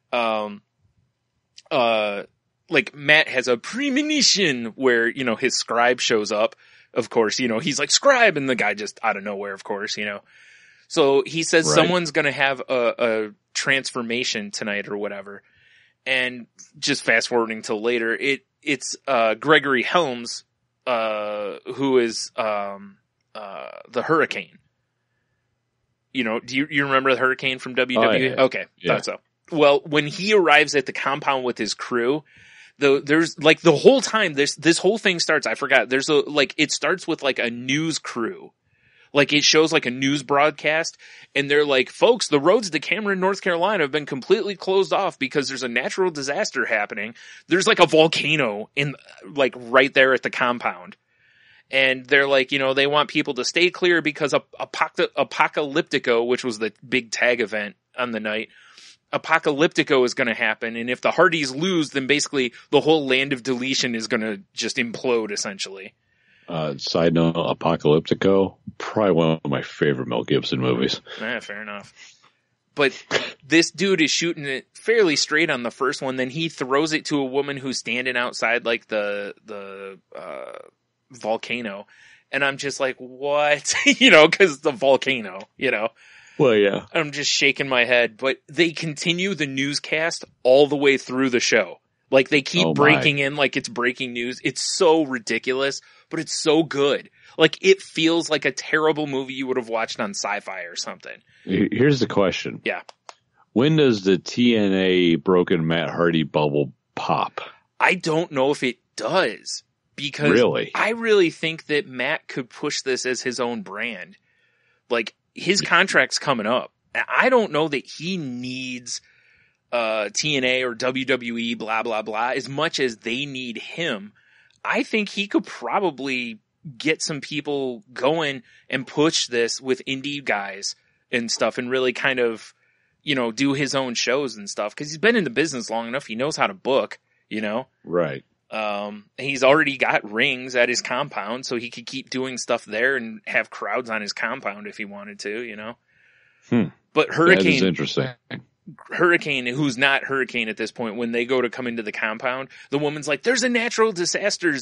[SPEAKER 5] like Matt has a premonition where, you know, his scribe shows up. Of course, you know, he's like, scribe, and the guy just out of nowhere, of course, you know. So he says someone's going to have a transformation tonight or whatever. And just fast forwarding till later, it's Gregory Helms, who is the Hurricane. You know, do you remember the Hurricane from WWE?
[SPEAKER 6] Oh, yeah.
[SPEAKER 5] Okay, yeah. Thought so. Well, when he arrives at the compound with his crew, there's like the whole time this whole thing starts. I forgot. It starts with like a news crew. Like it shows like a news broadcast, and they're like, folks, the roads to Cameron, North Carolina have been completely closed off because there's a natural disaster happening. There's like a volcano like right there at the compound. And they're like, you know, they want people to stay clear because Apocalyptico, which was the big tag event on the night, Apocalyptico is going to happen. And if the Hardys lose, then basically the whole land of deletion is going to just implode essentially.
[SPEAKER 6] Side note, Apocalyptico, probably one of my favorite Mel Gibson movies.
[SPEAKER 5] Fair enough. But this dude is shooting it fairly straight on the first one. Then he throws it to a woman who's standing outside like the volcano. And I'm just like, what? You know, because the volcano, you know.
[SPEAKER 6] Well, yeah.
[SPEAKER 5] I'm just shaking my head. But they continue the newscast all the way through the show. Like they keep breaking in like it's breaking news. It's so ridiculous, but it's so good. Like it feels like a terrible movie you would have watched on Sci-Fi or something.
[SPEAKER 6] Here's the question.
[SPEAKER 5] Yeah.
[SPEAKER 6] When does the TNA Broken Matt Hardy bubble pop?
[SPEAKER 5] I don't know if it does, because I really think that Matt could push this as his own brand. Like his contract's coming up. I don't know that he needs TNA or WWE, blah, blah, blah, as much as they need him. I think he could probably get some people going and push this with indie guys and stuff and really kind of, you know, do his own shows and stuff. Cause he's been in the business long enough. He knows how to book, you know?
[SPEAKER 6] Right.
[SPEAKER 5] He's already got rings at his compound, so he could keep doing stuff there and have crowds on his compound if he wanted to, you know? But Hurricane,
[SPEAKER 6] that is interesting.
[SPEAKER 5] Hurricane, who's not Hurricane at this point, when they go to come into the compound, the woman's like, there's a natural disaster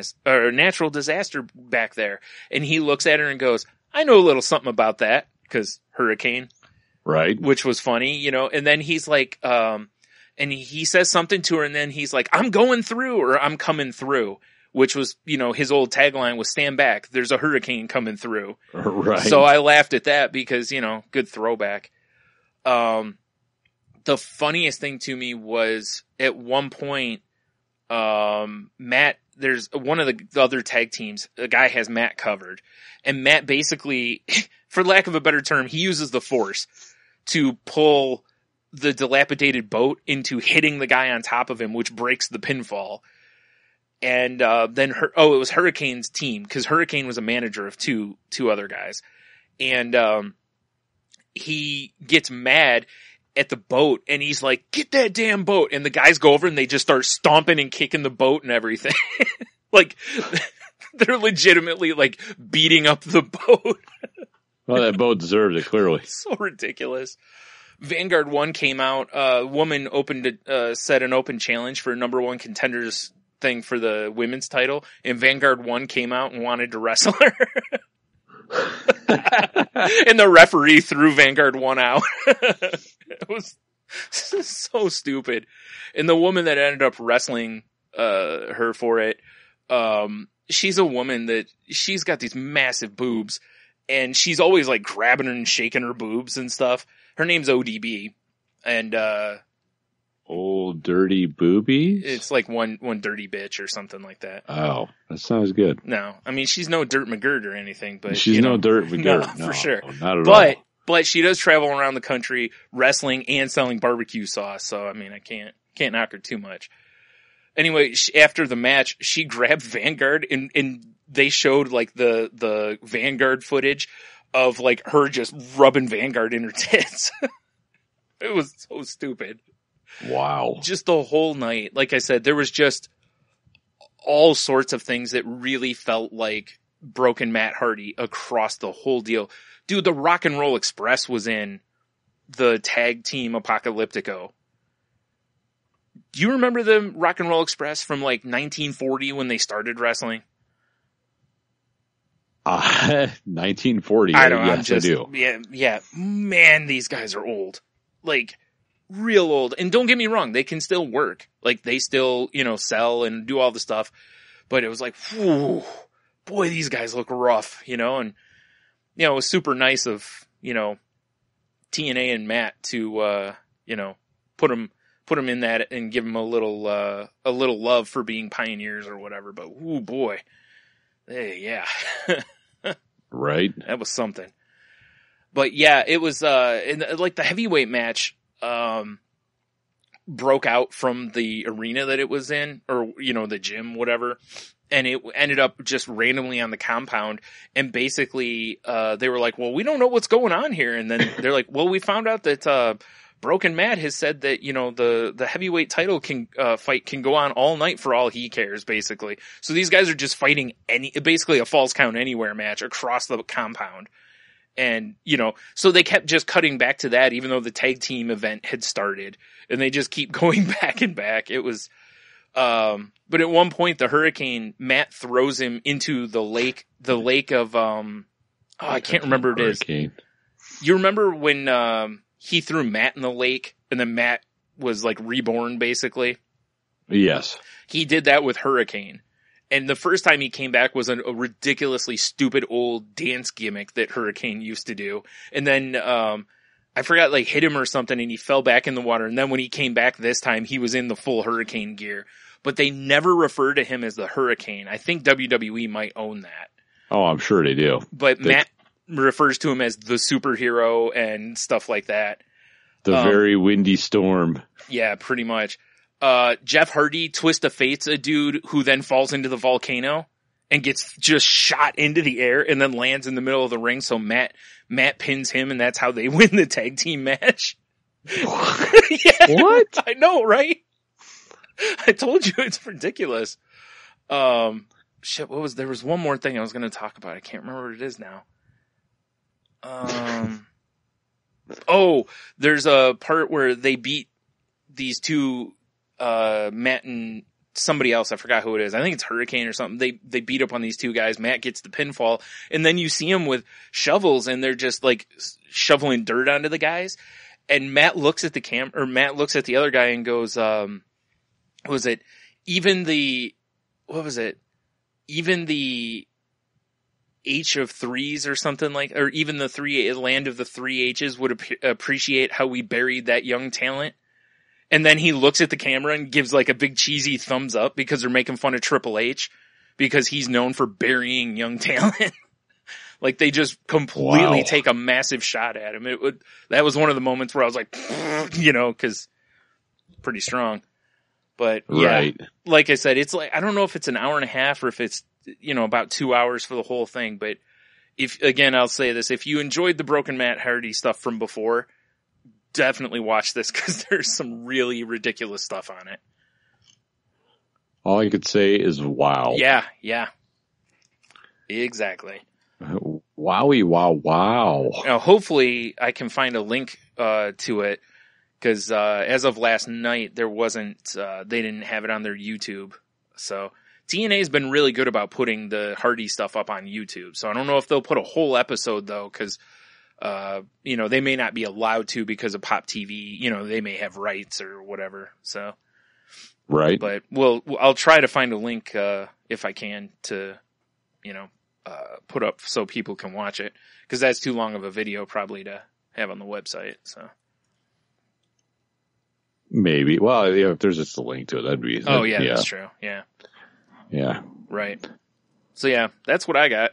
[SPEAKER 5] back there. And he looks at her and goes, I know a little something about that, because Hurricane.
[SPEAKER 6] Right.
[SPEAKER 5] Which was funny, you know, and then he's like, and he says something to her, and then he's like, I'm going through, or I'm coming through, which was, you know, his old tagline was stand back. There's a hurricane coming through.
[SPEAKER 6] Right.
[SPEAKER 5] So I laughed at that because, you know, good throwback. The funniest thing to me was at one point, Matt, there's one of the other tag teams, a guy has Matt covered, and Matt basically, for lack of a better term, he uses the force to pull the dilapidated boat into hitting the guy on top of him, which breaks the pinfall. And then it was Hurricane's team, because Hurricane was a manager of two other guys, and he gets mad at the boat, and he's like, get that damn boat, and the guys go over and they just start stomping and kicking the boat and everything. Like, they're legitimately like beating up the boat.
[SPEAKER 6] Well, that boat deserved it, clearly.
[SPEAKER 5] So ridiculous. Vanguard 1 came out, a woman set an open challenge for number 1 contenders thing for the women's title, and Vanguard 1 came out and wanted to wrestle her. And the referee threw Vanguard 1 out. It was so stupid. And the woman that ended up wrestling her for it, she's a woman that she's got these massive boobs, and she's always like grabbing her and shaking her boobs and stuff. Her name's ODB, and
[SPEAKER 6] Old Dirty Boobies?
[SPEAKER 5] It's like one dirty bitch or something like that.
[SPEAKER 6] Oh, that sounds good.
[SPEAKER 5] No, I mean, she's no Dirt McGirt or anything, but
[SPEAKER 6] she's no Dirt McGirt.
[SPEAKER 5] No, for sure.
[SPEAKER 6] Not at all.
[SPEAKER 5] But she does travel around the country wrestling and selling barbecue sauce. So, I mean, I can't knock her too much. Anyway, after the match, she grabbed Vanguard and they showed like the Vanguard footage of like her just rubbing Vanguard in her tits. It was so stupid.
[SPEAKER 6] Wow.
[SPEAKER 5] Just the whole night. Like I said, there was just all sorts of things that really felt like broken Matt Hardy across the whole deal. Dude, the Rock and Roll Express was in the tag team Apocalyptico. Do you remember the Rock and Roll Express from like 1940 when they started wrestling?
[SPEAKER 6] 1940.
[SPEAKER 5] I don't know.
[SPEAKER 6] Yes, I do.
[SPEAKER 5] Yeah. Man, these guys are old. Like, real old. And don't get me wrong, they can still work. Like, they still, sell and do all the stuff. But it was like, whew, boy, these guys look rough, and, it was super nice of, TNA and Matt to, put them in that and give them a little love for being pioneers or whatever. But, ooh, boy. Hey, yeah.
[SPEAKER 6] Right.
[SPEAKER 5] That was something. But yeah, it was, like the heavyweight match, broke out from the arena that it was in, or, the gym, whatever. And it ended up just randomly on the compound. And basically, they were like, well, we don't know what's going on here. And then they're like, well, we found out that, Broken Matt has said that, the heavyweight title fight can go on all night for all he cares, basically. So these guys are just fighting basically a Falls Count Anywhere match across the compound. And, so they kept just cutting back to that, even though the tag team event had started, and they just keep going back and back. It was, but at one point the Hurricane, Matt throws him into the lake of, I can't remember what it is. You remember when, he threw Matt in the lake, and then Matt was like reborn, basically?
[SPEAKER 6] Yes. He
[SPEAKER 5] did that with Hurricane. And the first time he came back was a ridiculously stupid old dance gimmick that Hurricane used to do. And then, I forgot, like, hit him or something, and he fell back in the water. And then when he came back this time, he was in the full Hurricane gear. But they never refer to him as the Hurricane. I think WWE might own that.
[SPEAKER 6] Oh, I'm sure they do.
[SPEAKER 5] But Matt refers to him as the superhero and stuff like that.
[SPEAKER 6] The very windy storm.
[SPEAKER 5] Yeah, pretty much. Jeff Hardy, Twist of Fate's a dude who then falls into the volcano and gets just shot into the air and then lands in the middle of the ring. So Matt pins him, and that's how they win the tag team match. Yeah,
[SPEAKER 6] what?
[SPEAKER 5] I know, right? I told you, it's ridiculous. Shit, there was one more thing I was going to talk about. I can't remember what it is now. Oh, there's a part where they beat these two, Matt and somebody else. I forgot who it is. I think it's Hurricane or something. They beat up on these two guys. Matt gets the pinfall, and then you see them with shovels, and they're just like shoveling dirt onto the guys. And Matt looks at Matt looks at the other guy and goes, was it even the H of threes or something like, or even the land of the three H's would appreciate how we buried that young talent. And then he looks at the camera and gives like a big cheesy thumbs up because they're making fun of Triple H because he's known for burying young talent. Like they just completely take a massive shot at him. That was one of the moments where I was like, cause pretty strong. But yeah, right. Like I said, it's like, I don't know if it's an hour and a half or if it's, about 2 hours for the whole thing. But I'll say this, if you enjoyed the Broken Matt Hardy stuff from before, definitely watch this because there's some really ridiculous stuff on it.
[SPEAKER 6] All I could say is wow.
[SPEAKER 5] Yeah. Exactly.
[SPEAKER 6] Wowie, wow.
[SPEAKER 5] Now, hopefully I can find a link to it because as of last night, there wasn't, they didn't have it on their YouTube. So TNA's been really good about putting the Hardy stuff up on YouTube. So I don't know if they'll put a whole episode though, because they may not be allowed to because of Pop TV. They may have rights or whatever. So,
[SPEAKER 6] right.
[SPEAKER 5] But I'll try to find a link if I can to, put up so people can watch it because that's too long of a video probably to have on the website. So
[SPEAKER 6] maybe. Well, if there's just a link to it, that'd be.
[SPEAKER 5] Oh yeah, that's true. Yeah.
[SPEAKER 6] Yeah.
[SPEAKER 5] Right. So yeah, that's what I got.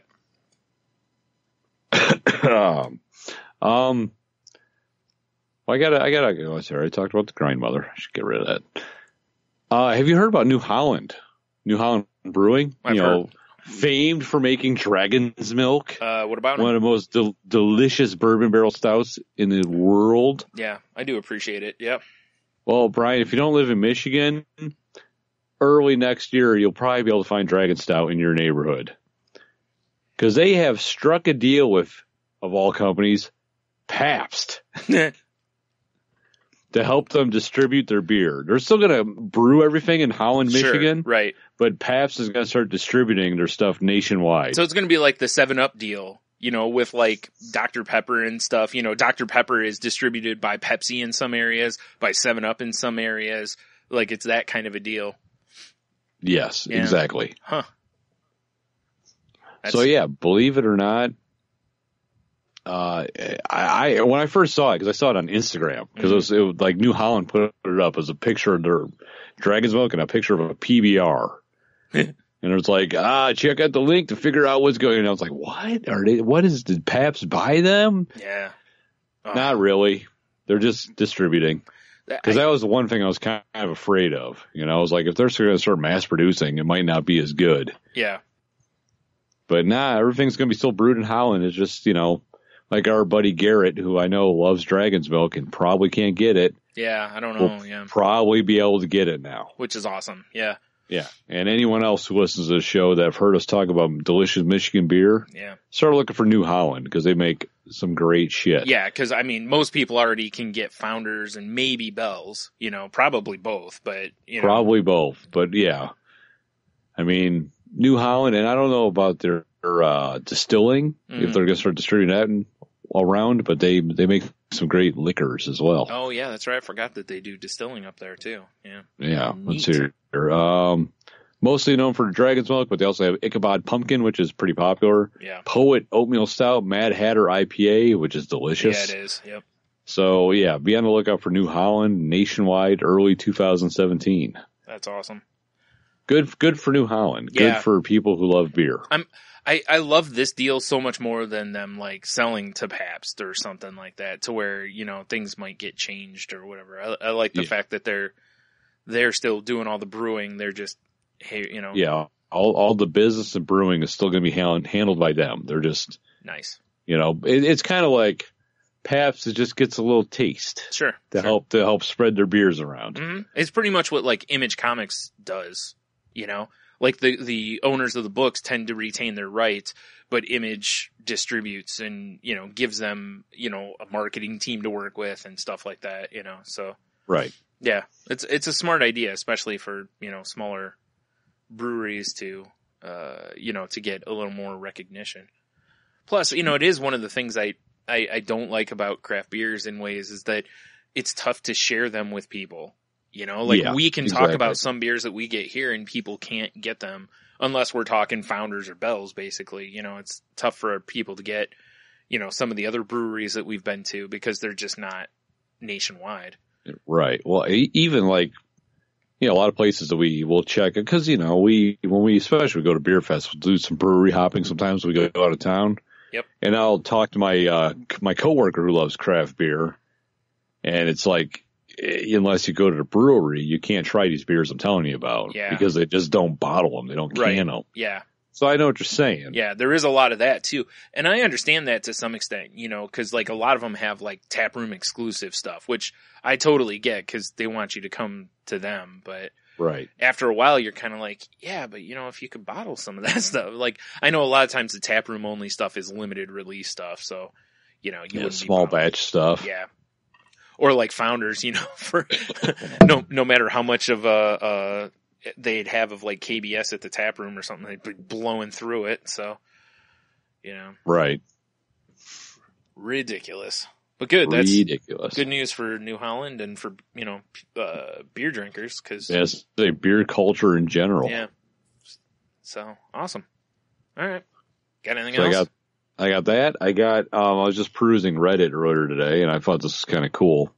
[SPEAKER 6] Well, I gotta go. Sorry, I talked about the Grindmother. I should get rid of that. Have you heard about New Holland? New Holland Brewing?
[SPEAKER 5] I've heard.
[SPEAKER 6] Famed for making Dragon's Milk.
[SPEAKER 5] What about
[SPEAKER 6] one of the most delicious bourbon barrel stouts in the world?
[SPEAKER 5] Yeah, I do appreciate it. Yep.
[SPEAKER 6] Well, Brian, if you don't live in Michigan, early next year, you'll probably be able to find Dragon Stout in your neighborhood. Because they have struck a deal with, of all companies, Pabst. To help them distribute their beer. They're still going to brew everything in Holland, Michigan.
[SPEAKER 5] Sure, right.
[SPEAKER 6] But Pabst is going to start distributing their stuff nationwide.
[SPEAKER 5] So it's going to be like the 7-Up deal, with like Dr. Pepper and stuff. Dr. Pepper is distributed by Pepsi in some areas, by 7-Up in some areas. Like it's that kind of a deal.
[SPEAKER 6] Yes, yeah. Exactly.
[SPEAKER 5] Huh.
[SPEAKER 6] So yeah, believe it or not, I when I first saw it, because I saw it on Instagram, because it was like New Holland put it up as a picture of their Dragon's Milk and a picture of a PBR. And it was like, check out the link to figure out what's going on. And I was like, did Pabst buy them?
[SPEAKER 5] Yeah.
[SPEAKER 6] Not really. They're just distributing. Because that was the one thing I was kind of afraid of. I was like, if they're going to start mass producing, it might not be as good.
[SPEAKER 5] Yeah.
[SPEAKER 6] But everything's going to be still brewed in Holland. It's just, like our buddy Garrett, who I know loves Dragon's Milk and probably can't get it.
[SPEAKER 5] Yeah, I don't know.
[SPEAKER 6] Will probably be able to get it now.
[SPEAKER 5] Which is awesome. Yeah.
[SPEAKER 6] Yeah. And anyone else who listens to the show that have heard us talk about delicious Michigan beer, start looking for New Holland because they make some great shit.
[SPEAKER 5] Yeah, because, most people already can get Founders and maybe Bell's, probably both, but,
[SPEAKER 6] Probably both, but yeah. New Holland, and I don't know about their distilling, if they're going to start distributing that all around, but they make some great liquors as well.
[SPEAKER 5] Oh, yeah, that's right. I forgot that they do distilling up there, too. Yeah.
[SPEAKER 6] Yeah. Let's see here. Mostly known for Dragon's Milk, but they also have Ichabod Pumpkin, which is pretty popular.
[SPEAKER 5] Yeah.
[SPEAKER 6] Poet Oatmeal Stout, Mad Hatter IPA, which is delicious.
[SPEAKER 5] Yeah, it is. Yep.
[SPEAKER 6] So, yeah, be on the lookout for New Holland nationwide early 2017.
[SPEAKER 5] That's awesome.
[SPEAKER 6] Good for New Holland. Good for people who love beer.
[SPEAKER 5] I love this deal so much more than them like selling to Pabst or something like that, to where things might get changed or whatever. I like the fact that they're still doing all the brewing. They're just
[SPEAKER 6] yeah, all the business of brewing is still going to be handled by them. They're just
[SPEAKER 5] nice.
[SPEAKER 6] It's kind of like Pabst. It just gets a little taste, to help spread their beers around.
[SPEAKER 5] Mm-hmm. It's pretty much what like Image Comics does. like the owners of the books tend to retain their rights, but Image distributes and, you know, gives them, you know, a marketing team to work with and stuff like that, you know, so.
[SPEAKER 6] Right.
[SPEAKER 5] Yeah. It's a smart idea, especially for, you know, smaller breweries to, you know, to get a little more recognition. Plus, you know, it is one of the things I don't like about craft beers in ways is that it's tough to share them with people. You know, like we can talk about some beers that we get here and people can't get them unless we're talking Founders or Bell's, basically. You know, it's tough for people to get, you know, some of the other breweries that we've been to because they're just not nationwide.
[SPEAKER 6] Right. Well, even like, you know, a lot of places that we will check because, you know, when we especially go to Beer Fest, we'll do some brewery hopping. Sometimes we go out of town.
[SPEAKER 5] Yep.
[SPEAKER 6] And I'll talk to my coworker who loves craft beer. And it's like, unless you go to the brewery, you can't try these beers I'm telling you about because they just don't bottle them. They don't can them.
[SPEAKER 5] Yeah.
[SPEAKER 6] So I know what you're saying.
[SPEAKER 5] Yeah, there is a lot of that too. And I understand that to some extent, you know, cause like a lot of them have like taproom exclusive stuff, which I totally get cause they want you to come to them. But
[SPEAKER 6] right
[SPEAKER 5] after a while, you're kind of like, yeah, but you know, if you could bottle some of that stuff, like I know a lot of times the taproom only stuff is limited release stuff. So, you know, you wouldn't
[SPEAKER 6] small batch stuff.
[SPEAKER 5] Yeah. Or like Founders, you know, for no matter how much of they'd have of like KBS at the tap room or something, they'd be blowing through it. So, you know,
[SPEAKER 6] right,
[SPEAKER 5] ridiculous, but good. That's
[SPEAKER 6] ridiculous.
[SPEAKER 5] Good news for New Holland and for, you know, beer drinkers because
[SPEAKER 6] yes, the beer culture in general.
[SPEAKER 5] Yeah. So awesome. All right, got anything else?
[SPEAKER 6] I got that. I was just perusing Reddit earlier today, and I thought this was kind of cool.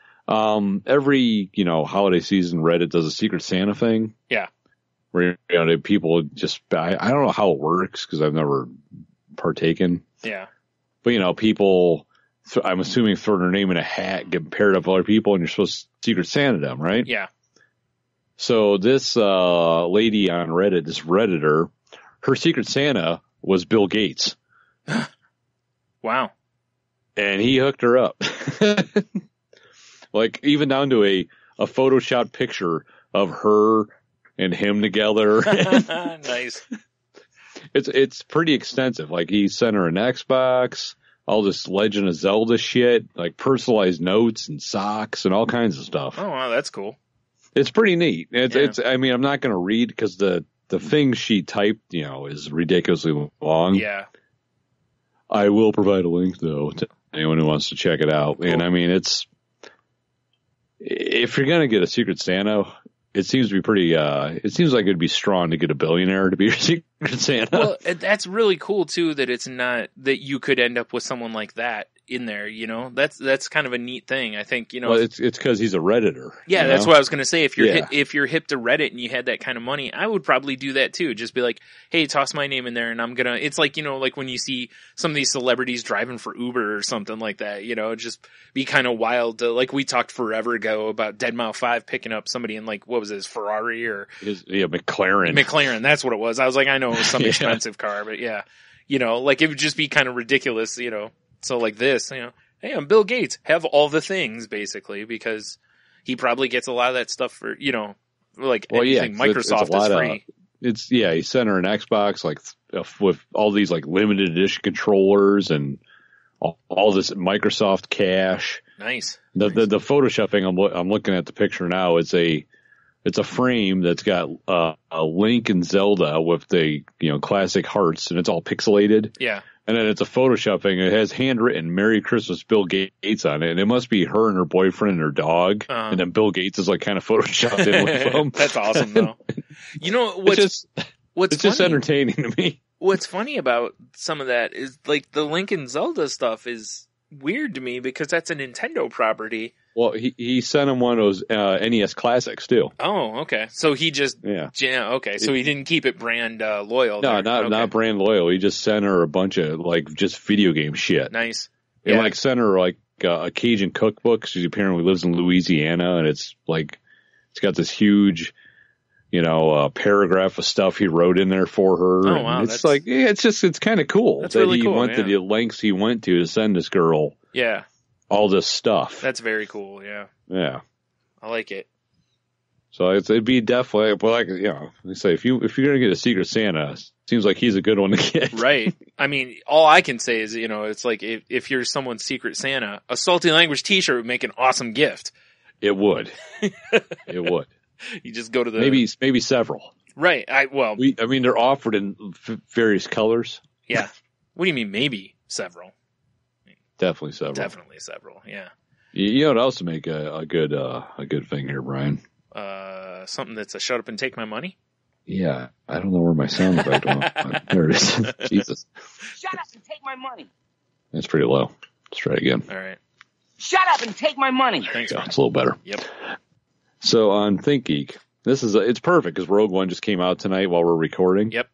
[SPEAKER 6] Every, you know, holiday season, Reddit does a Secret Santa thing.
[SPEAKER 5] Yeah.
[SPEAKER 6] Where, you know, people just, I don't know how it works because I've never partaken.
[SPEAKER 5] Yeah.
[SPEAKER 6] But, you know, people, I'm assuming throw their name in a hat, get paired up with other people, and you're supposed to Secret Santa them, right?
[SPEAKER 5] Yeah.
[SPEAKER 6] So this lady on Reddit, this Redditor, her Secret Santa was Bill Gates.
[SPEAKER 5] Wow.
[SPEAKER 6] And he hooked her up. Like even down to a Photoshop picture of her and him together.
[SPEAKER 5] Nice.
[SPEAKER 6] It's pretty extensive. Like he sent her an Xbox, all this Legend of Zelda shit, like personalized notes and socks and all kinds of stuff.
[SPEAKER 5] Oh wow, that's cool.
[SPEAKER 6] It's pretty neat. It's I mean, I'm not going to read because the thing she typed, you know, is ridiculously long.
[SPEAKER 5] Yeah.
[SPEAKER 6] I will provide a link though to anyone who wants to check it out. Cool. And I mean, if you're going to get a Secret Santa, it seems to be pretty, it seems like it'd be strong to get a billionaire to be your Secret Santa.
[SPEAKER 5] Well, that's really cool too, that it's not, that you could end up with someone like that in there, you know, that's kind of a neat thing. I think, you know,
[SPEAKER 6] well, it's cause he's a Redditor.
[SPEAKER 5] Yeah. That's what I was going to say. If you're,
[SPEAKER 6] yeah.
[SPEAKER 5] if you're hip to Reddit and you had that kind of money, I would probably do that too. Just be like, hey, toss my name in there and it's like, you know, like when you see some of these celebrities driving for Uber or something like that, you know, just be kind of wild to, like we talked forever ago about Deadmau 5 picking up somebody in like, what was his Ferrari or McLaren. That's what it was. I was like, I know it was some expensive car, but yeah, you know, like it would just be kind of ridiculous, you know. So like this, you know, hey, I'm Bill Gates, have all the things basically, because he probably gets a lot of that stuff for, you know, like anything Microsoft is free.
[SPEAKER 6] He sent her an Xbox, like with all these like limited edition controllers and all this Microsoft cash.
[SPEAKER 5] Nice.
[SPEAKER 6] The Photoshop thing, I'm looking at the picture now. It's a frame that's got a Link and Zelda with the, you know, classic hearts, and it's all pixelated.
[SPEAKER 5] Yeah.
[SPEAKER 6] And then it's a Photoshop thing. It has handwritten "Merry Christmas, Bill Gates" on it, and it must be her and her boyfriend and her dog. And then Bill Gates is like kind of photoshopped in with them.
[SPEAKER 5] That's awesome, though. You know what's
[SPEAKER 6] just entertaining to me.
[SPEAKER 5] What's funny about some of that is like the Link and Zelda stuff is weird to me because that's a Nintendo property.
[SPEAKER 6] Well, he sent him one of those NES Classics too.
[SPEAKER 5] Oh, okay. So he just okay. So he didn't keep it brand loyal.
[SPEAKER 6] No, not brand loyal. He just sent her a bunch of like just video game shit.
[SPEAKER 5] Nice.
[SPEAKER 6] And like sent her like a Cajun cookbook. She apparently lives in Louisiana, and it's like it's got this huge, you know, paragraph of stuff he wrote in there for her.
[SPEAKER 5] Oh wow!
[SPEAKER 6] It's like it's kind of cool
[SPEAKER 5] that
[SPEAKER 6] really
[SPEAKER 5] he
[SPEAKER 6] went to the lengths he went to send this girl.
[SPEAKER 5] Yeah.
[SPEAKER 6] All this stuff.
[SPEAKER 5] That's very cool, yeah.
[SPEAKER 6] Yeah.
[SPEAKER 5] I like it.
[SPEAKER 6] So it'd be definitely, but like, they say, if you're going to get a Secret Santa, seems like he's a good one to get.
[SPEAKER 5] Right. I mean, all I can say is, it's like if you're someone's Secret Santa, a Salty Language t-shirt would make an awesome gift.
[SPEAKER 6] It would. It would.
[SPEAKER 5] You just go to the...
[SPEAKER 6] Maybe several.
[SPEAKER 5] Right.
[SPEAKER 6] They're offered in various colors.
[SPEAKER 5] Yeah. What do you mean maybe several?
[SPEAKER 6] Definitely several.
[SPEAKER 5] Definitely several, yeah.
[SPEAKER 6] You know what else to make a good thing here, Brian?
[SPEAKER 5] Something that's a shut up and take my money?
[SPEAKER 6] Yeah, I don't know where my sound effect went. There it is. Jesus.
[SPEAKER 7] Shut up and take my money.
[SPEAKER 6] That's pretty low. Let's try it again.
[SPEAKER 5] All right.
[SPEAKER 7] Shut up and take my money.
[SPEAKER 5] Thanks,
[SPEAKER 6] Yeah, it's a little better.
[SPEAKER 5] Yep.
[SPEAKER 6] So on ThinkGeek, it's perfect because Rogue One just came out tonight while we're recording.
[SPEAKER 5] Yep.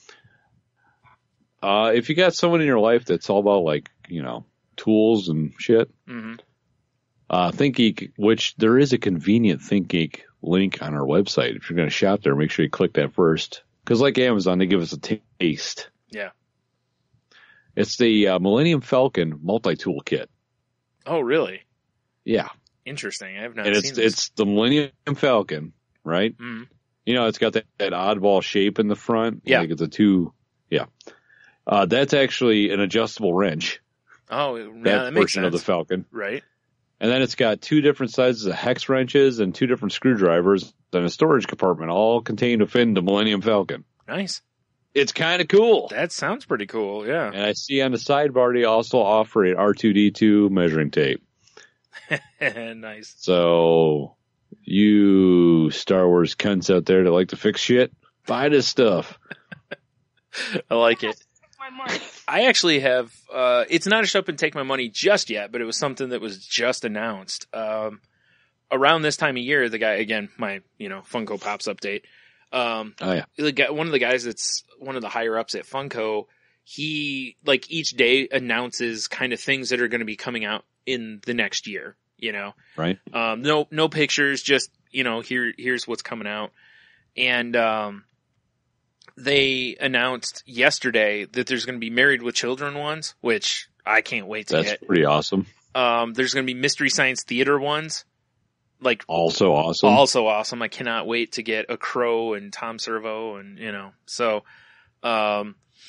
[SPEAKER 6] If you got someone in your life that's all about like, tools and shit, ThinkGeek, which there is a convenient ThinkGeek link on our website. If you're going to shop there, make sure you click that first. Because like Amazon, they give us a taste.
[SPEAKER 5] Yeah.
[SPEAKER 6] It's the Millennium Falcon multi-tool kit.
[SPEAKER 5] Oh, really?
[SPEAKER 6] Yeah.
[SPEAKER 5] Interesting. I have not
[SPEAKER 6] And
[SPEAKER 5] seen this.
[SPEAKER 6] it's the Millennium Falcon, right?
[SPEAKER 5] Mm-hmm.
[SPEAKER 6] It's got that oddball shape in the front.
[SPEAKER 5] Yeah.
[SPEAKER 6] Like it's a two. Yeah. That's actually an adjustable wrench.
[SPEAKER 5] Oh, yeah,
[SPEAKER 6] That
[SPEAKER 5] that makes
[SPEAKER 6] portion
[SPEAKER 5] sense.
[SPEAKER 6] of the Falcon.
[SPEAKER 5] Right.
[SPEAKER 6] And then it's got two different sizes of hex wrenches and two different screwdrivers and a storage compartment, all contained within the Millennium Falcon.
[SPEAKER 5] Nice.
[SPEAKER 6] It's kind of cool.
[SPEAKER 5] That sounds pretty cool, yeah.
[SPEAKER 6] And I see on the sidebar they also offer an R2-D2 measuring tape.
[SPEAKER 5] Nice.
[SPEAKER 6] So, you Star Wars cunts out there that like to fix shit, buy this stuff.
[SPEAKER 5] I like it.
[SPEAKER 7] My money.
[SPEAKER 5] I actually have, it's not a shut up and take my money just yet, but it was something that was just announced. Around this time of year, the guy, again, my, Funko Pops update.
[SPEAKER 6] Oh, yeah.
[SPEAKER 5] One of the guys that's one of the higher ups at Funko, he, like, each day announces kind of things that are going to be coming out in the next year,
[SPEAKER 6] Right.
[SPEAKER 5] No pictures, just, here's what's coming out. And, they announced yesterday that there's going to be Married with Children ones, which I can't wait to get.
[SPEAKER 6] That's pretty awesome.
[SPEAKER 5] There's going to be Mystery Science Theater ones. Like,
[SPEAKER 6] Also awesome.
[SPEAKER 5] Also awesome. I cannot wait to get a Crow and Tom Servo and, so, I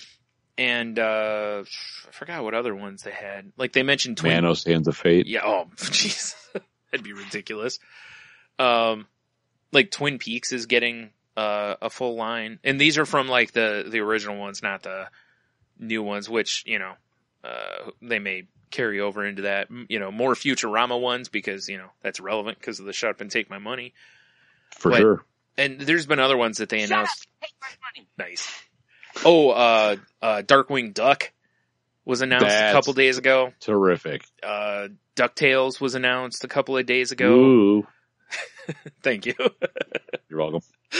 [SPEAKER 5] forgot what other ones they had. Like they mentioned
[SPEAKER 6] Manos Hands of Fate.
[SPEAKER 5] Yeah. Oh, jeez. That'd be ridiculous. Like Twin Peaks is getting, a full line. And these are from like the original ones, not the new ones, which, they may carry over into that, more Futurama ones because, that's relevant because of the shut up and take my money.
[SPEAKER 6] For sure.
[SPEAKER 5] And there's been other ones that they announced.
[SPEAKER 7] Take my money.
[SPEAKER 5] Nice. Oh, Darkwing Duck was announced a couple days ago.
[SPEAKER 6] Terrific.
[SPEAKER 5] DuckTales was announced a couple of days ago.
[SPEAKER 6] Ooh.
[SPEAKER 5] Thank you.
[SPEAKER 6] You're welcome.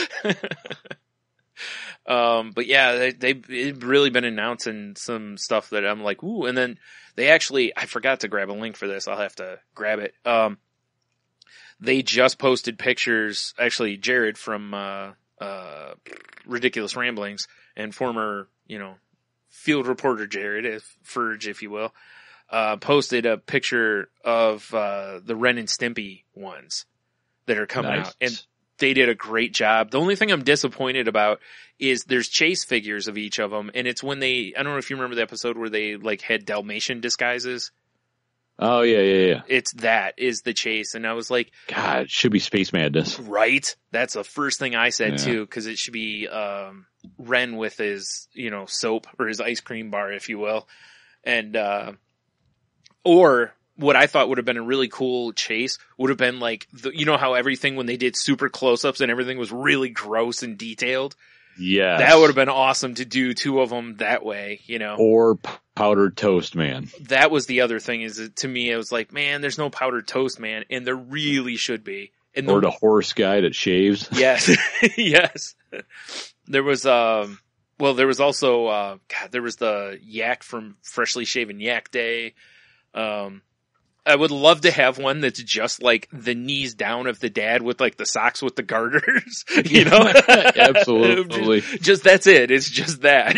[SPEAKER 5] But yeah, they've really been announcing some stuff that I'm like, ooh, and then they actually, I forgot to grab a link for this. I'll have to grab it. They just posted pictures, actually Jared from, Ridiculous Ramblings and former, field reporter Jared, Ferge, if you will, posted a picture of, the Ren and Stimpy ones that are coming out. And they did a great job. The only thing I'm disappointed about is there's chase figures of each of them. And it's when I don't know if you remember the episode where they like had Dalmatian disguises.
[SPEAKER 6] Oh, yeah.
[SPEAKER 5] That is the chase. And I was like,
[SPEAKER 6] God, it should be Space Madness.
[SPEAKER 5] Right? That's the first thing I said too, because it should be, Ren with his, soap or his ice cream bar, if you will. And, or what I thought would have been a really cool chase would have been like, how everything when they did super close-ups and everything was really gross and detailed?
[SPEAKER 6] Yeah.
[SPEAKER 5] That would have been awesome to do two of them that way,
[SPEAKER 6] Or Powdered Toast Man.
[SPEAKER 5] That was the other thing is to me, it was like, man, there's no Powdered Toast Man, and there really should be. And
[SPEAKER 6] or the horse guy that shaves.
[SPEAKER 5] Yes. Yes. There was, there was also, there was the Yak from Freshly Shaven Yak Day. I would love to have one that's just like the knees down of the dad with like the socks with the garters,
[SPEAKER 6] Absolutely.
[SPEAKER 5] just that's it. It's just that,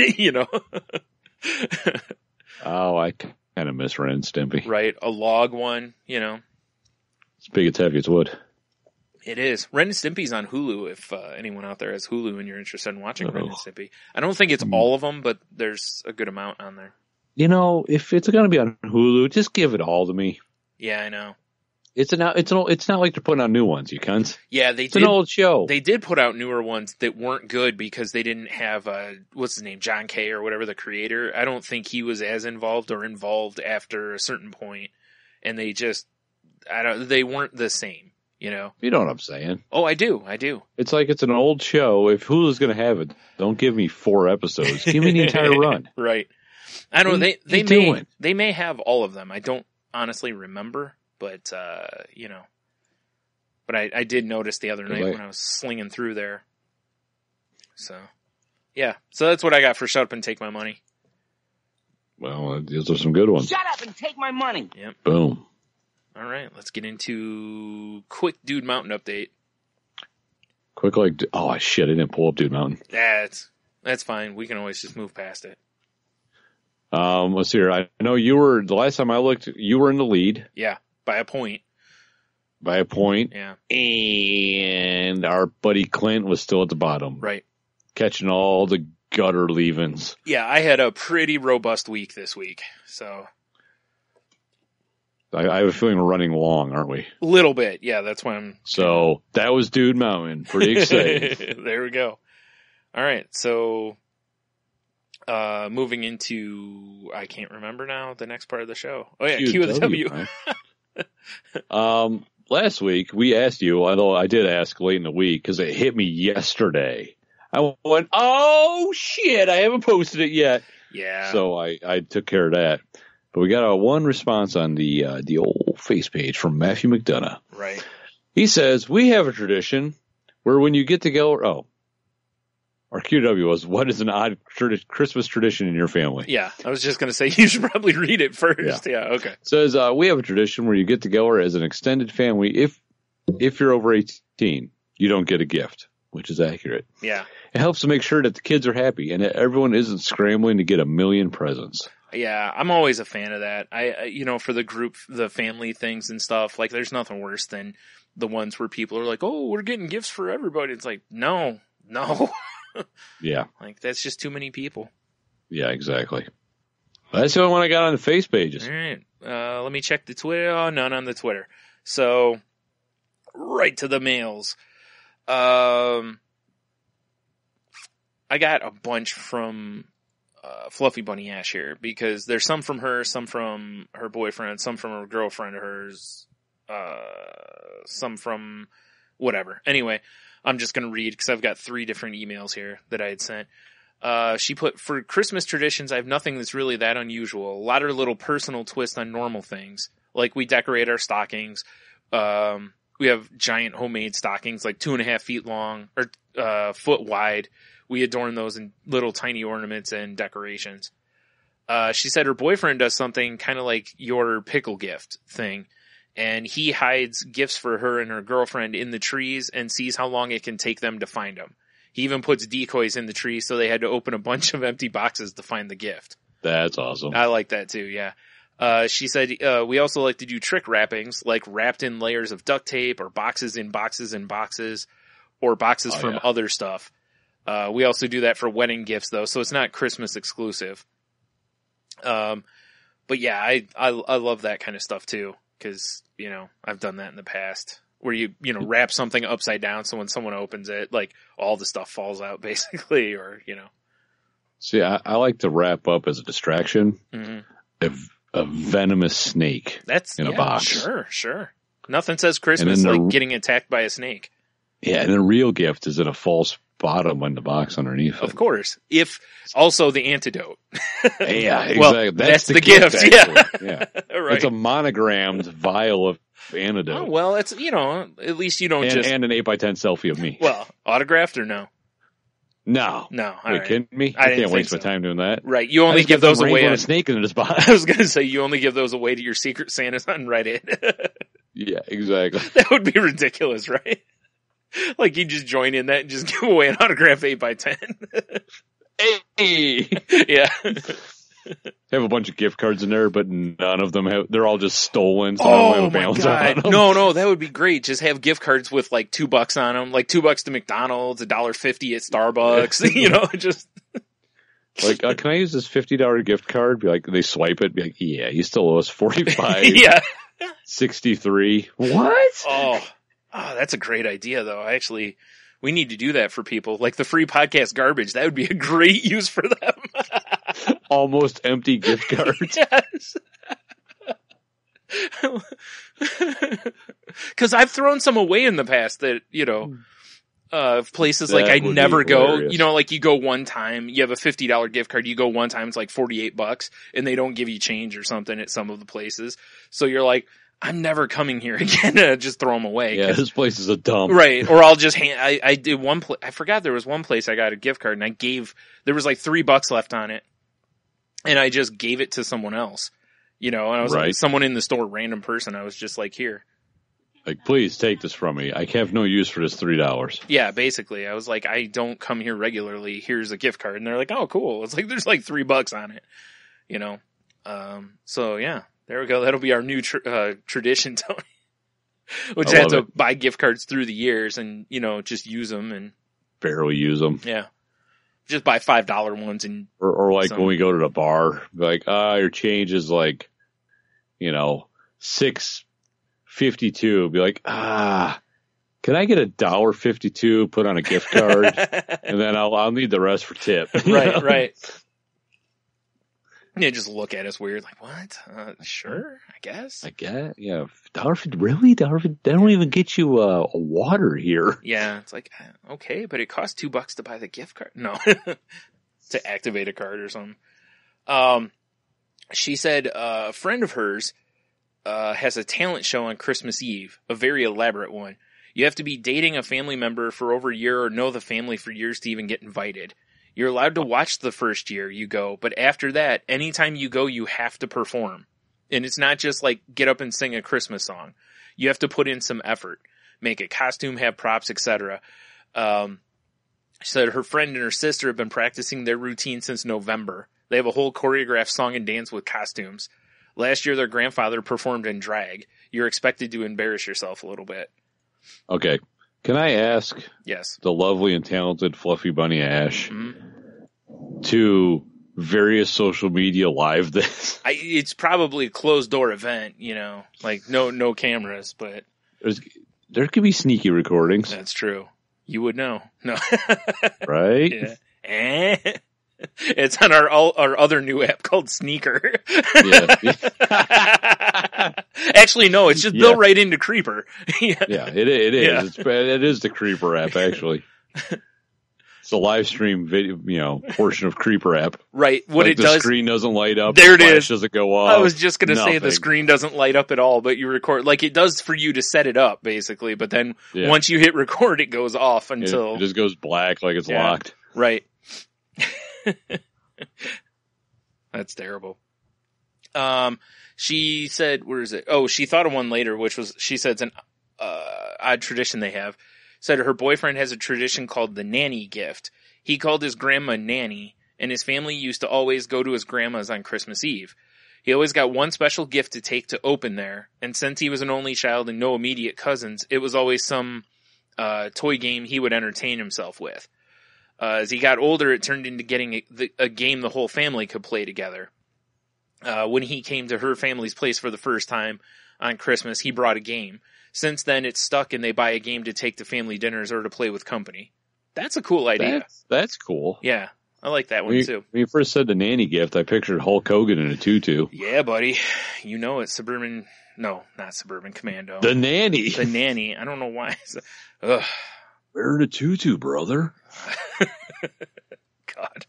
[SPEAKER 6] Oh, I kind of miss Ren and Stimpy.
[SPEAKER 5] Right. A log one,
[SPEAKER 6] It's big, it's heavy, it's wood.
[SPEAKER 5] It is. Ren and Stimpy's on Hulu if anyone out there has Hulu and you're interested in watching Ren and Stimpy. I don't think it's all of them, but there's a good amount on there.
[SPEAKER 6] You know, if it's going to be on Hulu, just give it all to me.
[SPEAKER 5] Yeah, I know.
[SPEAKER 6] It's not like they're putting out new ones, you cunts.
[SPEAKER 5] Yeah,
[SPEAKER 6] It's an old show.
[SPEAKER 5] They did put out newer ones that weren't good because they didn't have what's his name, John Kay or whatever, the creator. I don't think he was as involved after a certain point, and they weren't the same. You know?
[SPEAKER 6] You know what I'm saying?
[SPEAKER 5] Oh, I do.
[SPEAKER 6] It's like it's an old show. If Hulu's going to have it, don't give me 4 episodes. Give me the entire run.
[SPEAKER 5] Right. I don't know. They may have all of them. I don't honestly remember, but you know. But I did notice the other night when I was slinging through there. So, yeah. So that's what I got for Shut Up and Take My Money.
[SPEAKER 6] Well, those are some good ones.
[SPEAKER 7] Shut up and take my money.
[SPEAKER 5] Yep.
[SPEAKER 6] Boom.
[SPEAKER 5] All right, let's get into quick Dude Mountain update.
[SPEAKER 6] Quick, oh shit! I didn't pull up Dude Mountain.
[SPEAKER 5] That's fine. We can always just move past it.
[SPEAKER 6] Let's see here. I know the last time I looked, you were in the lead.
[SPEAKER 5] Yeah, by a point.
[SPEAKER 6] Yeah. And our buddy Clint was still at the bottom.
[SPEAKER 5] Right.
[SPEAKER 6] Catching all the gutter leavings.
[SPEAKER 5] Yeah, I had a pretty robust week this week, so.
[SPEAKER 6] I have a feeling we're running long, aren't we?
[SPEAKER 5] A little bit, yeah. That's why I'm.
[SPEAKER 6] So that was Dude Mountain. Pretty exciting.
[SPEAKER 5] There we go. All right, so moving into, I can't remember now the next part of the show. Oh yeah, Q of the W.
[SPEAKER 6] Last week we asked you, although I did ask late in the week because it hit me yesterday. I went, oh shit, I haven't posted it yet.
[SPEAKER 5] Yeah.
[SPEAKER 6] So I took care of that. But we got one response on the old face page from Matthew McDonough.
[SPEAKER 5] Right.
[SPEAKER 6] He says, we have a tradition where when you get together, our QW was, what is an odd Christmas tradition in your family?
[SPEAKER 5] Yeah, I was just going to say, you should probably read it first. Yeah, okay.
[SPEAKER 6] Says, we have a tradition where you get together as an extended family. If you're over 18, you don't get a gift, which is accurate.
[SPEAKER 5] Yeah.
[SPEAKER 6] It helps to make sure that the kids are happy and that everyone isn't scrambling to get a million presents.
[SPEAKER 5] Yeah, I'm always a fan of that. For the group, the family things and stuff, like there's nothing worse than the ones where people are like, oh, we're getting gifts for everybody. It's like, no.
[SPEAKER 6] Yeah.
[SPEAKER 5] Like that's just too many people.
[SPEAKER 6] Yeah, exactly. That's the only one I got on the face pages.
[SPEAKER 5] All right. Let me check the Twitter. Oh, none on the Twitter. So right to the mails. I got a bunch from Fluffy Bunny Ash here because there's some from her, some from her boyfriend, some from a girlfriend of hers, some from whatever. Anyway, I'm just going to read because I've got 3 different emails here that I had sent. She put, for Christmas traditions, I have nothing that's really that unusual. A lot of little personal twists on normal things. Like we decorate our stockings. We have giant homemade stockings, like 2.5 feet long or foot wide. We adorn those in little tiny ornaments and decorations. She said her boyfriend does something kind of like your pickle gift thing. And he hides gifts for her and her girlfriend in the trees and sees how long it can take them to find them. He even puts decoys in the tree so they had to open a bunch of empty boxes to find the gift.
[SPEAKER 6] That's awesome.
[SPEAKER 5] I like that too, yeah. She said, we also like to do trick wrappings, like wrapped in layers of duct tape or boxes in boxes and boxes or boxes from other stuff. We also do that for wedding gifts though, so it's not Christmas exclusive. But yeah, I love that kind of stuff too, cause, I've done that in the past where you wrap something upside down so when someone opens it, like all the stuff falls out basically, or,
[SPEAKER 6] See, I like to wrap up as a distraction. Mm-hmm. A venomous snake in a box.
[SPEAKER 5] Sure. Nothing says Christmas like getting attacked by a snake.
[SPEAKER 6] Yeah, and the real gift is in a false bottom on the box underneath it.
[SPEAKER 5] Of course. If also the antidote.
[SPEAKER 6] Yeah, exactly.
[SPEAKER 5] Well, that's the gift.
[SPEAKER 6] Yeah. Right. It's a monogrammed vial of antidote.
[SPEAKER 5] Oh, well, it's, at least you don't
[SPEAKER 6] and an 8x10 selfie of me.
[SPEAKER 5] Well, autographed or no?
[SPEAKER 6] No.
[SPEAKER 5] Are
[SPEAKER 6] you kidding me? I can't waste my time doing that.
[SPEAKER 5] Right. You only give those away.
[SPEAKER 6] A snake in his box.
[SPEAKER 5] I was going to say you only give those away to your Secret Santas on Reddit.
[SPEAKER 6] Yeah, exactly.
[SPEAKER 5] That would be ridiculous, right? Like you just join in that and just give away an autograph 8x10.
[SPEAKER 6] Hey.
[SPEAKER 5] Yeah.
[SPEAKER 6] have a bunch of gift cards in there, but none of them they're all just stolen. So I don't have a balance on them.
[SPEAKER 5] No, that would be great. Just have gift cards with like $2 on them, like $2 to McDonald's, $1.50 at Starbucks, just.
[SPEAKER 6] Like, can I use this $50 gift card? Be like, they swipe it, be like, yeah, you still owe us $45.
[SPEAKER 5] Yeah.
[SPEAKER 6] 63. What?
[SPEAKER 5] Oh, that's a great idea though. We need to do that for people. Like the free podcast garbage. That would be a great use for them.
[SPEAKER 6] Almost empty gift cards.
[SPEAKER 5] Yes. Cause I've thrown some away in the past that, places
[SPEAKER 6] That
[SPEAKER 5] like I
[SPEAKER 6] would
[SPEAKER 5] never
[SPEAKER 6] be
[SPEAKER 5] go,
[SPEAKER 6] hilarious.
[SPEAKER 5] like you go one time, you have a $50 gift card, you go one time, it's like $48 and they don't give you change or something at some of the places. So you're like, I'm never coming here again to just throw them away.
[SPEAKER 6] Yeah, this place is a dump.
[SPEAKER 5] Right. Or I'll just I did one place, I forgot there was one place I got a gift card and there was like $3 left on it and I just gave it to someone else, and I was like someone in the store, random person. I was just like, here.
[SPEAKER 6] Like, please take this from me. I have no use for this $3.
[SPEAKER 5] Yeah, basically. I was like, I don't come here regularly. Here's a gift card. And they're like, oh, cool. It's like, there's like $3 on it, So yeah, there we go. That'll be our new tradition, Tony. Which I had to buy gift cards through the years and, just use them and
[SPEAKER 6] barely use them.
[SPEAKER 5] Yeah. Just buy $5 ones and
[SPEAKER 6] or like when we go to the bar, like, your change is like, $6.52. Be like, can I get $1.52 put on a gift card? And then I'll need the rest for tip.
[SPEAKER 5] Right. And they just look at us weird, like, what? Sure, I guess.
[SPEAKER 6] Yeah. $1.50, really? $1.50? They don't even get you a water here.
[SPEAKER 5] Yeah, it's like, okay, but it costs $2 to buy the gift card. No, to activate a card or something. She said a friend of hers has a talent show on Christmas Eve, a very elaborate one. You have to be dating a family member for over a year or know the family for years to even get invited. You're allowed to watch the first year you go, but after that, anytime you go, you have to perform. And it's not just like get up and sing a Christmas song. You have to put in some effort, make a costume, have props, etc. She said her friend and her sister have been practicing their routine since November. They have a whole choreographed song and dance with costumes. Last year, their grandfather performed in drag. You're expected to embarrass yourself a little bit.
[SPEAKER 6] Okay. Can I ask
[SPEAKER 5] Yes.
[SPEAKER 6] the lovely and talented Fluffy Bunny Ash to various social media live this?
[SPEAKER 5] It's probably a closed door event, like no cameras, but
[SPEAKER 6] There could be sneaky recordings,
[SPEAKER 5] that's true. You would know. No.
[SPEAKER 6] right?
[SPEAKER 5] Yeah. It's on our other new app called Sneaker.
[SPEAKER 6] Yeah.
[SPEAKER 5] Actually, no, it's just built right into Creeper.
[SPEAKER 6] Yeah, it is.
[SPEAKER 5] Yeah.
[SPEAKER 6] It is the Creeper app, actually. It's the live stream video, portion of Creeper app.
[SPEAKER 5] Right. What
[SPEAKER 6] like
[SPEAKER 5] it does.
[SPEAKER 6] The screen doesn't light up.
[SPEAKER 5] There
[SPEAKER 6] the
[SPEAKER 5] it
[SPEAKER 6] flash
[SPEAKER 5] is.
[SPEAKER 6] Doesn't go off.
[SPEAKER 5] I was just going to say the
[SPEAKER 6] nothing.
[SPEAKER 5] screen doesn't light up at all, but you record, like it does for you to set it up, basically. But then once you hit record, it goes off until.
[SPEAKER 6] It just goes black like it's locked.
[SPEAKER 5] Right. That's terrible. She said, where is it? Oh, she thought of one later, which was, she said it's an odd tradition they have. Said her boyfriend has a tradition called the nanny gift. He called his grandma Nanny, and his family used to always go to his grandma's on Christmas Eve. He always got one special gift to take to open there, and since he was an only child and no immediate cousins, it was always some toy game he would entertain himself with. As he got older, it turned into getting a game the whole family could play together. When he came to her family's place for the first time on Christmas, he brought a game. Since then, it's stuck and they buy a game to take to family dinners or to play with company. That's a cool idea.
[SPEAKER 6] That's cool.
[SPEAKER 5] Yeah, I like that one too.
[SPEAKER 6] When you first said the nanny gift, I pictured Hulk Hogan in a tutu.
[SPEAKER 5] Yeah, buddy. You know it. No, not Suburban Commando.
[SPEAKER 6] The nanny.
[SPEAKER 5] The nanny. I don't know why. Ugh.
[SPEAKER 6] Wear the tutu, brother.
[SPEAKER 5] God.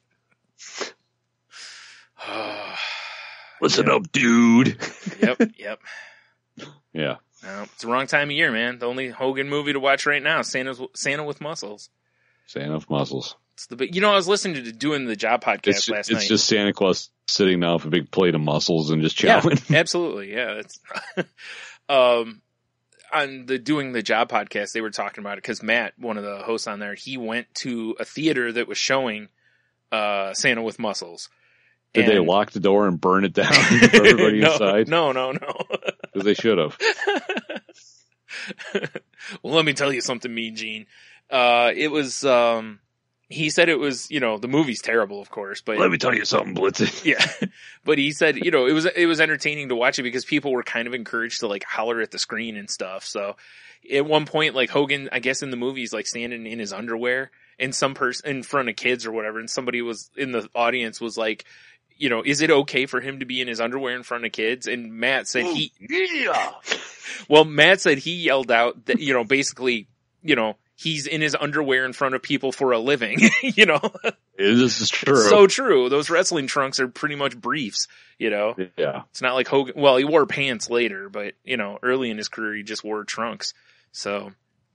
[SPEAKER 6] Listen up, dude.
[SPEAKER 5] Yep.
[SPEAKER 6] Yeah.
[SPEAKER 5] No, it's the wrong time of year, man. The only Hogan movie to watch right now is Santa with Muscles.
[SPEAKER 6] Santa with muscles.
[SPEAKER 5] It's I was listening to doing the Job podcast last night.
[SPEAKER 6] It's just Santa Claus sitting down with a big plate of mussels and just chowing.
[SPEAKER 5] Yeah, absolutely. Yeah. It's, on doing the Job podcast, they were talking about it because Matt, one of the hosts on there, he went to a theater that was showing Santa with Muscles.
[SPEAKER 6] Did they lock the door and burn it down for everybody inside?
[SPEAKER 5] No.
[SPEAKER 6] Because they should have.
[SPEAKER 5] Well, let me tell you something, Mean Gene. It was, he said it was, the movie's terrible, of course, but
[SPEAKER 6] Let me tell you something, Blitzen.
[SPEAKER 5] yeah, but he said, it was entertaining to watch it because people were kind of encouraged to like holler at the screen and stuff. So at one point, like Hogan, I guess in the movie, he's like standing in his underwear and some person in front of kids or whatever. And somebody was in the audience was like, is it okay for him to be in his underwear in front of kids? And Matt said Matt said he yelled out that, basically, he's in his underwear in front of people for a living,
[SPEAKER 6] This is true.
[SPEAKER 5] So true. Those wrestling trunks are pretty much briefs,
[SPEAKER 6] Yeah.
[SPEAKER 5] It's not like Hogan, well, he wore pants later, but, early in his career, he just wore trunks. So,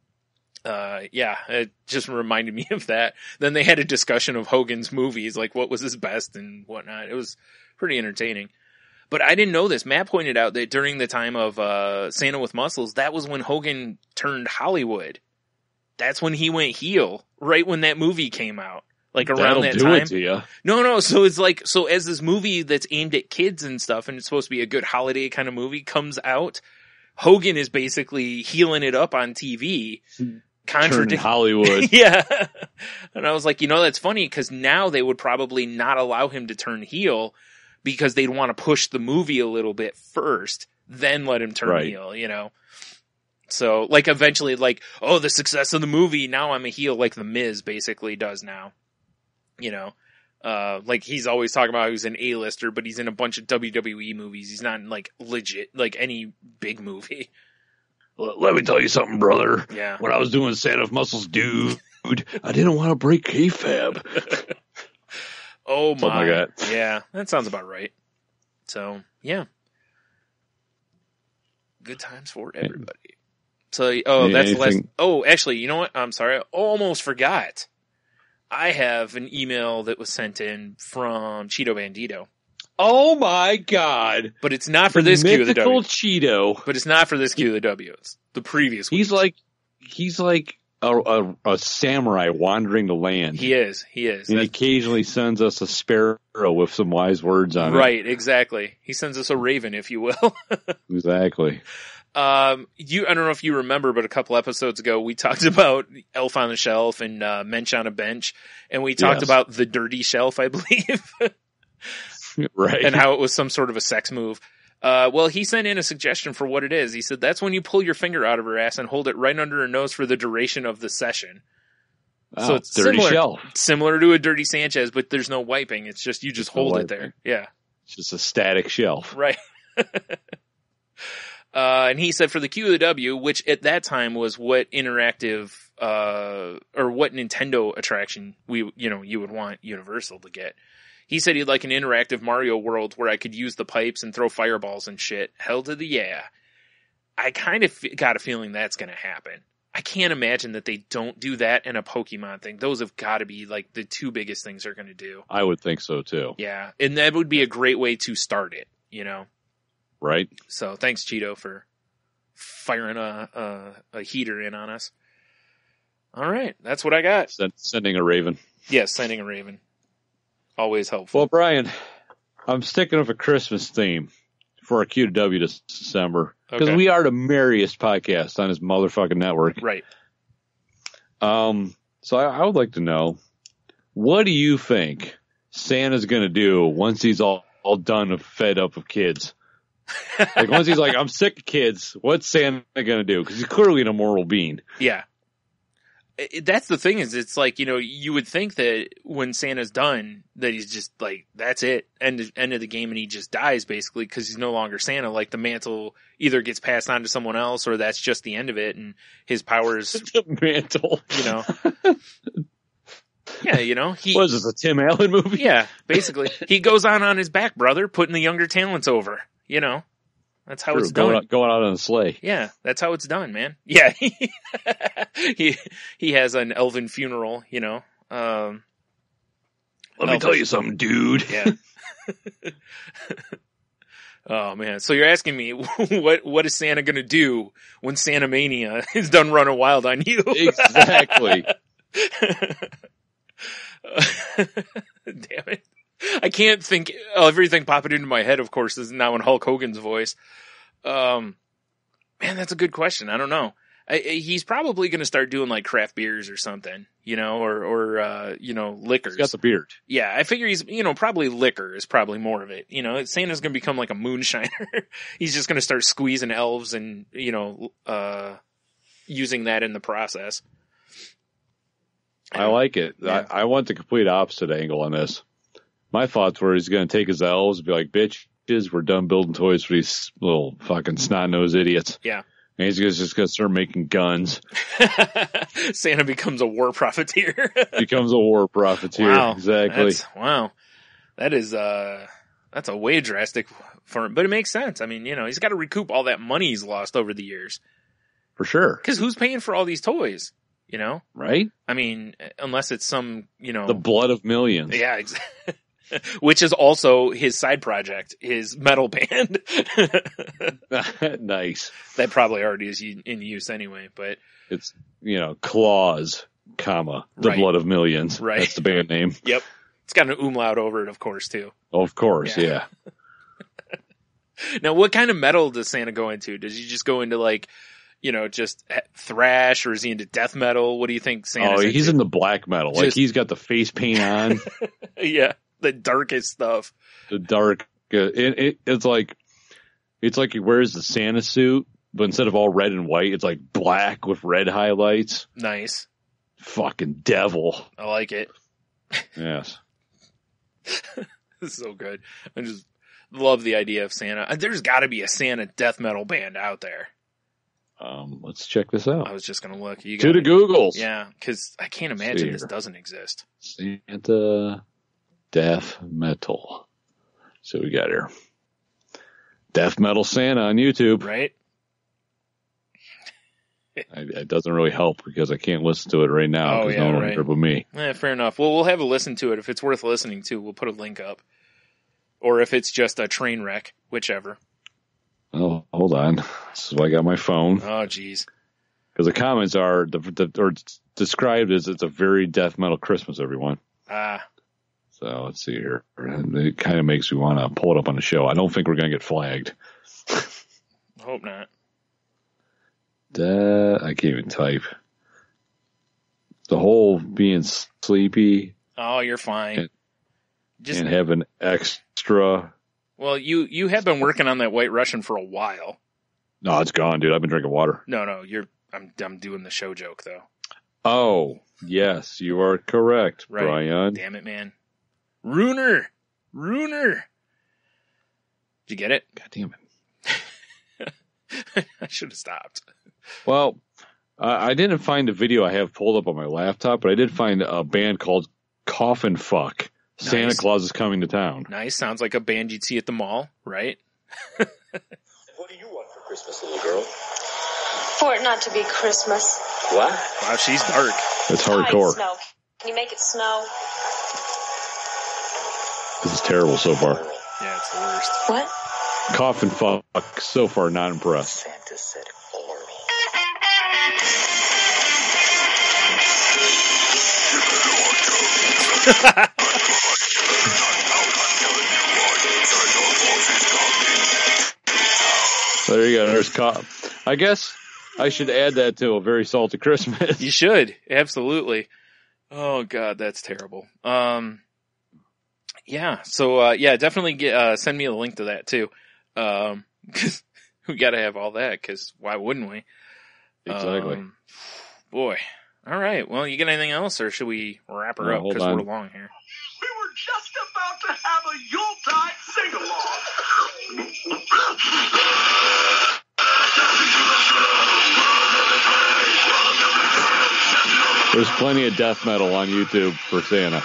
[SPEAKER 5] it just reminded me of that. Then they had a discussion of Hogan's movies, like what was his best and whatnot. It was pretty entertaining. But I didn't know this. Matt pointed out that during the time of Santa with Muscles, that was when Hogan turned Hollywood. That's when he went heel, right when that movie came out. Like around that time.
[SPEAKER 6] It to you.
[SPEAKER 5] No. So it's like, so as this movie that's aimed at kids and stuff, and it's supposed to be a good holiday kind of movie comes out, Hogan is basically healing it up on TV.
[SPEAKER 6] Turning Hollywood.
[SPEAKER 5] Yeah. And I was like, that's funny because now they would probably not allow him to turn heel because they'd want to push the movie a little bit first, then let him turn heel, So like eventually like, oh, the success of the movie, now I'm a heel like The Miz basically does now. Like he's always talking about he's an A-lister, but he's in a bunch of WWE movies. He's not in like legit, like any big movie.
[SPEAKER 6] Let me tell you something, brother.
[SPEAKER 5] Yeah.
[SPEAKER 6] When I was doing Santa with Muscles, dude, I didn't want to break kayfabe.
[SPEAKER 5] Oh
[SPEAKER 6] Something
[SPEAKER 5] my.
[SPEAKER 6] like that.
[SPEAKER 5] Yeah, that sounds about right. So, yeah. Good times for everybody. So, that's the last. Oh, actually, you know what? I'm sorry. I almost forgot. I have an email that was sent in from Cheeto Bandito.
[SPEAKER 6] Oh my God.
[SPEAKER 5] But it's not for this Q of the W.
[SPEAKER 6] Cheeto.
[SPEAKER 5] But it's not for this Q of the W. It's the previous one.
[SPEAKER 6] He's like a samurai wandering the land.
[SPEAKER 5] He is.
[SPEAKER 6] And he occasionally sends us a sparrow with some wise words on it.
[SPEAKER 5] Right, exactly. He sends us a raven, if you will.
[SPEAKER 6] Exactly.
[SPEAKER 5] I don't know if you remember, but a couple episodes ago, we talked about Elf on the Shelf and Mensch on a Bench, and we talked about the Dirty Shelf, I believe.
[SPEAKER 6] Right.
[SPEAKER 5] And how it was some sort of a sex move. Well, he sent in a suggestion for what it is. He said, that's when you pull your finger out of her ass and hold it right under her nose for the duration of the session.
[SPEAKER 6] Oh,
[SPEAKER 5] so it's
[SPEAKER 6] dirty shelf.
[SPEAKER 5] Similar to a Dirty Sanchez, but there's no wiping. It's just, you just hold it there. Yeah.
[SPEAKER 6] It's just a static shelf.
[SPEAKER 5] Right. And he said for the Q of the W, which at that time was what interactive, or what Nintendo attraction you would want Universal to get. He said he'd like an interactive Mario world where I could use the pipes and throw fireballs and shit. Hell to the yeah. I kind of got a feeling that's going to happen. I can't imagine that they don't do that in a Pokemon thing. Those have got to be like the two biggest things they're going to do.
[SPEAKER 6] I would think so too.
[SPEAKER 5] Yeah. And that would be a great way to start it,
[SPEAKER 6] Right.
[SPEAKER 5] So thanks, Cheeto, for firing a heater in on us. All right. That's what I got.
[SPEAKER 6] Sending a raven.
[SPEAKER 5] Yes, sending a raven. Always helpful.
[SPEAKER 6] Well, Brian, I'm sticking with a Christmas theme for our Q to W this December. Because we are the merriest podcast on this motherfucking network.
[SPEAKER 5] Right.
[SPEAKER 6] So I would like to know, what do you think Santa's going to do once he's all done and fed up of kids? Like once he's like, I'm sick of kids, what's Santa going to do? Because he's clearly an immoral being.
[SPEAKER 5] Yeah. That's the thing is, it's like, you would think that when Santa's done, that he's just like, that's it, end of the game, and he just dies basically because he's no longer Santa. Like the mantle either gets passed on to someone else, or that's just the end of it, and his powers.
[SPEAKER 6] The mantle,
[SPEAKER 5] Yeah, he.
[SPEAKER 6] What is this, a Tim Allen movie?
[SPEAKER 5] Yeah, basically, he goes on his back, brother, putting the younger talents over. That's how it's done.
[SPEAKER 6] Going out on a sleigh.
[SPEAKER 5] Yeah, that's how it's done, man. Yeah, he has an elven funeral. Let
[SPEAKER 6] me tell you something, dude.
[SPEAKER 5] Yeah. Oh man, so you're asking me what is Santa gonna do when Santa Mania is done running wild on you? Exactly. Damn it. I can't think. Everything popping into my head, of course, is now in Hulk Hogan's voice. Man, that's a good question. I don't know. He's probably going to start doing like craft beers or something, or liquors.
[SPEAKER 6] He's got the beard.
[SPEAKER 5] Yeah, I figure he's, probably liquor is probably more of it. Santa's going to become like a moonshiner. He's just going to start squeezing elves and, using that in the process.
[SPEAKER 6] I like it.
[SPEAKER 5] Yeah.
[SPEAKER 6] I want the complete opposite angle on this. My thoughts were he's going to take his elves and be like, bitches, we're done building toys for these little fucking snot-nosed idiots.
[SPEAKER 5] Yeah.
[SPEAKER 6] And he's just going to start making guns.
[SPEAKER 5] Santa becomes a war profiteer.
[SPEAKER 6] Becomes a war profiteer.
[SPEAKER 5] Wow.
[SPEAKER 6] Exactly.
[SPEAKER 5] Wow. That is, that's a way drastic for him, but it makes sense. I mean, he's got to recoup all that money he's lost over the years.
[SPEAKER 6] For sure.
[SPEAKER 5] Cause who's paying for all these toys?
[SPEAKER 6] Right?
[SPEAKER 5] I mean, unless it's some,
[SPEAKER 6] the blood of millions.
[SPEAKER 5] Yeah, exactly. Which is also his side project, his metal band.
[SPEAKER 6] Nice.
[SPEAKER 5] That probably already is in use anyway, but
[SPEAKER 6] it's, Claws, the
[SPEAKER 5] right.
[SPEAKER 6] blood of millions.
[SPEAKER 5] Right.
[SPEAKER 6] That's the band name.
[SPEAKER 5] Yep. It's got an umlaut over it, of course, too.
[SPEAKER 6] Of course, yeah.
[SPEAKER 5] Now, what kind of metal does Santa go into? Does he just go into like, just thrash, or is he into death metal? What do you think Santa's into?
[SPEAKER 6] He's into black metal. Like he's got the face paint on.
[SPEAKER 5] Yeah, the darkest stuff.
[SPEAKER 6] The dark. It's like he wears the Santa suit, but instead of all red and white, it's like black with red highlights.
[SPEAKER 5] Nice.
[SPEAKER 6] Fucking devil.
[SPEAKER 5] I like it.
[SPEAKER 6] Yes.
[SPEAKER 5] This is so good. I just love the idea of Santa. There's got to be a Santa death metal band out there.
[SPEAKER 6] Let's check this out.
[SPEAKER 5] I was just going to look.
[SPEAKER 6] To the Googles.
[SPEAKER 5] Yeah, because I can't imagine this doesn't exist.
[SPEAKER 6] Santa death metal. So we got here. Death metal Santa on YouTube.
[SPEAKER 5] Right?
[SPEAKER 6] It doesn't really help because I can't listen to it right now.
[SPEAKER 5] Oh, yeah,
[SPEAKER 6] no one
[SPEAKER 5] right.
[SPEAKER 6] here but me.
[SPEAKER 5] Fair enough. Well, we'll have a listen to it. If it's worth listening to, we'll put a link up. Or if it's just a train wreck, whichever.
[SPEAKER 6] Oh, hold on. This is why I got my phone.
[SPEAKER 5] Oh, geez.
[SPEAKER 6] Because the comments are or it's described as it's a very death metal Christmas, everyone. So let's see here. It kind of makes me want to pull it up on the show. I don't think we're going to get flagged.
[SPEAKER 5] Hope not.
[SPEAKER 6] I can't even type. The whole being sleepy.
[SPEAKER 5] Oh, you're fine.
[SPEAKER 6] And having extra.
[SPEAKER 5] Well, you have been working on that White Russian for a while.
[SPEAKER 6] No, it's gone, dude. I've been drinking water.
[SPEAKER 5] No, I'm doing the show joke though.
[SPEAKER 6] Oh, yes, you are correct,
[SPEAKER 5] right.
[SPEAKER 6] Brian.
[SPEAKER 5] Damn it, man. Runer. Did you get it?
[SPEAKER 6] God damn
[SPEAKER 5] it. I should have stopped.
[SPEAKER 6] Well, I didn't find the video I have pulled up on my laptop, but I did find a band called Coffin Fuck. Nice. Santa Claus is coming to town.
[SPEAKER 5] Nice. Sounds like a band you'd see at the mall, right?
[SPEAKER 8] What do you want for Christmas, little girl?
[SPEAKER 9] For it not to be Christmas.
[SPEAKER 8] What?
[SPEAKER 5] Wow, she's dark.
[SPEAKER 6] It's hardcore.
[SPEAKER 9] Snow. Can you make it snow?
[SPEAKER 6] This is terrible so far.
[SPEAKER 5] Yeah, it's the worst.
[SPEAKER 9] What?
[SPEAKER 6] Coffin Fuck. So far, not impressed.
[SPEAKER 8] Santa said for me.
[SPEAKER 6] There you go. There's I guess I should add that to a very salty Christmas.
[SPEAKER 5] You should. Absolutely. Oh God, that's terrible. Yeah. So, definitely send me a link to that too. Cause we gotta have all that, cause why wouldn't we?
[SPEAKER 6] Exactly.
[SPEAKER 5] Boy. All right. Well, you got anything else, or should we wrap her up? Cause we're long here.
[SPEAKER 10] We were just about to have a Yuletide sing-along.
[SPEAKER 6] There's plenty of death metal on YouTube for Santa.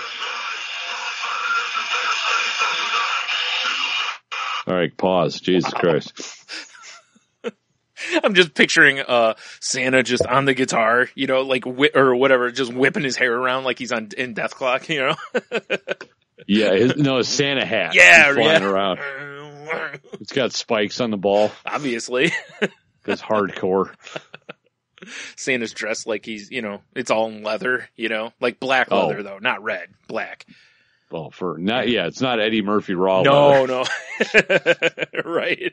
[SPEAKER 6] All right, pause. Jesus Christ.
[SPEAKER 5] I'm just picturing Santa just on the guitar, like or whatever, just whipping his hair around like he's in Death Clock,
[SPEAKER 6] Yeah, his Santa hat.
[SPEAKER 5] Yeah,
[SPEAKER 6] flying around. It's got spikes on the ball.
[SPEAKER 5] Obviously.
[SPEAKER 6] It's hardcore.
[SPEAKER 5] Santa's dressed like he's, it's all in leather, like black leather though, not red, black.
[SPEAKER 6] Well, it's not Eddie Murphy Raw.
[SPEAKER 5] No,
[SPEAKER 6] leather.
[SPEAKER 5] no. Right.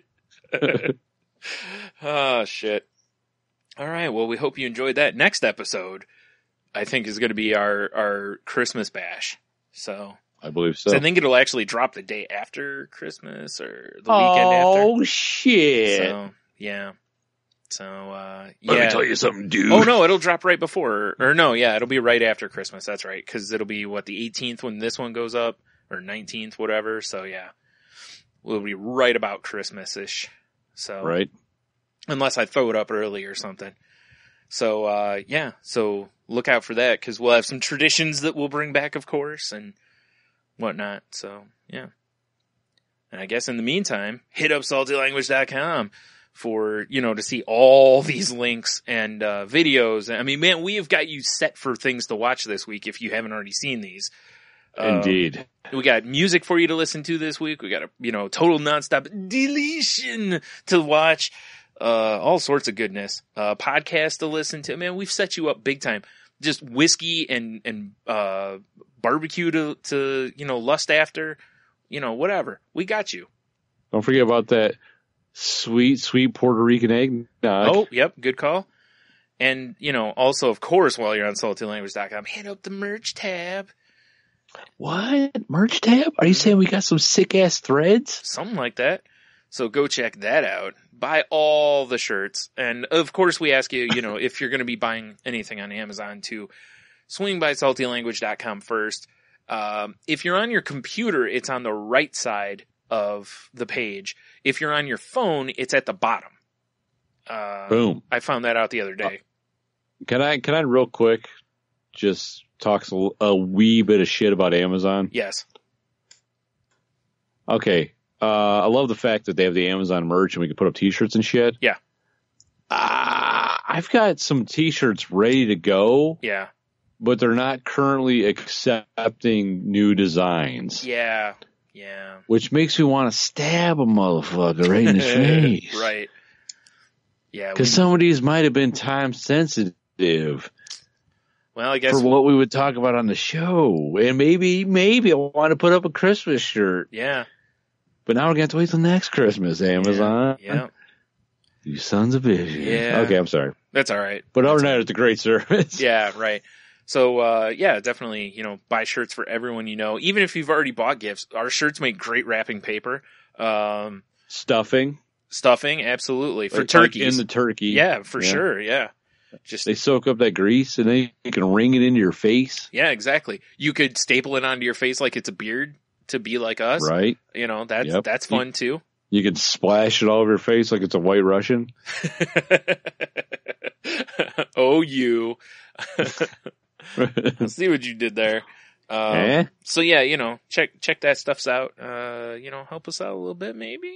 [SPEAKER 5] Oh, shit. All right. Well, we hope you enjoyed that. Next episode, I think, is going to be our Christmas bash. So
[SPEAKER 6] I believe so.
[SPEAKER 5] I think it'll actually drop the day after Christmas or the weekend after.
[SPEAKER 6] Oh, shit.
[SPEAKER 5] So, yeah. So, yeah.
[SPEAKER 6] Let me tell you something, dude.
[SPEAKER 5] Oh, no, it'll drop right before. Or no, yeah, it'll be right after Christmas. That's right. Because it'll be, the 18th when this one goes up? Or 19th, whatever. So, yeah. We'll be right about Christmas-ish. So,
[SPEAKER 6] right.
[SPEAKER 5] Unless I throw it up early or something. So, yeah. So, look out for that. Because we'll have some traditions that we'll bring back, of course. And whatnot. So, yeah. And I guess in the meantime, hit up saltylanguage.com for, to see all these links and videos. I mean, man, we have got you set for things to watch this week if you haven't already seen these.
[SPEAKER 6] Indeed.
[SPEAKER 5] We got music for you to listen to this week. We got a, total nonstop deletion to watch. All sorts of goodness. Podcast to listen to. Man, we've set you up big time. Just whiskey and barbecue to lust after. Whatever. We got you.
[SPEAKER 6] Don't forget about that sweet Puerto Rican eggnog.
[SPEAKER 5] Oh, yep. Good call. And, also, of course, while you're on saltylanguage.com, hit up the merch tab.
[SPEAKER 6] What? Merch tab? Are you saying we got some sick-ass threads?
[SPEAKER 5] Something like that. So go check that out. Buy all the shirts. And, of course, we ask you, if you're going to be buying anything on Amazon, to swing by saltylanguage.com first. If you're on your computer, it's on the right side of the page. If you're on your phone, it's at the bottom.
[SPEAKER 6] Boom.
[SPEAKER 5] I found that out the other day.
[SPEAKER 6] Can I real quick just talk a wee bit of shit about Amazon?
[SPEAKER 5] Yes.
[SPEAKER 6] Okay. I love the fact that they have the Amazon merch and we can put up t-shirts and shit.
[SPEAKER 5] Yeah.
[SPEAKER 6] I've got some t-shirts ready to go.
[SPEAKER 5] Yeah.
[SPEAKER 6] But they're not currently accepting new designs.
[SPEAKER 5] Yeah. Yeah.
[SPEAKER 6] Which makes me want to stab a motherfucker right in the face.
[SPEAKER 5] Right. Yeah.
[SPEAKER 6] Because some of these might have been time sensitive.
[SPEAKER 5] Well, I guess
[SPEAKER 6] for what we would talk about on the show. And maybe I want to put up a Christmas shirt.
[SPEAKER 5] Yeah.
[SPEAKER 6] But now we're going to have to wait till next Christmas, Amazon.
[SPEAKER 5] Yeah.
[SPEAKER 6] You sons of bitches.
[SPEAKER 5] Yeah.
[SPEAKER 6] Okay, I'm sorry.
[SPEAKER 5] That's all right.
[SPEAKER 6] But other than that, it's a great service.
[SPEAKER 5] Yeah, right. So, yeah, definitely, buy shirts for everyone even if you've already bought gifts. Our shirts make great wrapping paper.
[SPEAKER 6] Stuffing,
[SPEAKER 5] absolutely. For turkeys.
[SPEAKER 6] Like in the turkey.
[SPEAKER 5] Yeah, for sure, yeah.
[SPEAKER 6] They soak up that grease and then you can wring it into your face.
[SPEAKER 5] Yeah, exactly. You could staple it onto your face like it's a beard to be like us.
[SPEAKER 6] Right.
[SPEAKER 5] That's fun too.
[SPEAKER 6] You can splash it all over your face like it's a White Russian.
[SPEAKER 5] Oh, you. I see what you did there. So yeah, check that stuff out. Help us out a little bit maybe.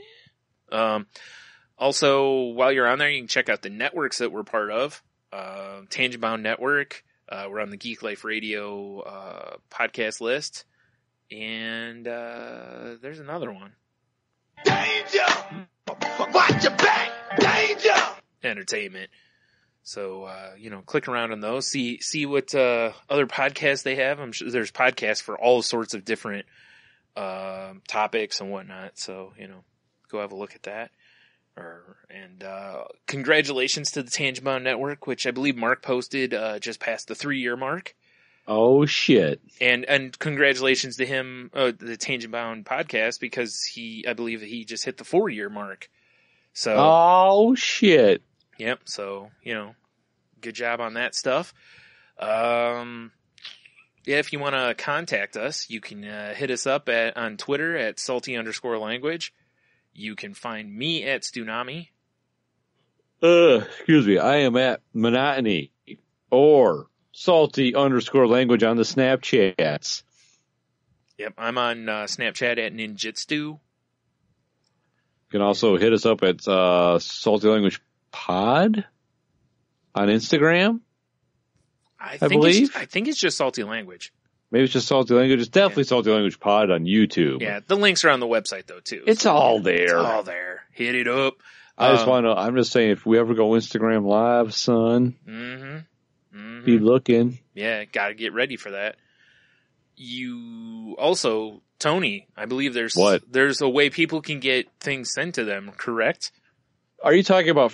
[SPEAKER 5] Also, while you're on there, you can check out the networks that we're part of. Tangent Bound Network. We're on the Geek Life Radio podcast list. And there's another one.
[SPEAKER 10] Danger! Watch your back! Danger!
[SPEAKER 5] Entertainment. So, click around on those, see what other podcasts they have. I'm sure there's podcasts for all sorts of different topics and whatnot. So, go have a look at that. And congratulations to the Tangent Bound Network, which I believe Mark posted just past the 3-year mark.
[SPEAKER 6] Oh shit!
[SPEAKER 5] And congratulations to him, the Tangent Bound podcast, because I believe he just hit the 4-year mark. So.
[SPEAKER 6] Oh shit!
[SPEAKER 5] Yep. So good job on that stuff. Yeah, if you want to contact us, you can hit us up on Twitter at salty_language. You can find me at Stunami.
[SPEAKER 6] Excuse me. I am at Monotony or salty_language on the Snapchats.
[SPEAKER 5] Yep, I'm on Snapchat at Ninjitsu.
[SPEAKER 6] You can also hit us up at Salty Language Pod on Instagram. I believe.
[SPEAKER 5] I think it's just Salty Language.
[SPEAKER 6] Maybe it's just Salty Language. It's definitely Salty Language Pod on YouTube.
[SPEAKER 5] Yeah, the links are on the website though too.
[SPEAKER 6] It's all there.
[SPEAKER 5] It's all there. Hit it up.
[SPEAKER 6] I'm just saying, if we ever go Instagram Live, son, be looking.
[SPEAKER 5] Yeah, got to get ready for that. you also, Tony, I believe there's a way people can get things sent to them, correct?
[SPEAKER 6] Are you talking about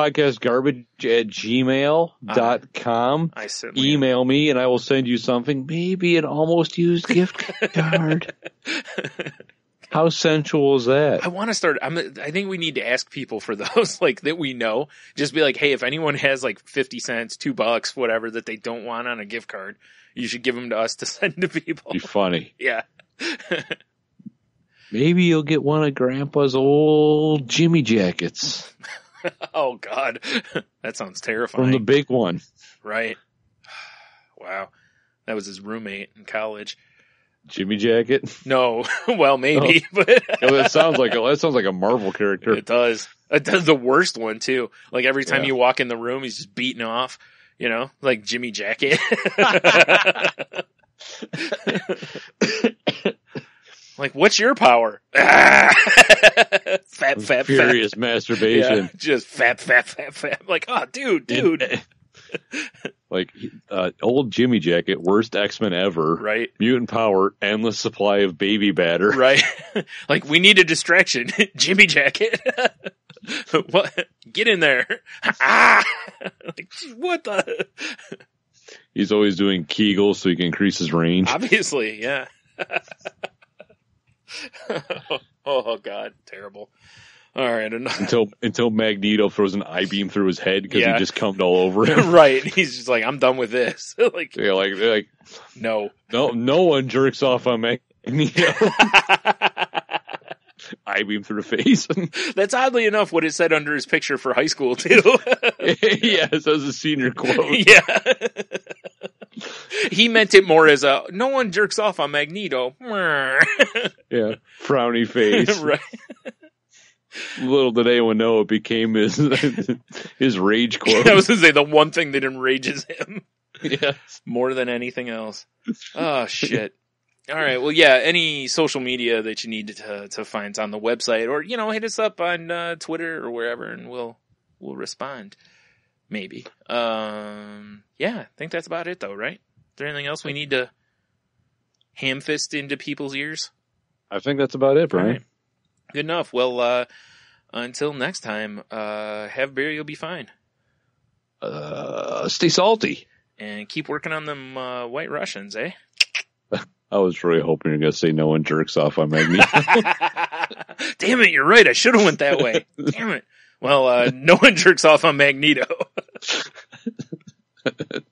[SPEAKER 6] freepodcastgarbage@gmail.com?
[SPEAKER 5] I certainly
[SPEAKER 6] email me and I will send you something, maybe an almost used gift card. How sensual is that?
[SPEAKER 5] I want to start. I think we need to ask people for those, like, that we know. Just be like, hey, if anyone has like 50 cents, $2, whatever, that they don't want on a gift card, you should give them to us to send to people.
[SPEAKER 6] Be funny.
[SPEAKER 5] Yeah.
[SPEAKER 6] Maybe you'll get one of Grandpa's old Jimmy jackets.
[SPEAKER 5] Oh, God. That sounds terrifying.
[SPEAKER 6] From the big one.
[SPEAKER 5] Right. Wow. That was his roommate in college.
[SPEAKER 6] Jimmy jacket?
[SPEAKER 5] No. Well, maybe.
[SPEAKER 6] Oh.
[SPEAKER 5] But
[SPEAKER 6] that sounds like a Marvel character.
[SPEAKER 5] It does. It does the worst one, too. Like, every time you walk in the room, he's just beating off, you know, like Jimmy Jacket. Like, what's your power? Fat.
[SPEAKER 6] Furious masturbation.
[SPEAKER 5] Yeah, just fat. Like, oh, dude.
[SPEAKER 6] Like, old Jimmy Jacket, worst X-Men ever.
[SPEAKER 5] Right.
[SPEAKER 6] Mutant power, endless supply of baby batter.
[SPEAKER 5] Right. Like, we need a distraction. Jimmy Jacket. What? Get in there. Like, what the?
[SPEAKER 6] He's always doing Kegels so he can increase his range.
[SPEAKER 5] Obviously, yeah. Oh, God. Terrible. All right.
[SPEAKER 6] Until Magneto throws an I-beam through his head because he just cummed all over him.
[SPEAKER 5] Right. He's just like, I'm done with this. Like,
[SPEAKER 6] yeah, like
[SPEAKER 5] no
[SPEAKER 6] one jerks off on Magneto. I-beam through the face.
[SPEAKER 5] That's oddly enough what it said under his picture for high school too.
[SPEAKER 6] Yeah, it says a senior quote.
[SPEAKER 5] Yeah. He meant it more as a, no one jerks off on Magneto.
[SPEAKER 6] Yeah. Frowny face.
[SPEAKER 5] Right.
[SPEAKER 6] Little did anyone know it became his rage quote.
[SPEAKER 5] I was going to say the one thing that enrages him.
[SPEAKER 6] Yes.
[SPEAKER 5] More than anything else. Oh, shit. All right. Well, yeah, any social media that you need to find on the website, or, you know, hit us up on Twitter or wherever, and we'll respond. Maybe. Yeah, I think that's about it, though, right? Is there anything else we need to ham-fist into people's ears?
[SPEAKER 6] I think that's about it, Brian.
[SPEAKER 5] Right. Good enough. Well, until next time, have beer, you'll be fine.
[SPEAKER 6] Stay salty.
[SPEAKER 5] And keep working on them White Russians, eh?
[SPEAKER 6] I was really hoping you were going to say no one jerks off on Magneto.
[SPEAKER 5] Damn it, you're right. I should have went that way. Damn it. Well, no one jerks off on Magneto.